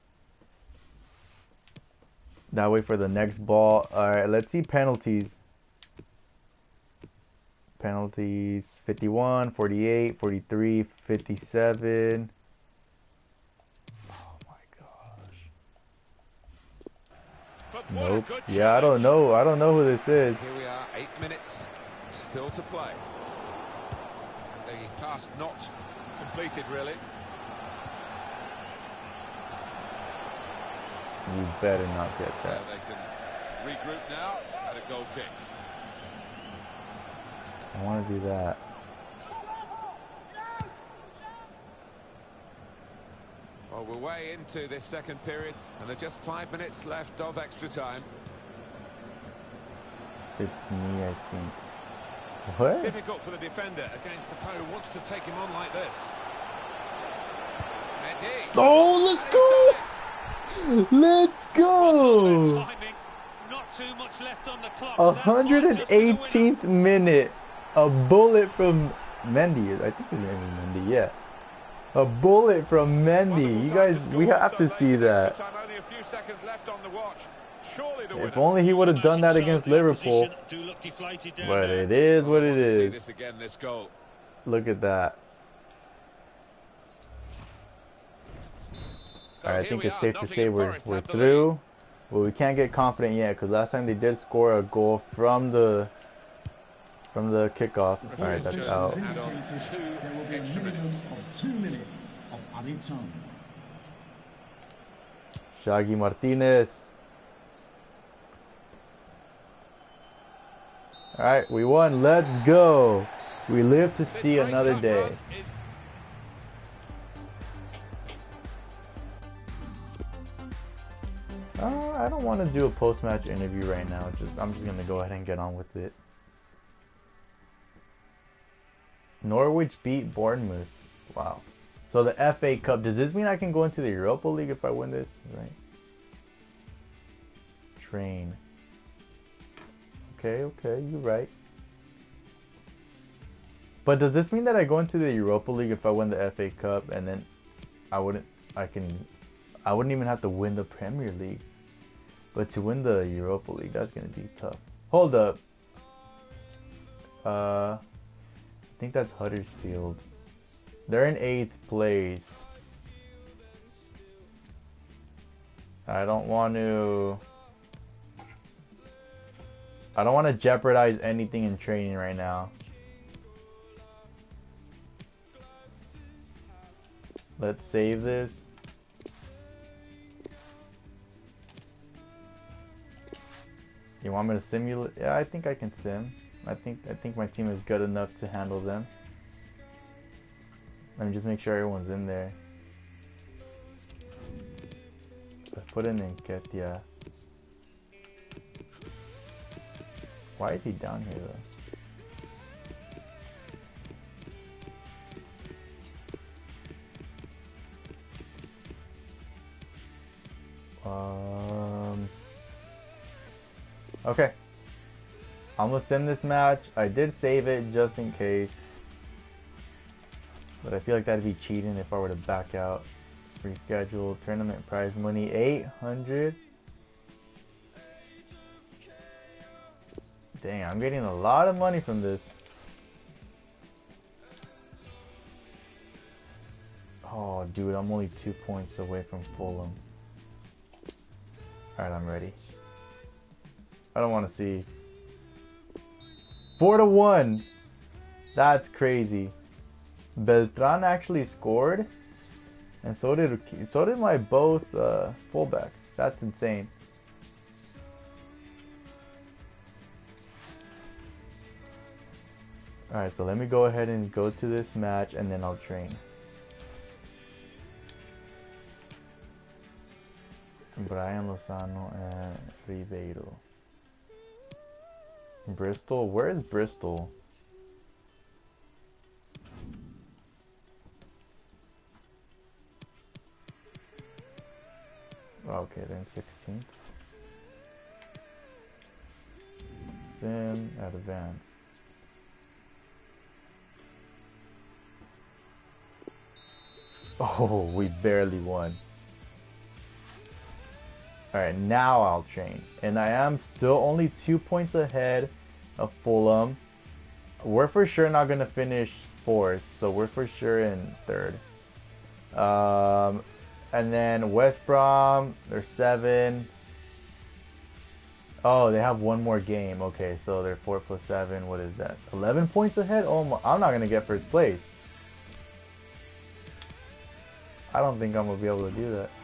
S1: That way for the next ball. Alright, let's see penalties. Penalties 51, 48, 43, 57. Oh my gosh.
S2: But what a
S1: Nope.
S2: good
S1: Yeah, I don't
S2: challenge.
S1: know. I don't know who this is.
S2: Here we are, 8 minutes still to play. The pass not completed, really.
S1: You better not get
S2: So
S1: that.
S2: they can regroup now at a goal kick.
S1: I want to do that.
S2: Well, we're way into this second period, and there are just 5 minutes left of extra time.
S1: It's me, I think. What?
S2: Difficult for the defender against the player who wants to take him on like this. Mendy.
S1: Oh, let's go! Let's go!
S3: Timing. Not too much left on the clock.
S1: 118th minute. A bullet from Mendy. I think his name is Mendy, yeah. A bullet from Mendy. You guys, we have to see that.
S2: Only a few seconds left on the watch. Surely the
S1: If only he would have done that against Liverpool. But it is what it is.
S2: See this again, this goal.
S1: Look at that. Alright, I think it's safe to say we're through. Well, we can't get confident yet because last time they did score a goal from the kickoff. Alright, that's out.
S4: There will be a minimum of 2 minutes of added time.
S1: Shaggy Martinez. Alright, we won. Let's go. We live to see another day. I don't want to do a post-match interview right now. I'm just going to go ahead and get on with it. Norwich beat Bournemouth. Wow. So the FA Cup. Does this mean I can go into the Europa League if I win this? Right. Train. Okay, you're right. But does this mean that I go into the Europa League if I win the FA Cup and then I wouldn't even have to win the Premier League? But to win the Europa League, that's gonna be tough. Hold up. I think that's Huddersfield. They're in 8th place. I don't want to jeopardize anything in training right now. Let's save this. You want me to simulate? Yeah, I think I can sim. I think my team is good enough to handle them. Let me just make sure everyone's in there. I put in Nketiah. Why is he down here though? Okay. I'm gonna sim this match. I did save it just in case. But I feel like that'd be cheating if I were to back out. Reschedule. Tournament prize money 800. Dang, I'm getting a lot of money from this. Oh, dude, I'm only 2 points away from Fulham. Alright, I'm ready. I don't want to see. 4-1. That's crazy. Beltran actually scored, and so did my both fullbacks. That's insane. Alright, so let me go ahead and go to this match and then I'll train. Brian Lozano and Ribeiro. Bristol? Where is Bristol? Okay, then 16th. Sim, advance. Oh, we barely won. Alright, now I'll train. And I am still only 2 points ahead of Fulham. We're for sure not going to finish 4th, so we're for sure in 3rd. And then West Brom, they're 7. Oh, they have one more game. Okay, so they're 4 plus 7. What is that? 11 points ahead? Oh, I'm not going to get first place. I don't think I'm going to be able to do that.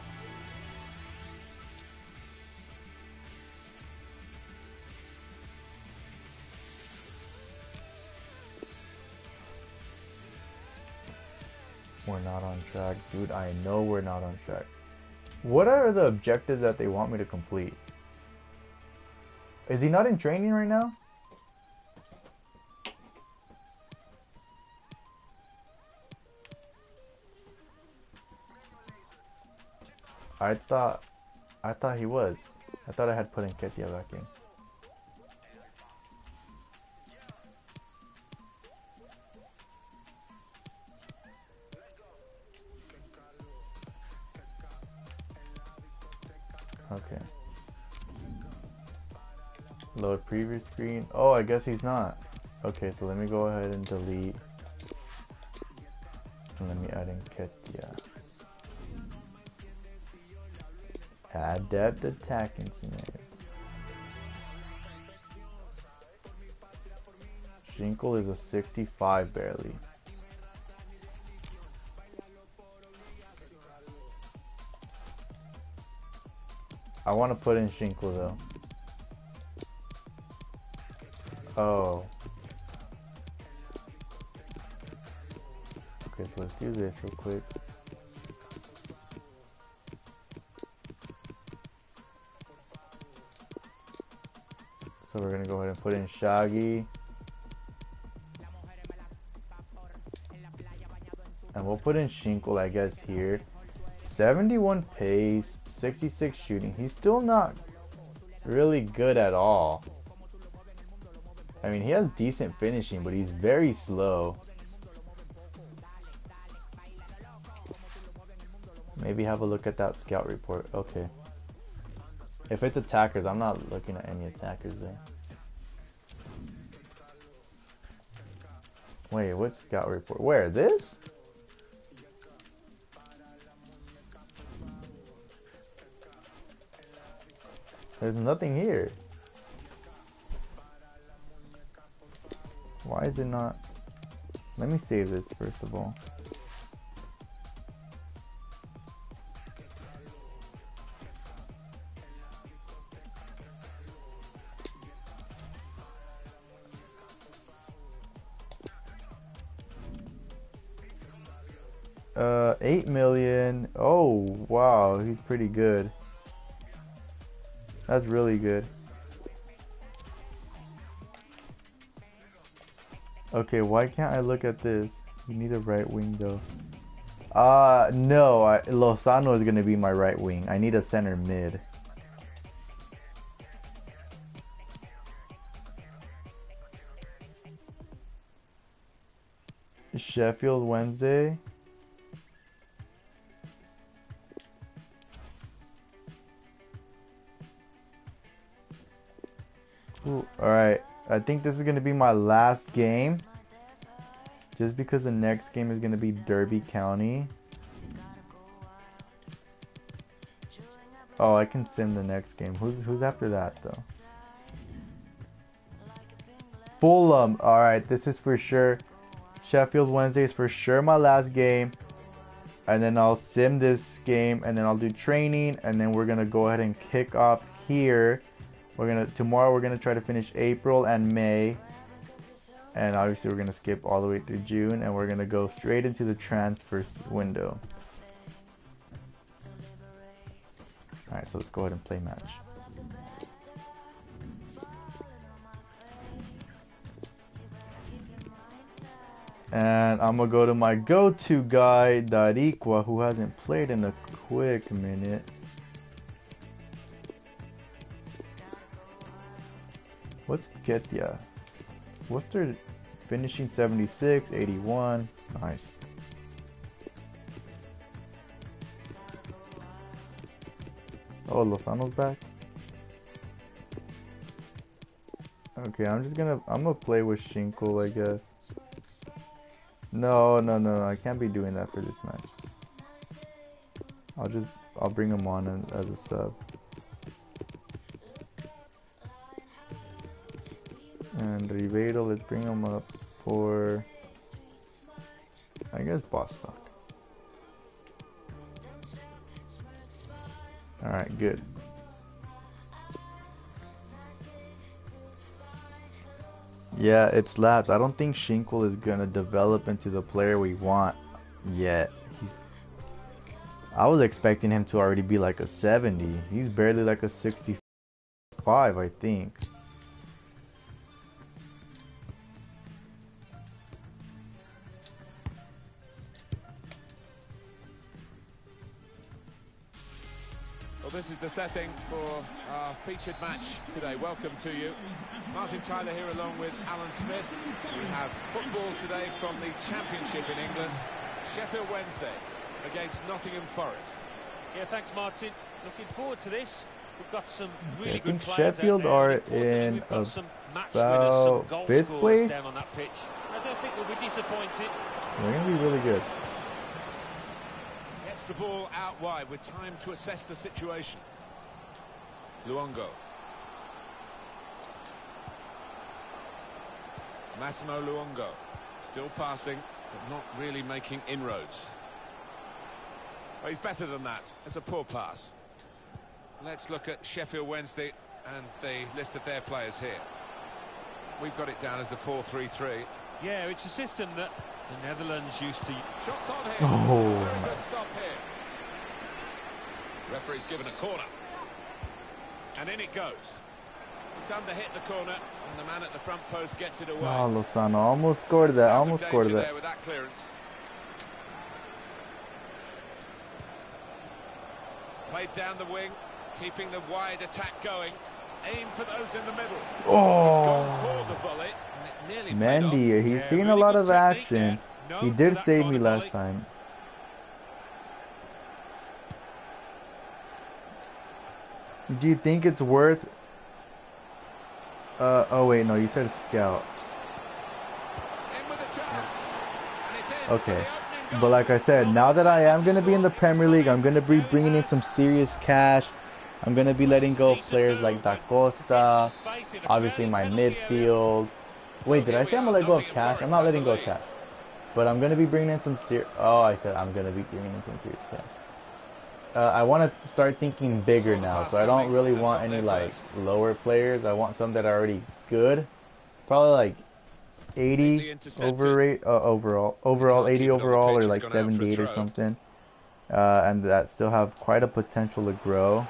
S1: We're not on track. Dude, I know we're not on track. What are the objectives that they want me to complete? Is he not in training right now? I thought he was. I thought I had put Nketiah back in. Okay. Load previous screen. Oh, I guess he's not. Okay, so let me go ahead and delete. And let me add Nketiah. Add depth attacking scenario. Schinkel is a 65 barely. I want to put in Schinkel though. Oh. Okay, so let's do this real quick. So we're gonna go ahead and put in Shaggy. And we'll put in Schinkel, I guess, here. 71 pace, 66 shooting. He's still not really good at all. I mean, he has decent finishing, but he's very slow. Maybe have a look at that scout report. Okay. If it's attackers, I'm not looking at any attackers there. Wait, what scout report? Where? This? There's nothing here. Why is it not? Let me save this first of all. $8 million. Oh, wow, he's pretty good. That's really good. Okay, why can't I look at this? You need a right wing though. No, Lozano is gonna be my right wing. I need a center mid. Sheffield Wednesday. Alright, I think this is going to be my last game. Just because the next game is going to be Derby County. Oh, I can sim the next game. Who's after that though? Fulham. Alright, this is for sure. Sheffield Wednesday is for sure my last game. And then I'll sim this game and then I'll do training and then we're going to go ahead and kick off here. Tomorrow we're gonna try to finish April and May, and obviously we're gonna skip all the way to June, and we're gonna go straight into the transfer window. All right, so let's go ahead and play match. And I'm gonna go to my go-to guy, Darikwa, who hasn't played in a quick minute. What's Nketiah? What's their finishing? 76, 81. Nice. Oh, Lozano's back. Okay, I'm gonna play with Schinkel, I guess. No, I can't be doing that for this match. I'll bring him on as a sub. And Ribeiro, let's bring him up for, I guess, Bostock. Alright, good. Yeah, it's laps. I don't think Schinkel is going to develop into the player we want. yet. I was expecting him to already be like a 70. He's barely like a 65, I think.
S2: Well, this is the setting for our featured match today. Welcome to you. Martin Tyler here along with Alan Smith. We have football today from the Championship in England. Sheffield Wednesday against Nottingham Forest.
S3: Yeah, thanks, Martin. Looking forward to this. We've got some really
S1: I
S3: good
S1: think
S3: players
S1: Sheffield
S3: out
S1: are
S3: there.
S1: in
S3: We've got some match winners, some goal
S1: 5th
S3: scorers
S1: place.
S3: down on that pitch. I don't think we'll be disappointed.
S1: They're going to be really good.
S2: Gets the ball out wide with time to assess the situation. Luongo. Massimo Luongo. Still passing, but not really making inroads. Well, he's better than that. It's a poor pass. Let's look at Sheffield Wednesday and the list of their players here. We've got it down as a 4-3-3.
S3: Yeah, it's a system that the Netherlands used to.
S2: Shots on here.
S1: Oh,
S2: Very good stop here. Referee's given a corner. And in it goes. It's under hit the corner, and the man at the front post gets it away.
S1: Oh, Lozano almost scored that. Almost scored that.
S2: There with that clearance. Played down the wing, keeping the wide attack going. Aim for those in the middle.
S1: Oh.
S2: Gone for the volley, and it nearly paid
S1: Mendy,
S2: off.
S1: he's
S3: Yeah,
S1: seen
S3: really
S1: a lot
S3: good
S1: of
S3: technique
S1: action.
S3: there.
S1: He
S3: Known
S1: did
S3: for that
S1: save
S3: kind
S1: me
S3: of
S1: last
S3: volley.
S1: time. Do you think it's worth... oh wait, no, you said scout.
S2: In with a chance. And it's in
S1: Okay.
S2: for the opening goal.
S1: But like I said, now that I am going to be in the Premier League, I'm going to be bringing in some serious cash. I'm going to be letting go of players like Da Costa, obviously my midfield. Wait, did I say I'm going to let go of cash? I'm not letting go of cash. But I'm going to be bringing in some serious... Oh, I said I'm going to be bringing in some serious cash. I want to start thinking bigger now, so I don't really want any like lower players. I want some that are already good. Probably like 80 overall 80 overall, or like 78 or something. And that still have quite a potential to grow.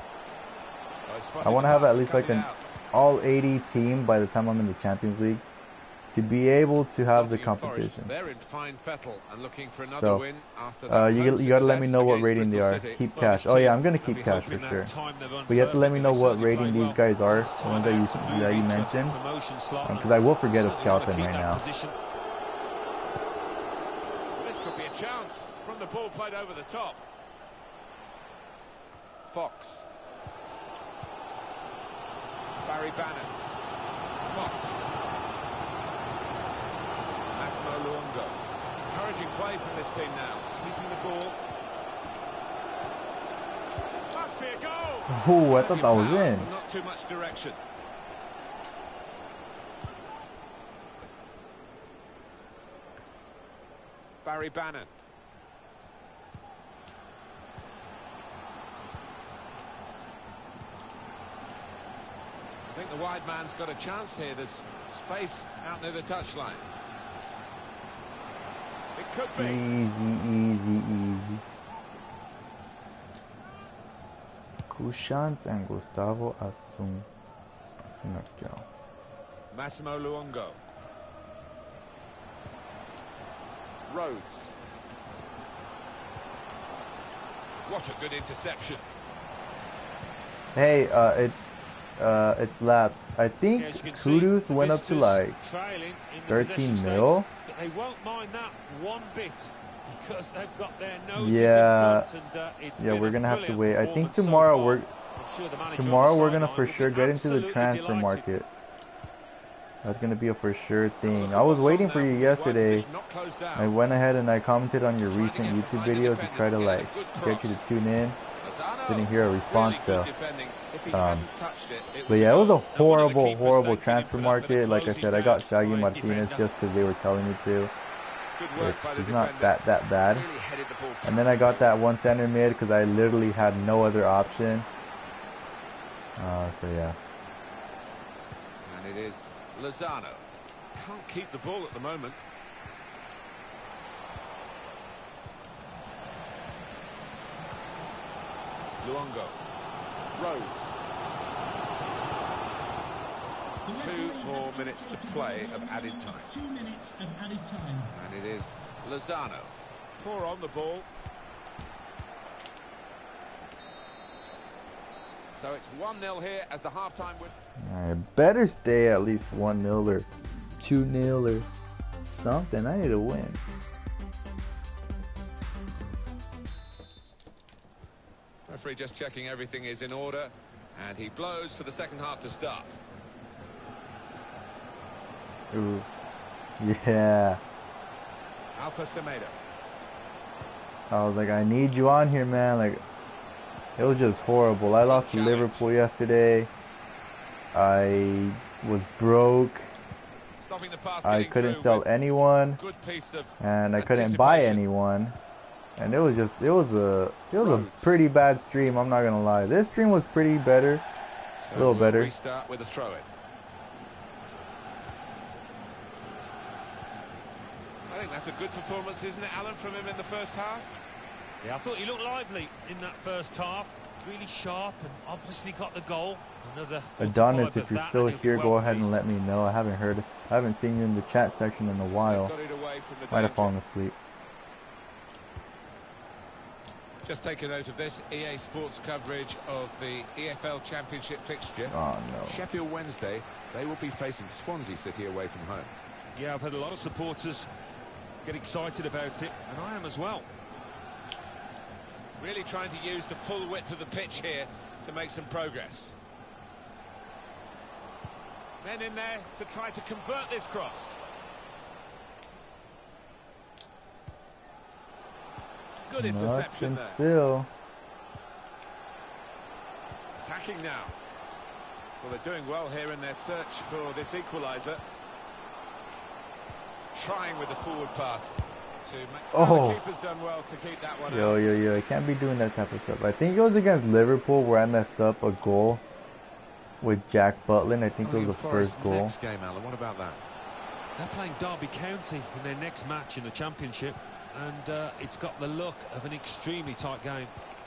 S1: I want to have at least like an all 80 team by the time I'm in the Champions League to be able to have the competition.
S2: They're in fine fettle and looking for another
S1: So,
S2: win after that
S1: you gotta let me know what rating they are. Keep cash. Oh yeah, I'm gonna keep cash for sure. But you have to let me know what rating these guys are, the ones that you mentioned, because I will forget to scout them right now.
S2: This could be a chance from the ball played over the top. Fox. Barry Bannon. Fox. Massimo Luongo. Encouraging play from this team now. Keeping the ball. Must be a goal.
S1: Oh, I thought that was in.
S2: But not too much direction. Barry Bannon. I think the wide man's got a chance here. There's space out near the touchline. It could be.
S1: Easy. Kushans and Gustavo Assunção.
S2: Massimo Luongo. Rhodes. What a good interception.
S1: Hey, it's laps. I think Kudus went up to like 13 mil.
S3: But they won't mind that one bit because they've got their noses
S1: Yeah,
S3: in front, and it's
S1: yeah,
S3: been
S1: we're
S3: a
S1: gonna have to
S3: brilliant
S1: wait. I think
S3: performance so
S1: tomorrow
S3: far.
S1: we're
S3: I'm sure the manager
S1: tomorrow
S3: on the
S1: we're gonna
S3: sideline
S1: for
S3: will
S1: sure
S3: be
S1: get into the
S3: absolutely
S1: transfer
S3: delighted.
S1: market. That's gonna be a for sure thing. I was waiting for you yesterday. I went ahead and I commented on your recent YouTube video to try to like get you to tune in. Didn't hear a response though. But yeah, it was a horrible transfer market. Like I said, I got Shaggy Martinez just because they were telling me to. Which is not that bad. And then I got that one center mid because I literally had no other option. So yeah.
S2: And it is Lozano. Can't keep the ball at the moment. Luongo. Rhodes. 2 more minutes to play of added time.
S4: 2 minutes of added time.
S2: And it is Lozano. Poor on the ball. So it's 1-0 here as the half-time whistle.
S1: I better stay at least 1-0 or 2-0 or something. I need to win.
S2: Referee just checking everything is in order, and he blows for the second half to start.
S1: Ooh. Yeah.
S2: Alpha Semedo.
S1: I was like, I need you on here, man. Like, it was just horrible. I lost to Liverpool yesterday. I was broke.
S2: Stopping the pass,
S1: I couldn't sell anyone, and I couldn't buy anyone. And it was a pretty bad stream. I'm not gonna lie. This stream was pretty better,
S2: so
S1: a little better.
S2: Restart with a throw in. I think that's a good performance, isn't it, Alan, from him in the first half?
S3: Yeah, I thought he looked lively in that first half. Really sharp and obviously got the goal. Another
S1: Adonis, if you're still here, go ahead and let me know. I haven't seen you in the chat section in a while. Might have fallen asleep.
S2: Just take a note of this. EA Sports coverage of the EFL Championship fixture.
S1: Oh no.
S2: Sheffield Wednesday, they will be facing Swansea City away from home.
S3: Yeah, I've had a lot of supporters get excited about it, and I am as well.
S2: Really trying to use the full width of the pitch here to make some progress. Men in there to try to convert this cross. Good interception there.
S1: Still.
S2: Attacking now. Well, they're doing well here in their search for this equaliser. Trying with the forward pass. The keeper's done well to keep that one out.
S1: Yo, I can't be doing that type of stuff. I think it was against Liverpool where I messed up a goal with Jack Butland. I think it was the first goal.
S2: Next game, Alan, what about that?
S3: They're playing Derby County in their next match in the Championship, and it's got the look of an extremely tight game.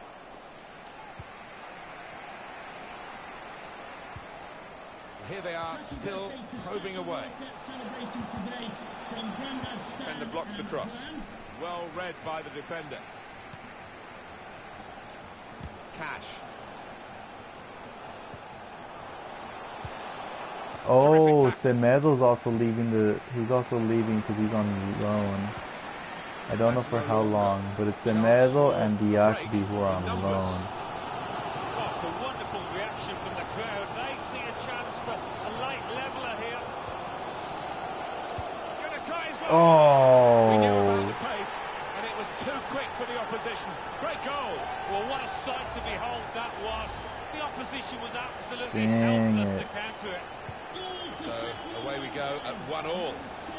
S2: Here they are, still probing away. Defender blocks the cross. Well read by the defender. Cash.
S1: Oh, Semedo's also leaving he's also leaving because he's on loan. I don't know for how long, but it's Semedo and Diakby who are on loan.
S3: What a wonderful reaction from the crowd. They see a chance for a late leveller here. Gonna try his luck.
S1: Oh.
S2: We knew about the pace, and it was too quick for the opposition. Great goal.
S3: Well, what a sight to behold that was. The opposition was absolutely helpless to counter it.
S2: So away we go at 1-1.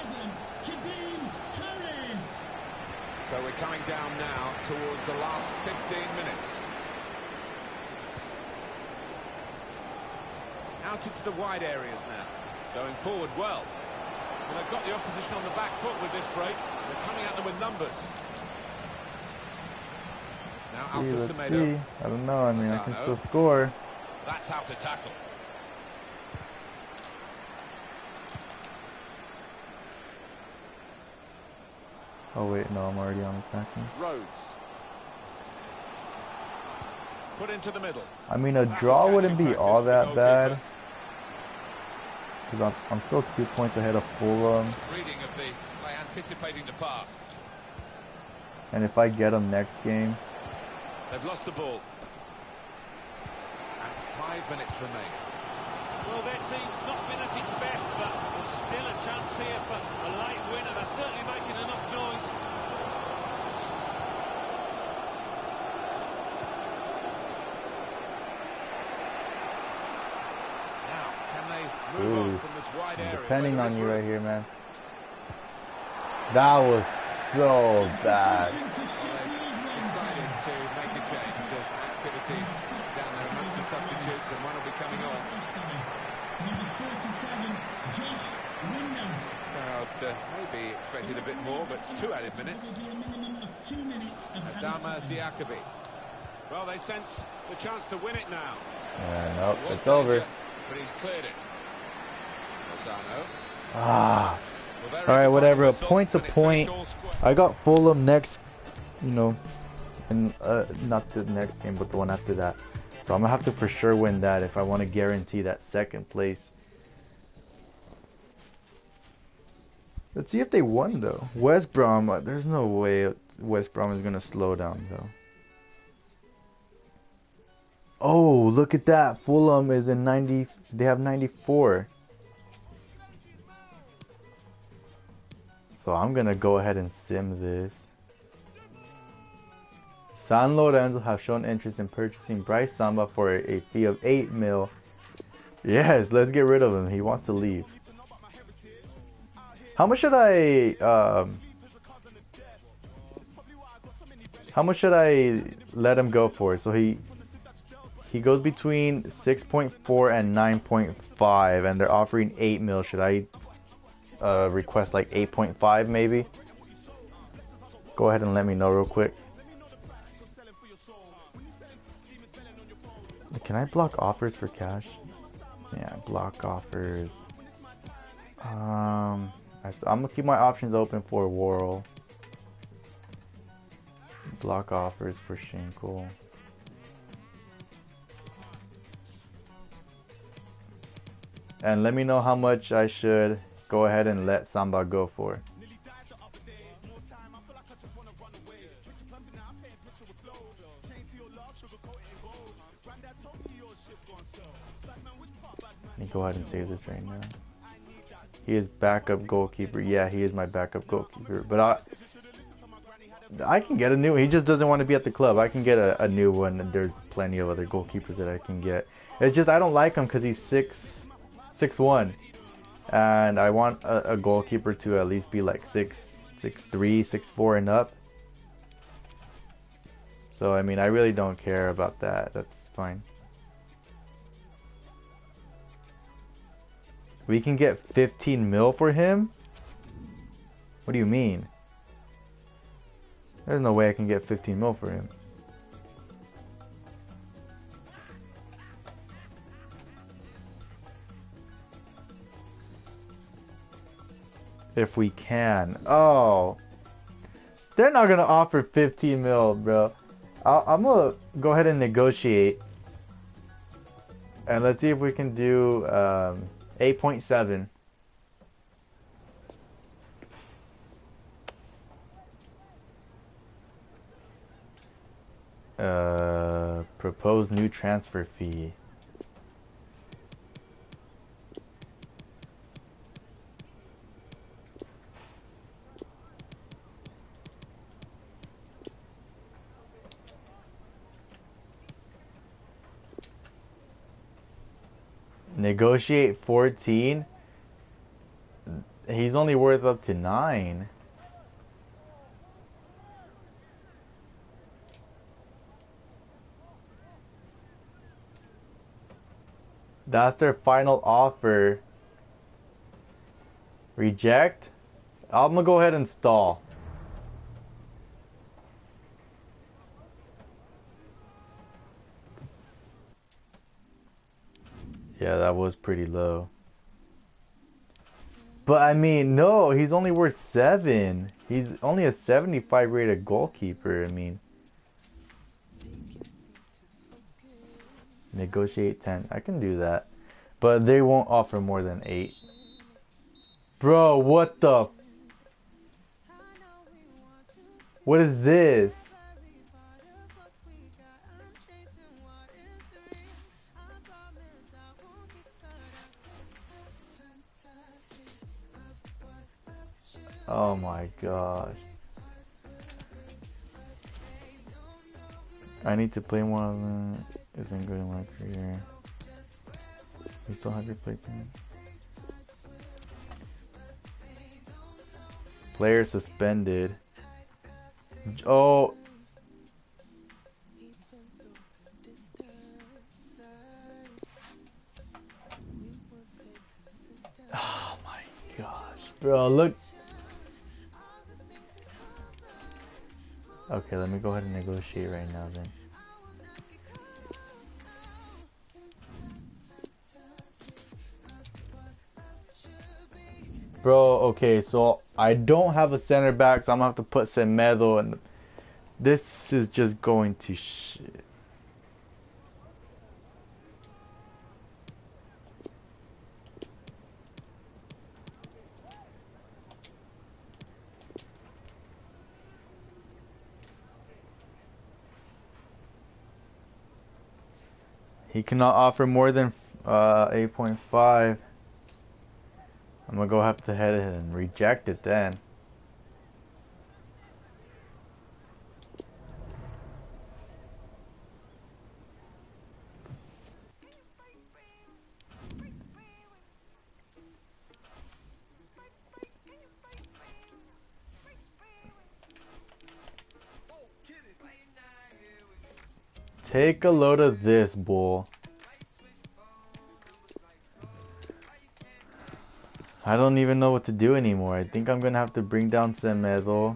S2: So we're coming down now towards the last 15 minutes. Out into the wide areas now. Going forward well. And they've got the opposition on the back foot with this break. They're coming at them with numbers. Now Alpha Semedo.
S1: I don't know. I mean, I can still score.
S2: That's how to tackle.
S1: Oh wait, no, I'm already on attacking.
S2: Rhodes. Put into the middle.
S1: I mean, a draw wouldn't be all that bad. Because I'm still 2 points ahead of Fulham.
S2: Reading of by anticipating the pass.
S1: And if I get them next game.
S2: They've lost the ball. And 5 minutes remain.
S3: Well, their team's not been at its best, but there's still a chance here for a late winner. They're certainly making enough noise.
S2: Now, can they move on from this wide area?
S1: Depending on you right here, man. That was so bad.
S2: Decided to make a change. There's activity down there amongst the substitutes, and one will be coming on.
S4: Number 47, Josh Windass.
S2: Crowd maybe expected a bit more, but it's 2 added minutes.
S4: There will be a minimum of 2 minutes of
S2: Adama Diakby. Well, they sense the chance to win it now.
S1: Nope, it's over.
S2: But he's cleared it. Lozano.
S1: Ah. Alright, whatever. A point's a point. I got Fulham next, you know, and not the next game, but the one after that. So I'm gonna have to for sure win that if I want to guarantee that second place. Let's see if they won though. West Brom, there's no way West Brom is gonna slow down though. Oh, look at that. Fulham is in 90. They have 94. So I'm gonna go ahead and sim this. San Lorenzo have shown interest in purchasing Bryce Samba for a fee of 8 mil. Yes, let's get rid of him. He wants to leave. How much should I let him go for? So he goes between 6.4 and 9.5 and they're offering 8 mil. Should I request like 8.5 maybe? Go ahead and let me know real quick. Can I block offers for cash? Yeah, block offers. I'm gonna keep my options open for Worrell. Block offers for Schinkel. And let me know how much I should go ahead and let Samba go for. Let me go ahead and save this right now. He is backup goalkeeper. Yeah, he is my backup goalkeeper. But I can get a new one. He just doesn't want to be at the club. I can get a new one. And there's plenty of other goalkeepers that I can get. It's just I don't like him because he's 6'1", and I want a goalkeeper to at least be like 6'3", 6'4", and up. So I mean, I really don't care about that. That's fine. We can get 15 mil for him? What do you mean? There's no way I can get 15 mil for him. If we can. Oh. They're not going to offer 15 mil, bro. I'm going to go ahead and negotiate. And let's see if we can do 8.7. Proposed new transfer fee. Negotiate 14. He's only worth up to 9. That's their final offer. Reject. I'm gonna go ahead and stall. Yeah, that was pretty low. But I mean, no, he's only worth 7. He's only a 75 rated goalkeeper. I mean, negotiate 10. I can do that. But they won't offer more than 8. Bro, what the? What is this? Oh my gosh. I need to play one of them. Isn't good in my career. You still have your plaything? Player suspended. Oh. Oh my gosh. Bro, look. Okay, let me go ahead and negotiate right now then. Bro, okay, so I don't have a center back, so I'm gonna have to put Semedo, and this is just going to shit. He cannot offer more than 8.5. I'm gonna go have to head ahead and reject it then. Take a load of this, bull. I don't even know what to do anymore. I think I'm gonna have to bring down Semedo.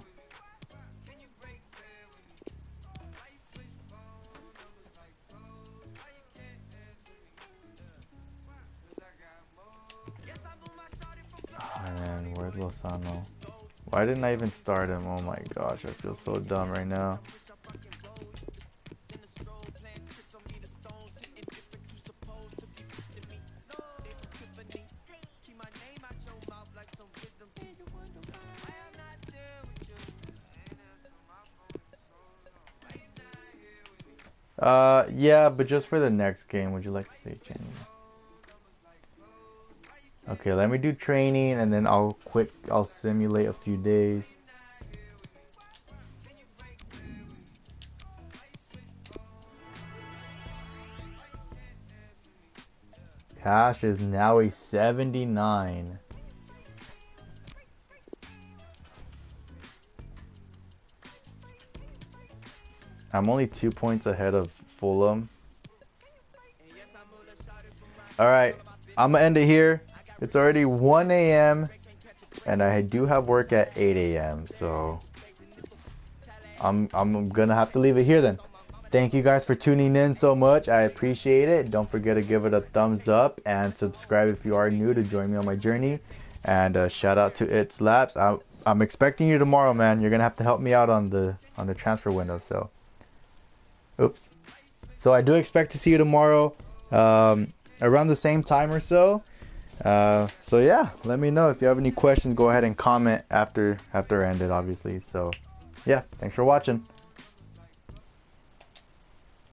S1: Man, where's Lozano? Why didn't I even start him? Oh my gosh, I feel so dumb right now. Yeah, but just for the next game, would you like to say training? Okay, let me do training and then I'll simulate a few days. Cash is now a 79. I'm only 2 points ahead of Fulham. Alright, I'm gonna end it here. It's already 1 a.m. and I do have work at 8 a.m. So I'm gonna have to leave it here then. Thank you guys for tuning in so much. I appreciate it. Don't forget to give it a thumbs up and subscribe if you are new to join me on my journey. And shout out to It's Laps. I'm expecting you tomorrow, man. You're gonna have to help me out on the transfer window. So, oops. So I do expect to see you tomorrow, around the same time or so. So yeah, let me know if you have any questions. Go ahead and comment after I end it, obviously. So yeah, thanks for watching.